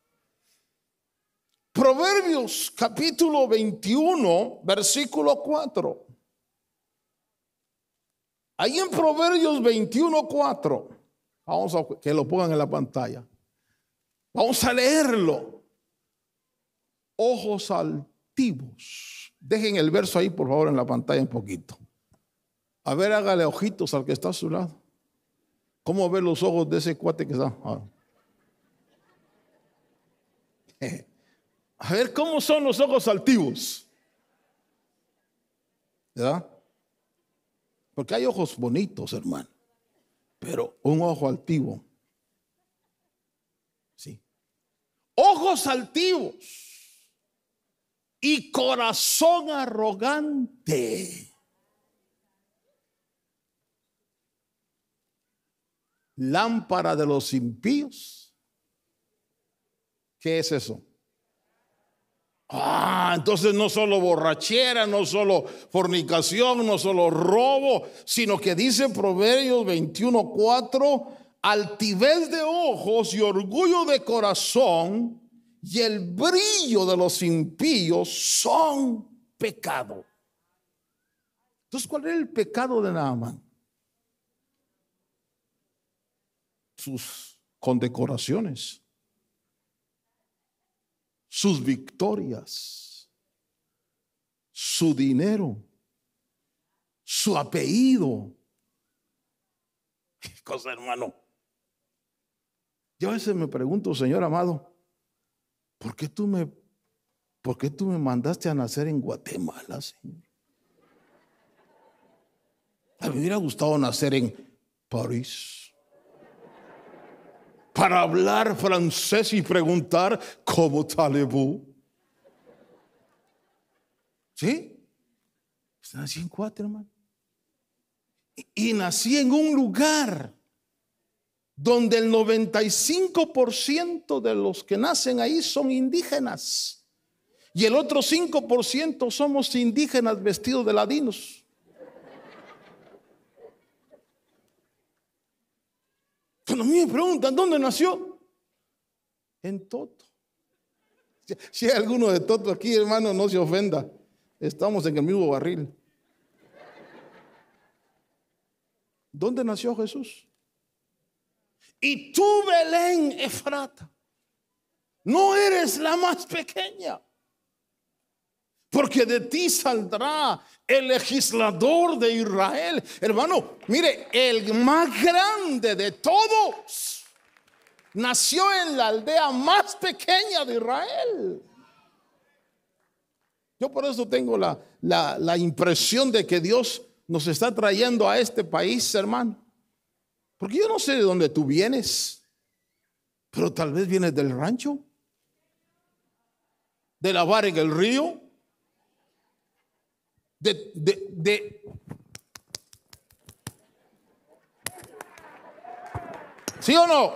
Proverbios capítulo 21, versículo 4. Ahí en Proverbios 21, 4. Vamos a que lo pongan en la pantalla. Vamos a leerlo. Ojos altivos. Dejen el verso ahí, por favor, en la pantalla un poquito. A ver, hágale ojitos al que está a su lado. ¿Cómo ve los ojos de ese cuate que está? A ver, ¿cómo son los ojos altivos? ¿Verdad? Porque hay ojos bonitos, hermano. Pero un ojo altivo. Sí. Ojos altivos y corazón arrogante. Lámpara de los impíos. ¿Qué es eso? Entonces no solo borrachera, no solo fornicación, no solo robo, sino que dice Proverbios 21:4, altivez de ojos y orgullo de corazón y el brillo de los impíos son pecado. Entonces, ¿cuál era el pecado de Naamán? Sus condecoraciones, sus victorias, su dinero, su apellido. ¿Qué cosa, hermano? Yo a veces me pregunto, Señor amado, ¿por qué tú me mandaste a nacer en Guatemala, Señor? A mí me hubiera gustado nacer en París, para hablar francés y preguntar ¿cómo allez-vous? ¿Sí? Nací en Cuatro, hermano. Y nací en un lugar donde el 95% de los que nacen ahí son indígenas. Y el otro 5% somos indígenas vestidos de ladinos. Cuando a mí me preguntan ¿dónde nació? En Toto. Si hay alguno de Toto aquí, hermano, no se ofenda. Estamos en el mismo barril. ¿Dónde nació Jesús? Y tú, Belén Efrata, no eres la más pequeña, porque de ti saldrá el legislador de Israel. Hermano, mire, el más grande de todos nació en la aldea más pequeña de Israel. Yo por eso tengo la impresión de que Dios nos está trayendo a este país, hermano. Porque yo no sé de dónde tú vienes, pero tal vez vienes del rancho, de lavar en el río, ¿sí o no?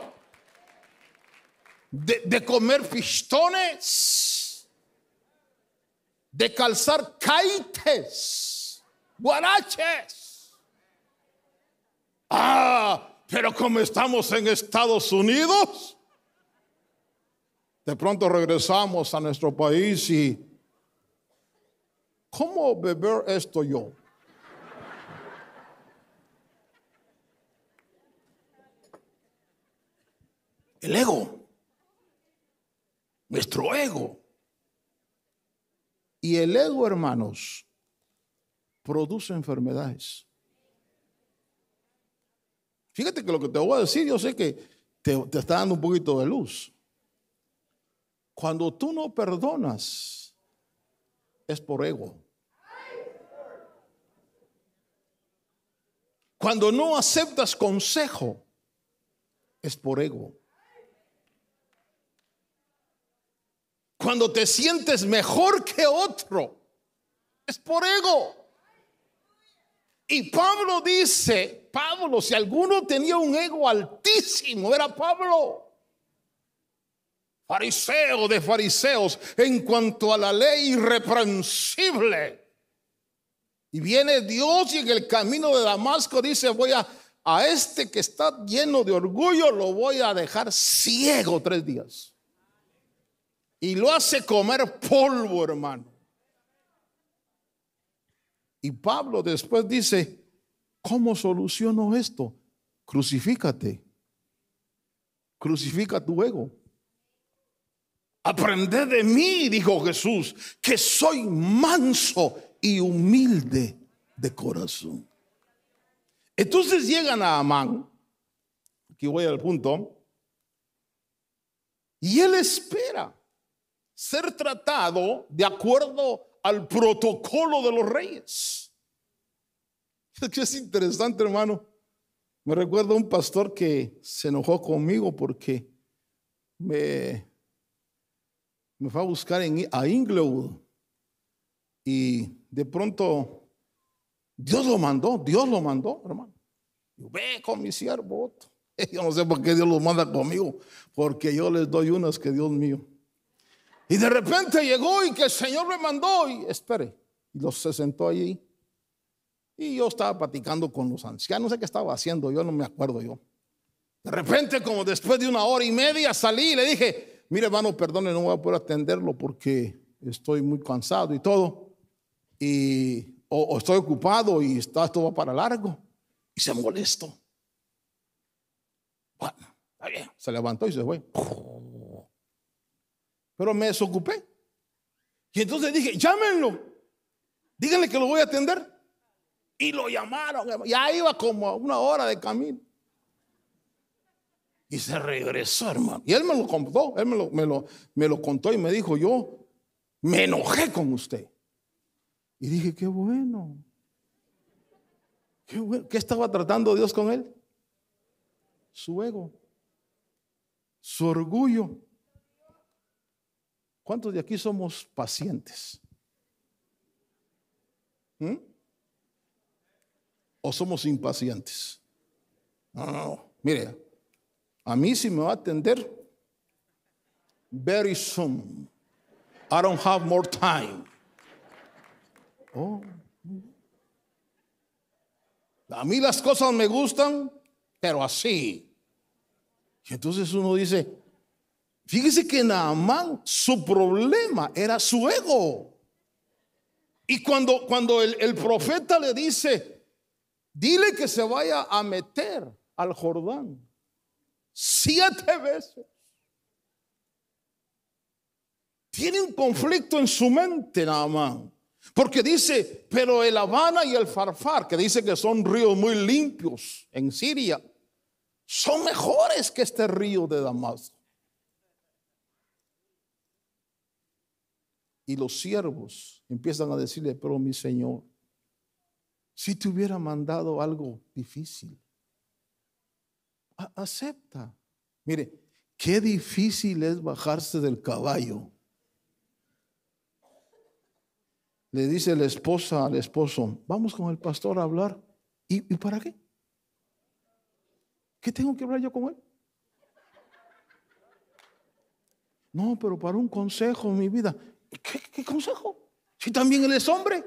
De comer pistones, de calzar caites, guaraches. Pero como estamos en Estados Unidos, de pronto regresamos a nuestro país y ¿cómo beber esto yo? El ego, nuestro ego. Y el ego, hermanos, produce enfermedades. Fíjate que lo que te voy a decir, yo sé que te está dando un poquito de luz. Cuando tú no perdonas, es por ego. Cuando no aceptas consejo, es por ego. Cuando te sientes mejor que otro, es por ego. Y Pablo dice, si alguno tenía un ego altísimo, era Pablo. Fariseo de fariseos en cuanto a la ley irreprensible. Y viene Dios y en el camino de Damasco dice, voy a este que está lleno de orgullo, lo voy a dejar ciego 3 días. Y lo hace comer polvo, hermano. Y Pablo después dice, ¿cómo soluciono esto? Crucifícate. Crucifica tu ego. Aprended de mí, dijo Jesús, que soy manso y humilde de corazón. Entonces llegan a Amán, aquí voy al punto, y él espera ser tratado de acuerdo al protocolo de los reyes. Es que es interesante, hermano. Me recuerdo un pastor que se enojó conmigo porque me fue a buscar a Inglewood y de pronto Dios lo mandó, hermano. Yo, ve con mi siervo. Yo no sé por qué Dios los manda conmigo, porque yo les doy unas que Dios mío. Y de repente llegó y que el Señor me mandó y espere, y se sentó allí. Y yo estaba platicando con los ancianos, no sé qué estaba haciendo, yo no me acuerdo yo. De repente, como después de 1 hora y media, salí y le dije, mire hermano, perdone, no voy a poder atenderlo porque estoy muy cansado y todo. O estoy ocupado y esto va para largo. Y se molestó. Bueno, está bien, se levantó y se fue. Pero me desocupé. Y entonces dije, llámenlo. Díganle que lo voy a atender. Y lo llamaron. Ya iba como a 1 hora de camino. Y se regresó, hermano. Y él me lo contó. Él me lo contó y me dijo, yo me enojé con usted. Y dije, qué bueno. Qué bueno. ¿Qué estaba tratando Dios con él? Su ego. su orgullo. ¿Cuántos de aquí somos pacientes? ¿O somos impacientes? No. Mire, a mí si me va a atender, very soon. I don't have more time. Oh. A mí las cosas me gustan, pero así. Y entonces uno dice, fíjese que Naamán, su problema era su ego. Y cuando el profeta le dice, dile que se vaya a meter al Jordán 7 veces. Tiene un conflicto en su mente, Naamán. Porque dice, pero el Abana y el Farfar, que dice que son ríos muy limpios en Siria, son mejores que este río de Damasco. Y los siervos empiezan a decirle, pero mi Señor, si te hubiera mandado algo difícil, acepta. Mire, qué difícil es bajarse del caballo. Le dice la esposa al esposo, vamos con el pastor a hablar. ¿Y para qué? ¿Qué tengo que hablar yo con él? No, pero para un consejo en mi vida. ¿Qué consejo? Si también él es hombre.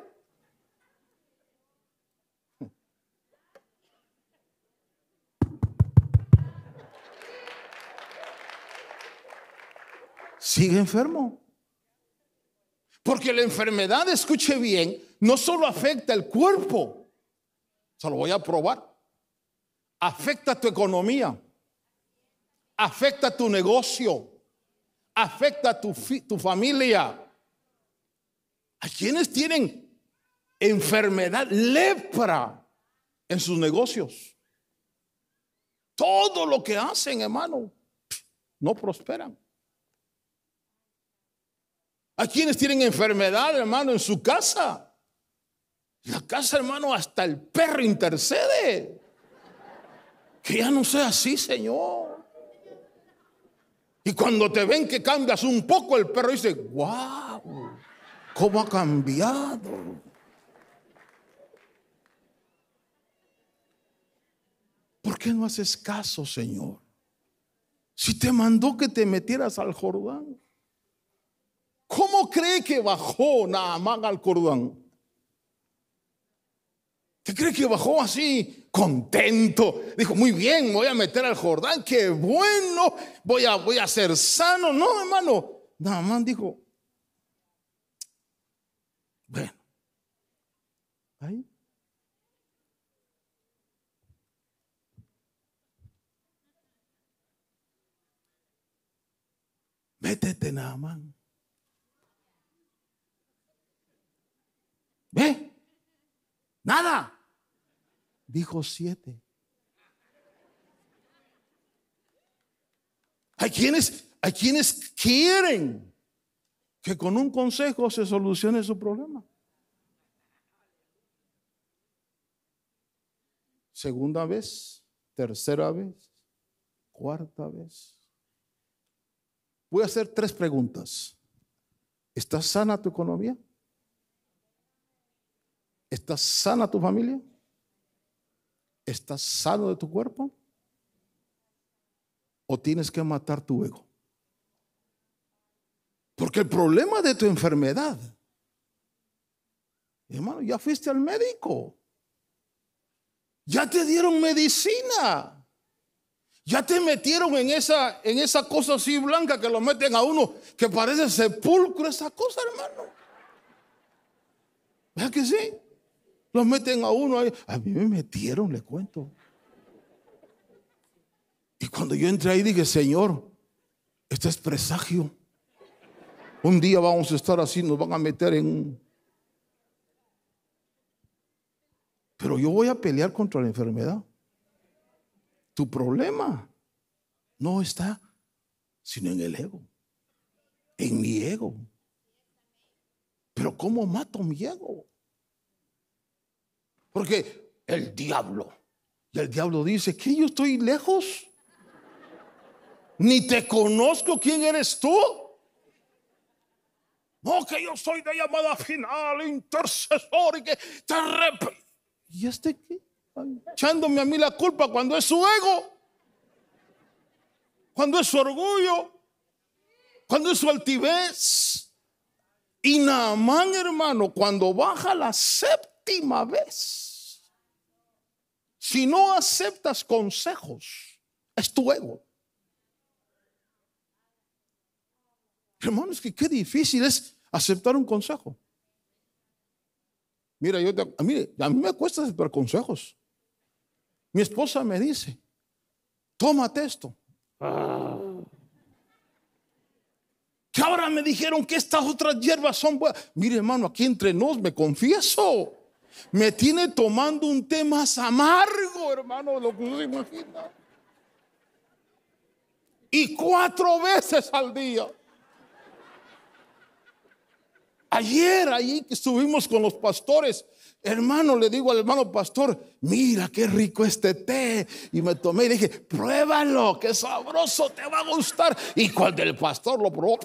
Sigue enfermo. Porque la enfermedad, escuche bien, no solo afecta el cuerpo. Se lo voy a probar. Afecta tu economía. Afecta tu negocio. Afecta tu familia. Hay quienes tienen enfermedad, lepra en sus negocios. Todo lo que hacen, hermano, no prosperan. Hay quienes tienen enfermedad, hermano, en su casa. En la casa, hermano, hasta el perro intercede. Que ya no sea así, Señor. Y cuando te ven que cambias un poco, el perro dice, wow, ¿cómo ha cambiado? ¿Por qué no haces caso, Señor? Si te mandó que te metieras al Jordán, ¿cómo cree que bajó Naamán al Jordán? ¿Te cree que bajó así, contento? Dijo, muy bien, me voy a meter al Jordán, qué bueno, voy a ser sano. No, hermano, Naamán dijo, bueno, ahí. Métete, Naamán. ¿Ve? Nada. Dijo 7. Hay quienes quieren que con un consejo se solucione su problema. Segunda vez, tercera vez, cuarta vez. Voy a hacer 3 preguntas. ¿Está sana tu economía? ¿Estás sana tu familia? ¿Estás sano de tu cuerpo? ¿O tienes que matar tu ego? Porque el problema de tu enfermedad, hermano, ya fuiste al médico. Ya te dieron medicina. Ya te metieron en esa cosa así blanca que lo meten a uno, que parece sepulcro, esa cosa, hermano. ¿Verdad que sí? Los meten a uno ahí. A mí me metieron, le cuento. Y cuando yo entré ahí dije, Señor, esto es presagio. Un día vamos a estar así, nos van a meter en un... Pero yo voy a pelear contra la enfermedad. Tu problema no está sino en el ego, en mi ego. Pero ¿cómo mato mi ego? Porque el diablo, y el diablo dice que yo estoy lejos. Ni te conozco, ¿quién eres tú? No, que yo soy de llamada final, intercesor y que te ¿Y este qué? Echándome a mí la culpa cuando es su ego, cuando es su orgullo, cuando es su altivez. Y Naamán, hermano, cuando baja la séptima vez, si no aceptas consejos, es tu ego. Hermano, es que qué difícil es aceptar un consejo. Mira, a mí me cuesta aceptar consejos. Mi esposa me dice, tómate esto. Que ahora me dijeron que estas otras hierbas son buenas. Mire, hermano, aquí entre nos me confieso. Me tiene tomando un té más amargo, hermano, de lo que usted imagina. Y 4 veces al día. Ayer, ahí que estuvimos con los pastores, hermano, le digo al hermano pastor, mira qué rico este té. Y me tomé y dije, pruébalo, qué sabroso, te va a gustar. Y cuando el pastor lo probó,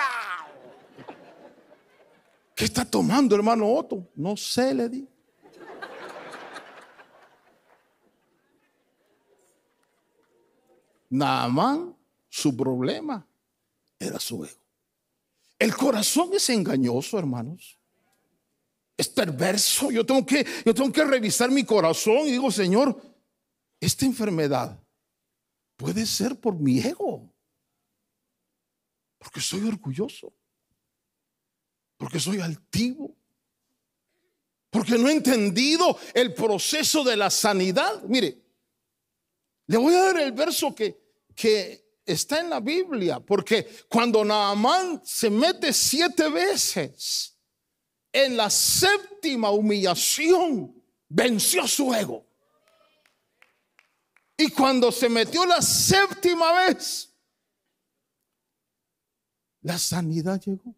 ¿qué está tomando, hermano Otto? No sé, le di. Naamán, su problema era su ego. El corazón es engañoso, hermanos. Es perverso. Yo tengo que revisar mi corazón y digo, Señor, esta enfermedad puede ser por mi ego. Porque soy orgulloso. Porque soy altivo. Porque no he entendido el proceso de la sanidad. Mire, le voy a dar el verso que está en la Biblia, porque cuando Naamán se mete 7 veces, en la séptima humillación venció su ego. Y cuando se metió la séptima vez, la sanidad llegó.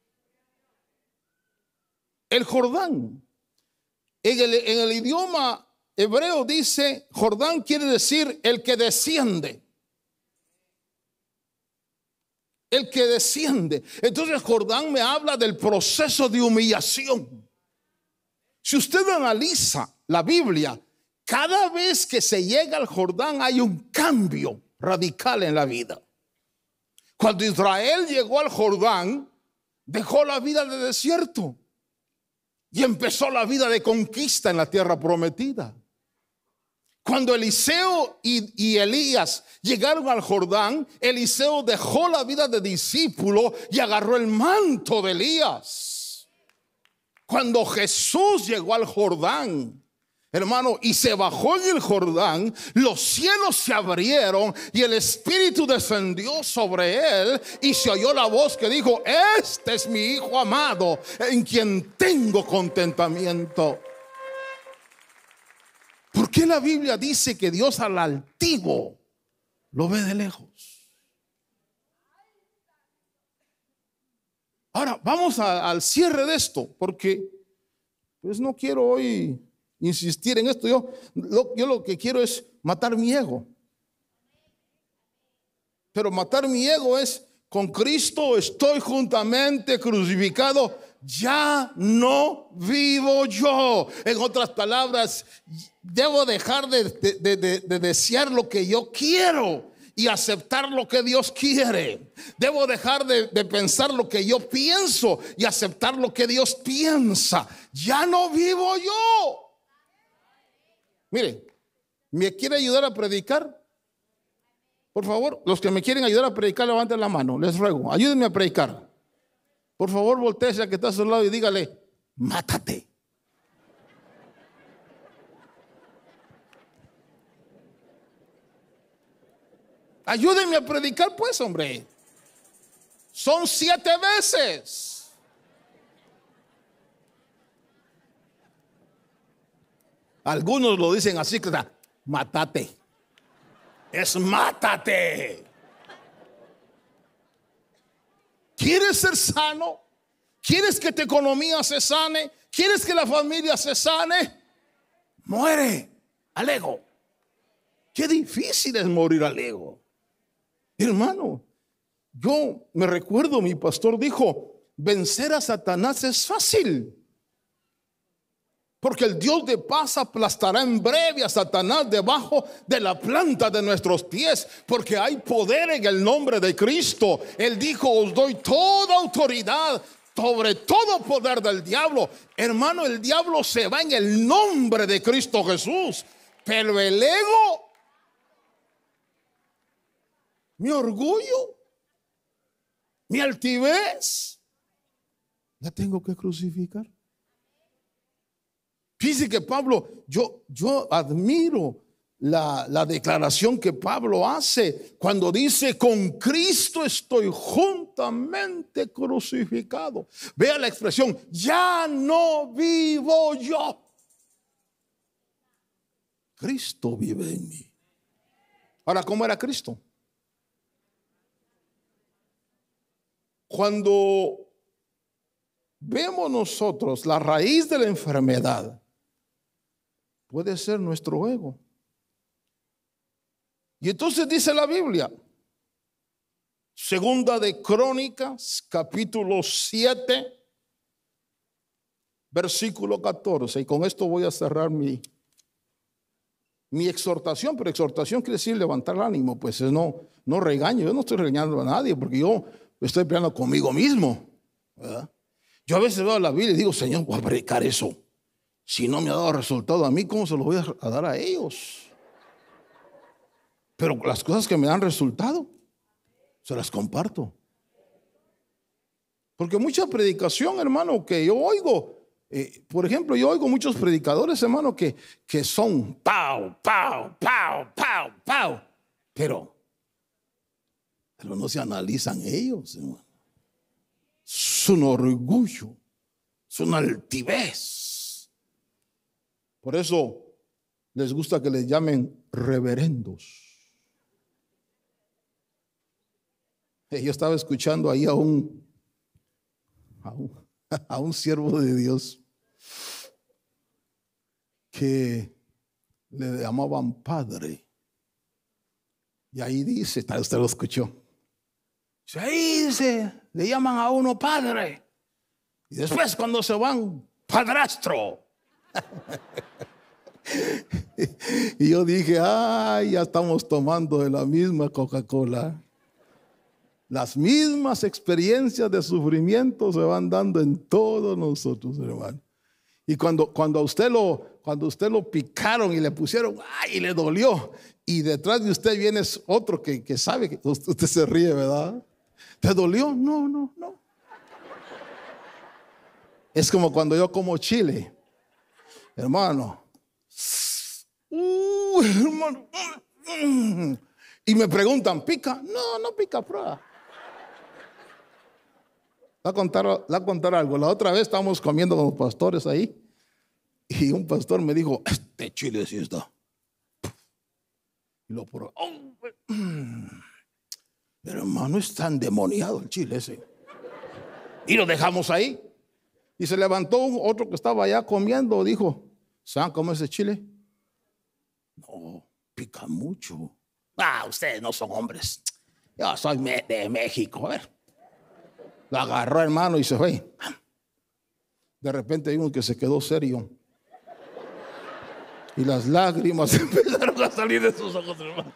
El Jordán, en el idioma hebreo dice, Jordán quiere decir el que desciende. El que desciende. Entonces Jordán me habla del proceso de humillación. Si usted analiza la Biblia, cada vez que se llega al Jordán hay un cambio radical en la vida. Cuando Israel llegó al Jordán, dejó la vida de desierto y empezó la vida de conquista en la tierra prometida. Cuando Eliseo y Elías llegaron al Jordán, Eliseo dejó la vida de discípulo y agarró el manto de Elías. Cuando Jesús llegó al Jordán, hermano, y se bajó en el Jordán, los cielos se abrieron y el Espíritu descendió sobre él y se oyó la voz que dijo, este es mi Hijo amado en quien tengo contentamiento. ¿Por qué la Biblia dice que Dios al altivo lo ve de lejos? Ahora vamos al cierre de esto, porque pues no quiero hoy insistir en esto. Yo lo que quiero es matar mi ego. Pero matar mi ego es, con Cristo estoy juntamente crucificado, ya no vivo yo. En otras palabras, debo dejar de desear lo que yo quiero y aceptar lo que Dios quiere. Debo dejar de pensar lo que yo pienso y aceptar lo que Dios piensa. Ya no vivo yo. Mire, ¿me quiere ayudar a predicar? Por favor, los que me quieren ayudar a predicar, levanten la mano, les ruego, ayúdenme a predicar. Por favor, voltéese a que está a su lado y dígale, mátate. Ayúdenme a predicar, pues, hombre. Son 7 veces. Algunos lo dicen así, mátate. Es mátate. ¿Quieres ser sano? ¿Quieres que tu economía se sane? ¿Quieres que la familia se sane? Muere al ego. Qué difícil es morir al ego. Hermano, yo me recuerdo, mi pastor dijo, vencer a Satanás es fácil. Porque el Dios de paz aplastará en breve a Satanás debajo de la planta de nuestros pies. Porque hay poder en el nombre de Cristo. Él dijo, os doy toda autoridad sobre todo poder del diablo. Hermano, el diablo se va en el nombre de Cristo Jesús. Pero el ego, mi orgullo, mi altivez, la tengo que crucificar. Fíjese que Pablo, yo admiro la declaración que Pablo hace cuando dice, con Cristo estoy juntamente crucificado. Vea la expresión, ya no vivo yo, Cristo vive en mí. Ahora, ¿cómo era Cristo? Cuando vemos nosotros la raíz de la enfermedad, puede ser nuestro ego. Y entonces dice la Biblia, segunda de Crónicas, capítulo 7, versículo 14. Y con esto voy a cerrar mi exhortación. Pero exhortación quiere decir levantar el ánimo. Pues no regaño. Yo no estoy regañando a nadie, porque yo estoy peleando conmigo mismo, ¿verdad? Yo a veces veo la Biblia y digo, Señor, voy a predicar eso. Si no me ha dado resultado a mí, ¿cómo se lo voy a dar a ellos? Pero las cosas que me dan resultado, se las comparto. Porque mucha predicación, hermano, que yo oigo, por ejemplo, yo oigo muchos predicadores, hermano, que son pau, pau, pau, pau, pau. Pero no se analizan ellos, hermano. Es un orgullo, es una altivez. Por eso les gusta que les llamen reverendos. Yo estaba escuchando ahí a un siervo de Dios que le llamaban padre. Y ahí dice, usted lo escuchó. Ahí dice, le llaman a uno padre. Y después cuando se van, padrastro. Y yo dije, ay, ya estamos tomando de la misma Coca-Cola. Las mismas experiencias de sufrimiento se van dando en todos nosotros, hermano. Y cuando a usted lo picaron y le pusieron, ay, y le dolió, y detrás de usted viene otro que sabe que usted se ríe, ¿verdad? ¿Te dolió? No. Es como cuando yo como chile, hermano. Hermano. Y me preguntan, ¿pica? No pica, prueba. Le voy a contar algo. La otra vez estábamos comiendo con los pastores ahí y un pastor me dijo, este chile sí está. Y lo probé. Pero hermano, es tan demoniado el chile ese. Y lo dejamos ahí. Y se levantó otro que estaba allá comiendo, dijo, ¿saben cómo es ese chile? No, pica mucho. Ustedes no son hombres. Yo soy de México. A ver. Lo agarró, hermano, y se fue. De repente hay uno que se quedó serio. Y las lágrimas empezaron a salir de sus ojos, hermano.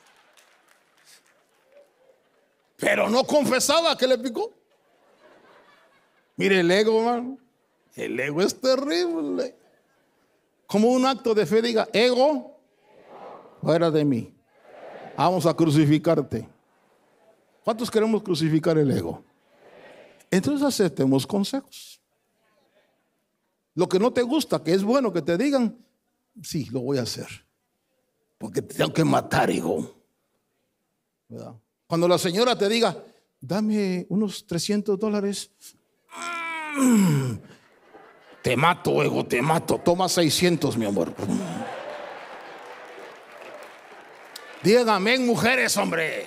Pero no confesaba que le picó. Mire el ego, hermano. El ego es terrible. Como un acto de fe diga, ego, fuera de mí. Vamos a crucificarte. ¿Cuántos queremos crucificar el ego? Entonces aceptemos consejos. Lo que no te gusta, que es bueno que te digan, sí, lo voy a hacer. Porque te tengo que matar, ego. ¿Verdad? Cuando la señora te diga, dame unos $300. Te mato, ego, te mato. Toma 600, mi amor. Digan amén, mujeres, hombre.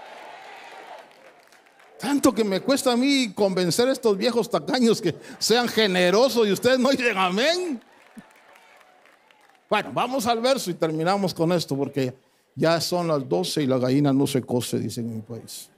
Tanto que me cuesta a mí convencer a estos viejos tacaños que sean generosos y ustedes no dicen amén. Bueno, vamos al verso y terminamos con esto porque Ya son las 12 y la gallina no se cose, dicen en mi país.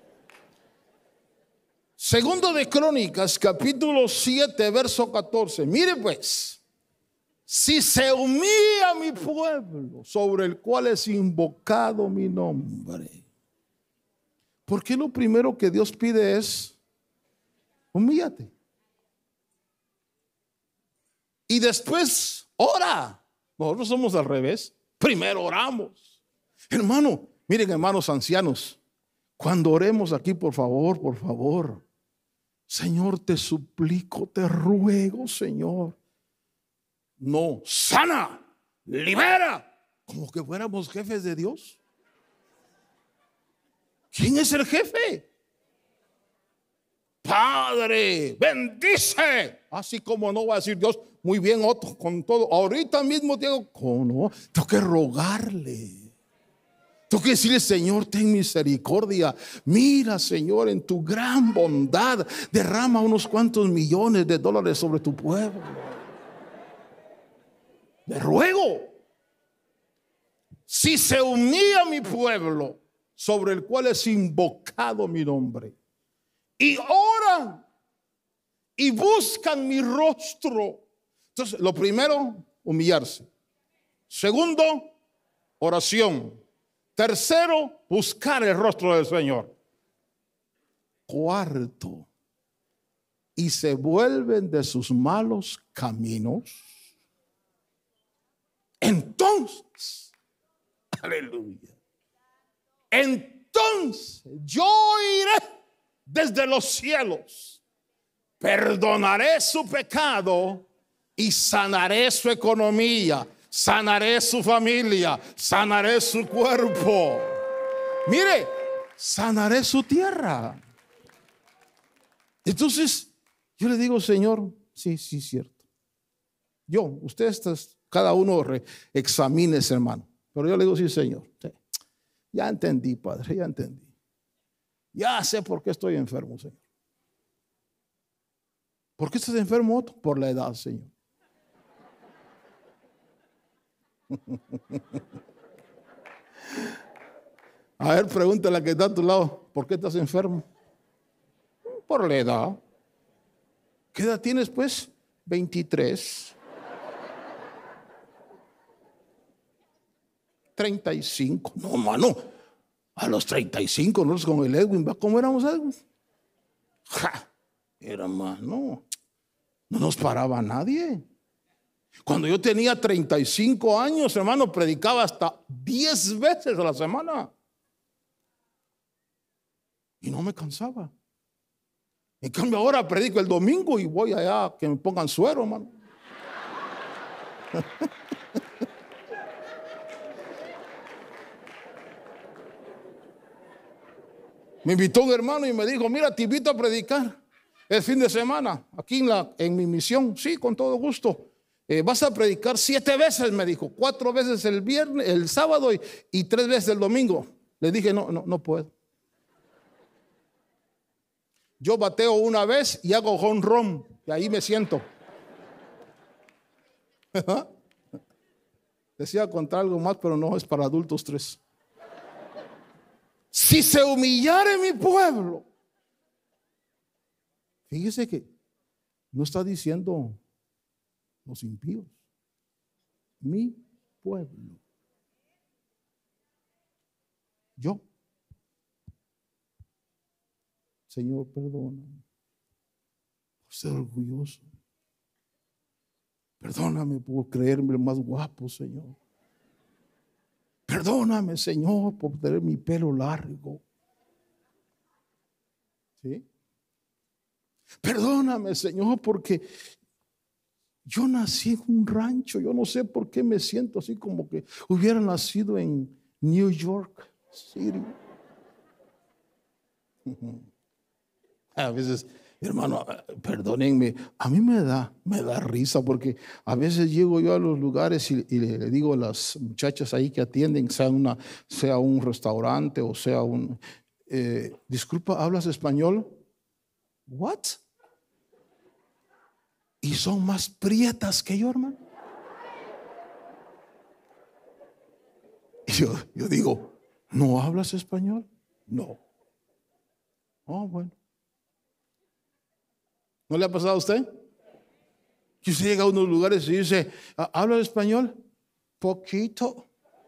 Segundo de Crónicas, capítulo 7, verso 14. Mire pues, si se humilla mi pueblo, sobre el cual es invocado mi nombre. ¿Por qué lo primero que Dios pide es humíllate? Y después ora. Nosotros somos al revés. Primero oramos. Hermano, miren, hermanos ancianos, cuando oremos aquí, por favor, Señor, te suplico, te ruego, Señor. No, sana, libera, como que fuéramos jefes de Dios. ¿Quién es el jefe? Padre, bendice. Así como no va a decir Dios, muy bien, Otto, con todo. Ahorita mismo digo, ¿cómo no? Tengo que rogarle. Tengo que decirle, Señor, ten misericordia. Mira, Señor, en tu gran bondad, derrama unos cuantos millones de dólares sobre tu pueblo. Le ruego. Si se humilla mi pueblo, sobre el cual es invocado mi nombre, y oran y buscan mi rostro. Entonces, lo primero, humillarse. Segundo, oración. Tercero, buscar el rostro del Señor. Cuarto, y se vuelven de sus malos caminos. Entonces, aleluya. Entonces yo iré desde los cielos, perdonaré su pecado y sanaré su economía, sanaré su familia, sanaré su cuerpo. Mire, sanaré su tierra. Entonces yo le digo, Señor, sí, cierto. Ustedes, cada uno examínese, hermano. Pero yo le digo, sí, Señor. Sí. Ya entendí, Padre, ya entendí. Ya sé por qué estoy enfermo, Señor. ¿Por qué estás enfermo, Otto? Por la edad, Señor. A ver, pregúntale a la que está a tu lado, ¿por qué estás enfermo? Por la edad. ¿Qué edad tienes, pues? 23. 35. No, mano. A los 35, nosotros con el Edwin, ¿cómo éramos, Edwin? Hermano, no nos paraba nadie. Cuando yo tenía 35 años, hermano, predicaba hasta 10 veces a la semana. Y no me cansaba. En cambio, ahora predico el domingo y voy allá a que me pongan suero, hermano. Me invitó un hermano y me dijo, mira, te invito a predicar el fin de semana aquí en mi misión. Sí, con todo gusto. Vas a predicar 7 veces, me dijo. 4 veces el viernes, el sábado y 3 veces el domingo. Le dije, no puedo. Yo bateo una vez y hago home run y ahí me siento. Decía contar algo más, pero no, es para adultos 3. Si se humillare mi pueblo. Fíjese que no está diciendo los impíos. Mi pueblo. Yo. Señor, perdóname por ser orgulloso. Perdóname por creerme el más guapo, Señor. Perdóname, Señor, por tener mi pelo largo. ¿Sí? Perdóname, Señor, porque yo nací en un rancho. Yo no sé por qué me siento así como que hubiera nacido en New York City. A veces, hermano, perdónenme, a mí me da risa porque a veces llego yo a los lugares y le digo a las muchachas ahí que atienden, sea un restaurante o sea un... disculpa, ¿hablas español? ¿What? Y son más prietas que yo, hermano. Yo digo, ¿no hablas español? No. Oh, bueno. ¿No le ha pasado a usted? Que usted llega a unos lugares y dice, ¿habla español? Poquito.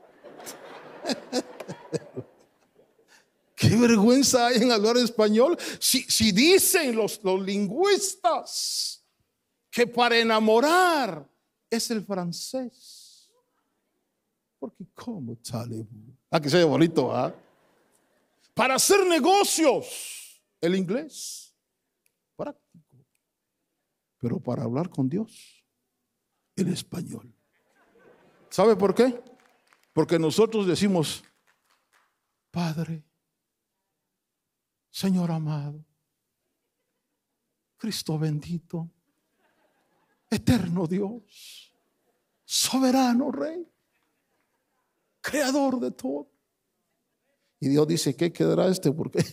¿Qué vergüenza hay en hablar español? Si dicen los lingüistas que para enamorar es el francés. Porque ¿cómo sale? Que se ve bonito, ¿ah? Para hacer negocios, el inglés. Práctico. Pero para hablar con Dios, el español. ¿Sabe por qué? Porque nosotros decimos, Padre, Señor amado, Cristo bendito, eterno Dios, soberano Rey, creador de todo. Y Dios dice, ¿qué quedará este? ¿Por qué?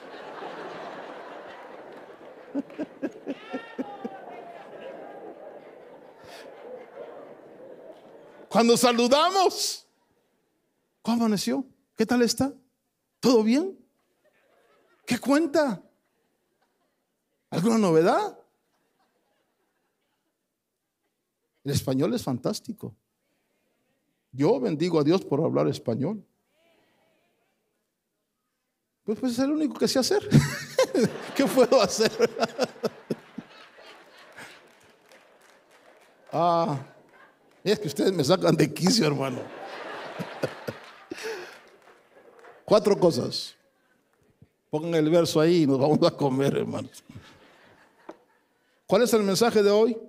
Cuando saludamos, ¿cómo amaneció? ¿Qué tal está? ¿Todo bien? ¿Qué cuenta? ¿Alguna novedad? El español es fantástico. Yo bendigo a Dios por hablar español. Pues es el único que sé hacer. ¿Qué puedo hacer? Es que ustedes me sacan de quicio, hermano. 4 cosas. Pongan el verso ahí y nos vamos a comer, hermanos. ¿Cuál es el mensaje de hoy?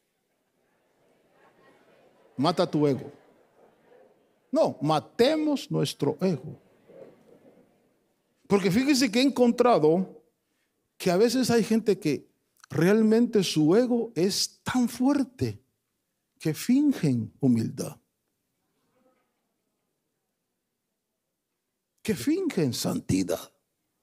Mata tu ego. No, matemos nuestro ego. Porque fíjense que he encontrado que a veces hay gente que realmente su ego es tan fuerte que fingen humildad, que fingen santidad.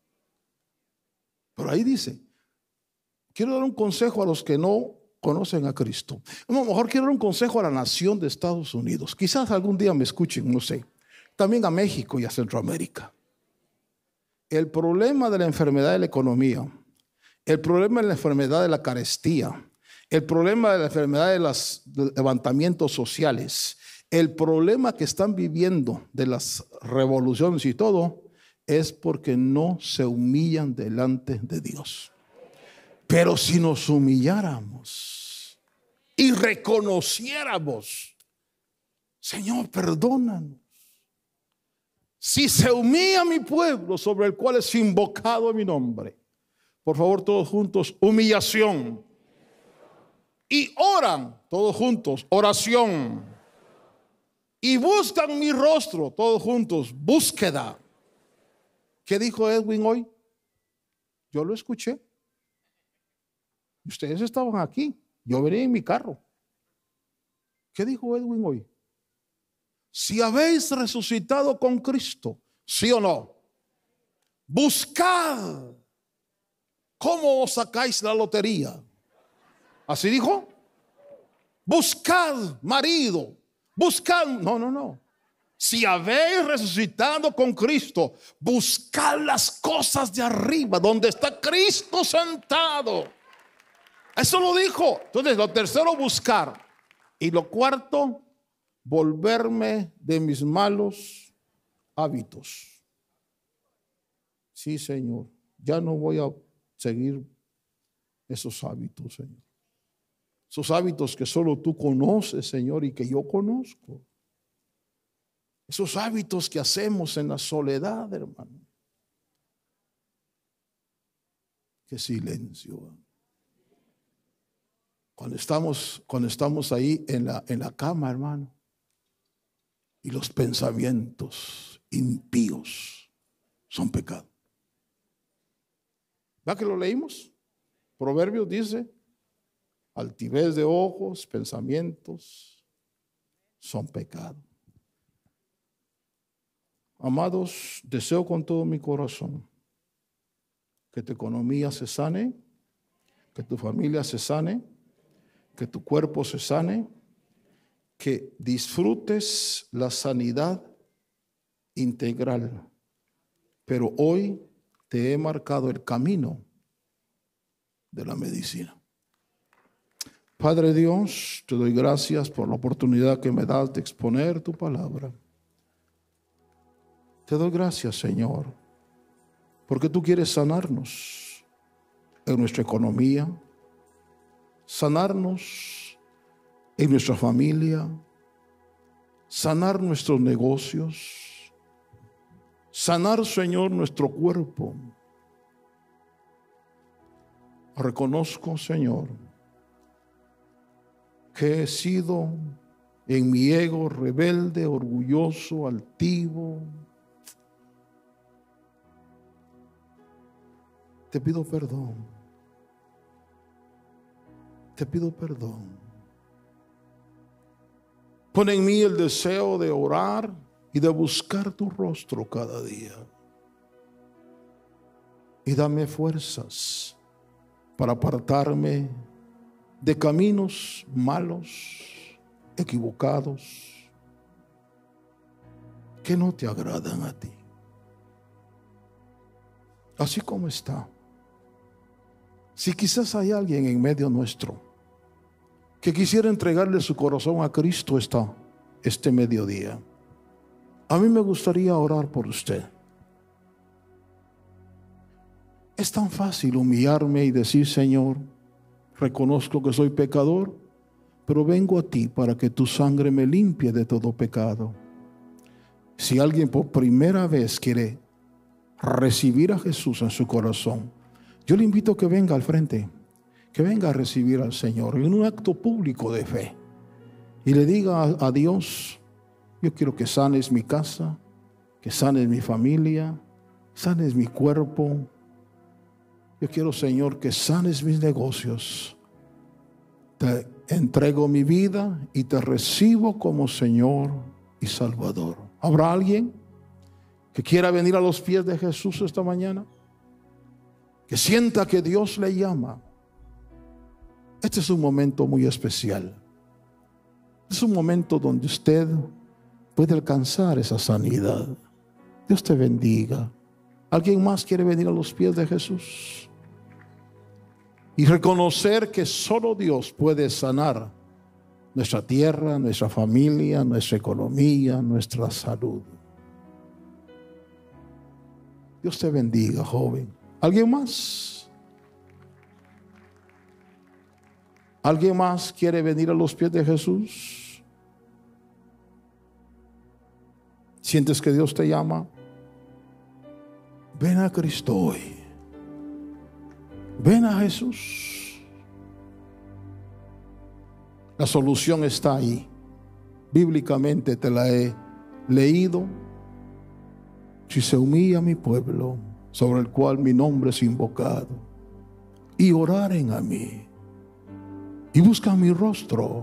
Pero ahí dice, quiero dar un consejo a los que no conocen a Cristo. A lo mejor quiero dar un consejo a la nación de Estados Unidos. Quizás algún día me escuchen, no sé. También a México y a Centroamérica. El problema de la enfermedad de la economía, el problema de la enfermedad de la carestía, el problema de la enfermedad de los levantamientos sociales, el problema que están viviendo de las revoluciones y todo, es porque no se humillan delante de Dios. Pero si nos humilláramos y reconociéramos, Señor, perdónanos. Si se humilla mi pueblo sobre el cual es invocado mi nombre, por favor todos juntos, humillación. Y oran todos juntos, oración. Y buscan mi rostro todos juntos, búsqueda. ¿Qué dijo Edwin hoy? Yo lo escuché. Ustedes estaban aquí. Yo venía en mi carro. ¿Qué dijo Edwin hoy? Si habéis resucitado con Cristo, ¿sí o no? Buscad cómo os sacáis la lotería. ¿Así dijo? Buscad marido. Buscad. No. Si habéis resucitado con Cristo, buscad las cosas de arriba, donde está Cristo sentado. Eso lo dijo. Entonces, lo tercero, buscar. Y lo cuarto, volverme de mis malos hábitos. Sí, Señor, ya no voy a seguir esos hábitos, Señor. Esos hábitos que solo tú conoces, Señor, y que yo conozco. Esos hábitos que hacemos en la soledad, hermano. Qué silencio. Cuando estamos ahí en la cama, hermano, y los pensamientos impíos son pecado. ¿Va que lo leímos? Proverbios dice, altivez de ojos, pensamientos son pecado. Amados, deseo con todo mi corazón que tu economía se sane, que tu familia se sane, que tu cuerpo se sane, que disfrutes la sanidad integral. Pero hoy te he marcado el camino de la medicina. Padre Dios, te doy gracias por la oportunidad que me das de exponer tu palabra. Te doy gracias, Señor, porque tú quieres sanarnos en nuestra economía, sanarnos en nuestra familia, sanar nuestros negocios, sanar, Señor, nuestro cuerpo. Reconozco, Señor, que he sido en mi ego rebelde, orgulloso, altivo. Te pido perdón. Te pido perdón. Pon en mí el deseo de orar y de buscar tu rostro cada día. Y dame fuerzas para apartarme de caminos malos, equivocados, que no te agradan a ti. Así como está. Si quizás hay alguien en medio nuestro que quisiera entregarle su corazón a Cristo este mediodía, a mí me gustaría orar por usted. Es tan fácil humillarme y decir: Señor, reconozco que soy pecador, pero vengo a ti para que tu sangre me limpie de todo pecado. Si alguien por primera vez quiere recibir a Jesús en su corazón, yo le invito a que venga al frente, que venga a recibir al Señor en un acto público de fe y le diga a Dios: yo quiero que sanes mi casa, que sanes mi familia, sanes mi cuerpo. Yo quiero, Señor, que sanes mis negocios. Te entrego mi vida y te recibo como Señor y Salvador. ¿Habrá alguien que quiera venir a los pies de Jesús esta mañana? Que sienta que Dios le llama. Este es un momento muy especial. Es un momento donde usted puede alcanzar esa sanidad. Dios te bendiga. ¿Alguien más quiere venir a los pies de Jesús y reconocer que solo Dios puede sanar nuestra tierra, nuestra familia, nuestra economía, nuestra salud? Dios te bendiga, joven. ¿Alguien más? ¿Alguien más quiere venir a los pies de Jesús? ¿Sientes que Dios te llama? Ven a Cristo hoy. Ven a Jesús. La solución está ahí. Bíblicamente te la he leído. Si se humilla mi pueblo, sobre el cual mi nombre es invocado, y oraren a mí, y buscan mi rostro,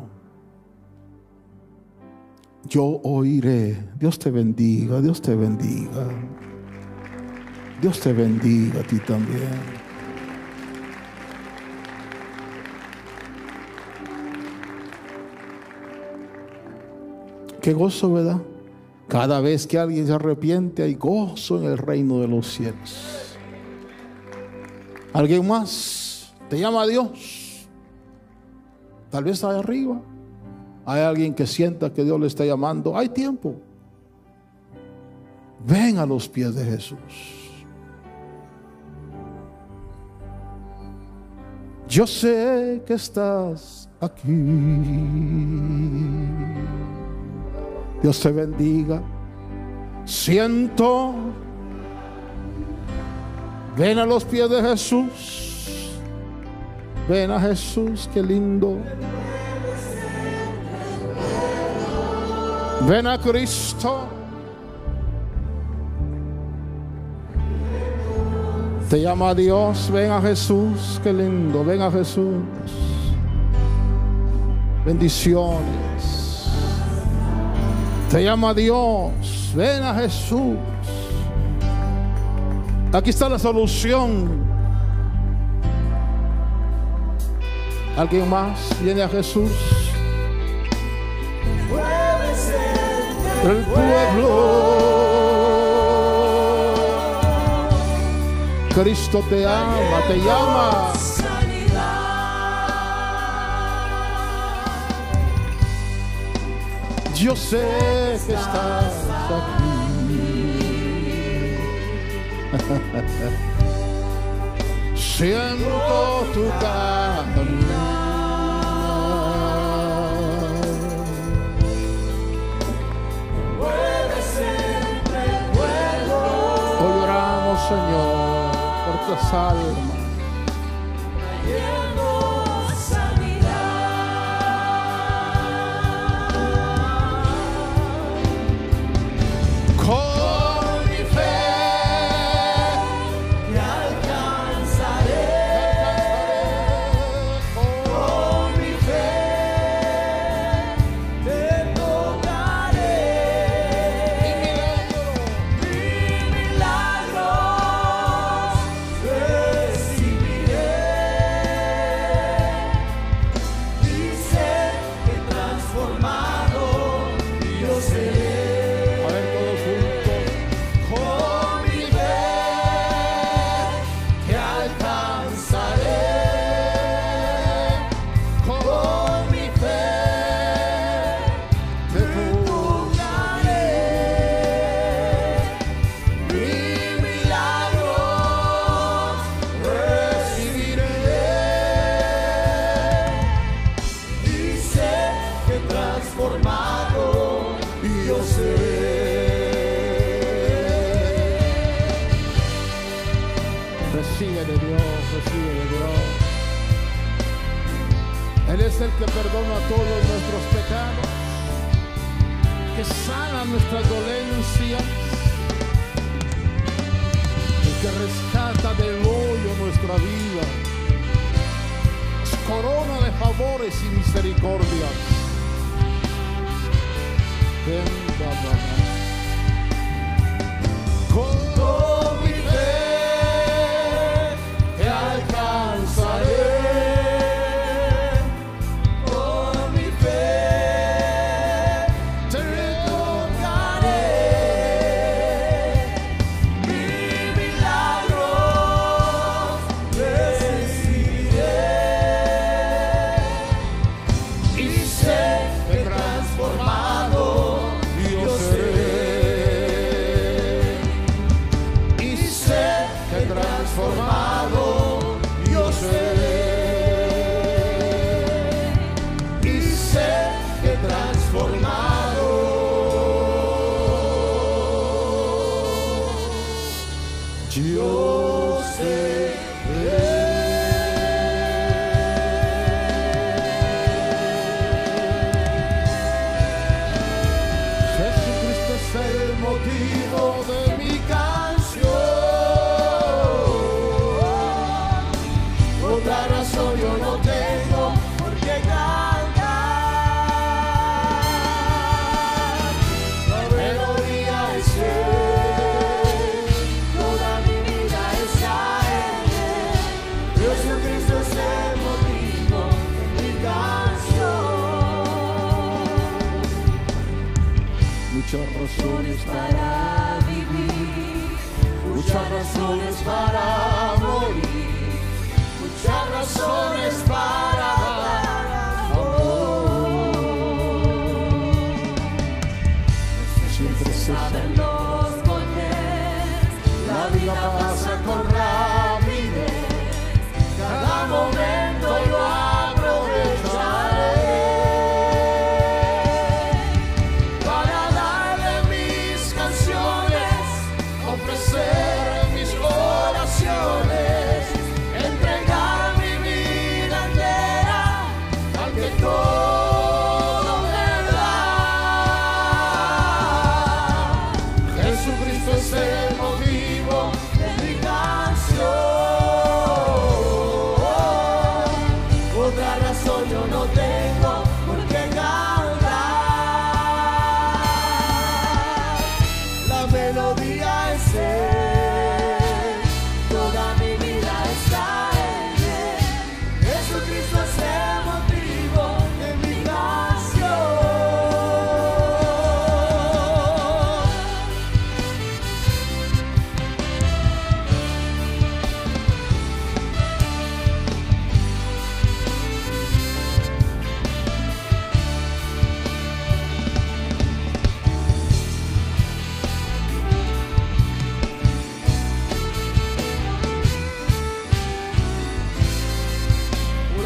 yo oiré. Dios te bendiga, Dios te bendiga. Dios te bendiga a ti también. Qué gozo, ¿verdad? Cada vez que alguien se arrepiente, hay gozo en el reino de los cielos. ¿Alguien más? ¿Te llama Dios? Tal vez ahí arriba hay alguien que sienta que Dios le está llamando. Hay tiempo. Ven a los pies de Jesús. Yo sé que estás aquí. Dios te bendiga. Siento. Ven a los pies de Jesús. Ven a Jesús, qué lindo. Ven a Cristo. Te llama Dios. Ven a Jesús, qué lindo. Ven a Jesús. Bendiciones. Te llama Dios. Ven a Jesús. Aquí está la solución. ¿Alguien más viene a Jesús? El pueblo Cristo te ama, te llama. Yo sé que estás aquí. Siento tu caminar. Hoy oramos, Señor, por tus almas. Él es el que perdona todos nuestros pecados, que sana nuestras dolencias, el que rescata del hoyo nuestra vida, es corona de favores y misericordias. Venga, mamá. Con mi fe te alcanzaré. Muchas razones para vivir, muchas razones para morir, muchas razones para dar amor. Siempre se saben los golpes, la vida pasa con rapidez, cada momento lo aprovecharé. Mis oraciones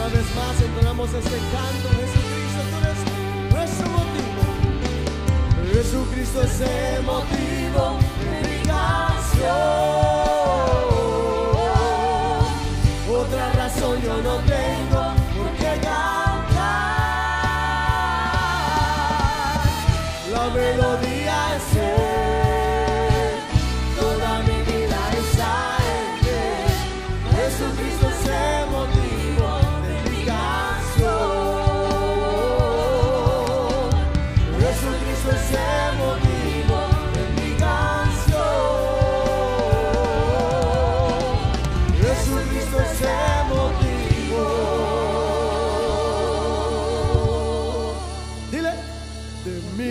vez más entonamos este canto. Jesucristo, tú eres nuestro motivo. Jesucristo es el motivo de mi canción. Otra razón yo no tengo por qué cantar. La melodía es Él, toda mi vida está en Él. Jesucristo es el motivo de mi canción. Jesucristo es el motivo de mi canción. Jesucristo es el motivo. Dile, de mi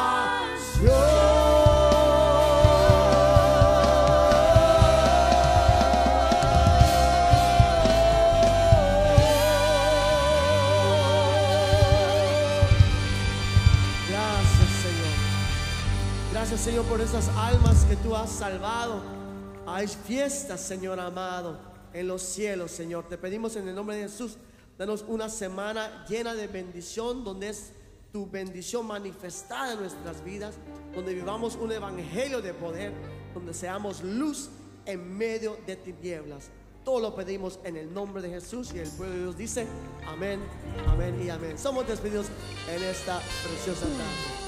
Gracias, Señor, por esas almas que tú has salvado. Hay fiestas, Señor amado, en los cielos, Señor. Te pedimos en el nombre de Jesús, danos una semana llena de bendición, donde es tu bendición manifestada en nuestras vidas, donde vivamos un evangelio de poder, donde seamos luz en medio de tinieblas. Todo lo pedimos en el nombre de Jesús, y el pueblo de Dios dice amén, amén y amén. Somos despedidos en esta preciosa tarde.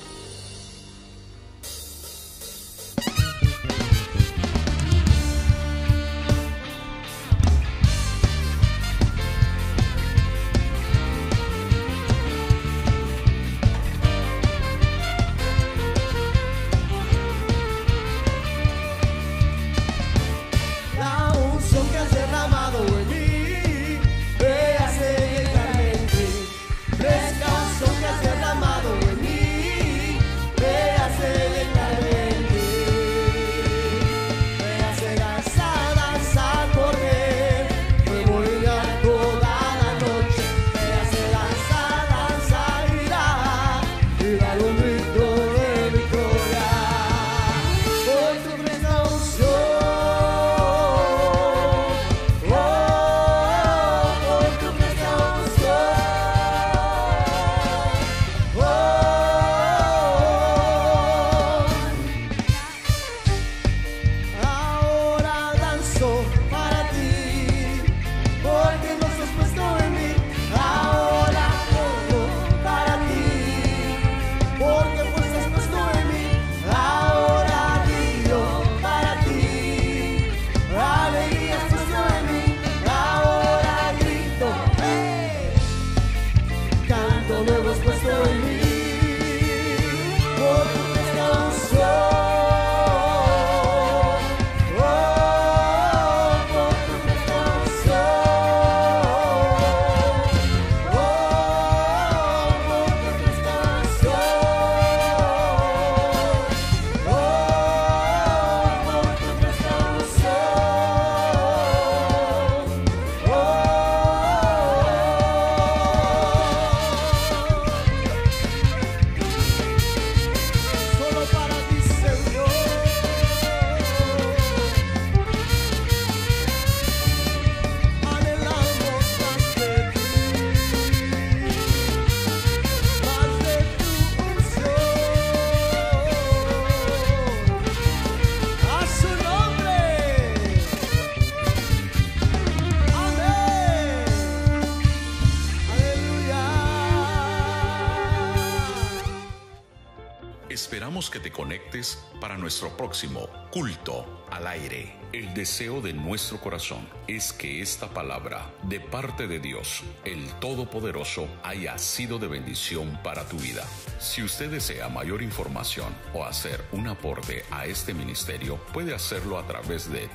Esperamos que te conectes para nuestro próximo culto al aire. El deseo de nuestro corazón es que esta palabra de parte de Dios, el Todopoderoso, haya sido de bendición para tu vida. Si usted desea mayor información o hacer un aporte a este ministerio, puede hacerlo a través de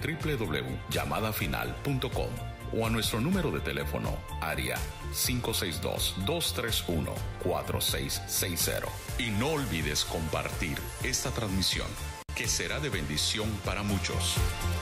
www.llamadafinal.com o a nuestro número de teléfono área 562-231-4660. Y no olvides compartir esta transmisión, que será de bendición para muchos.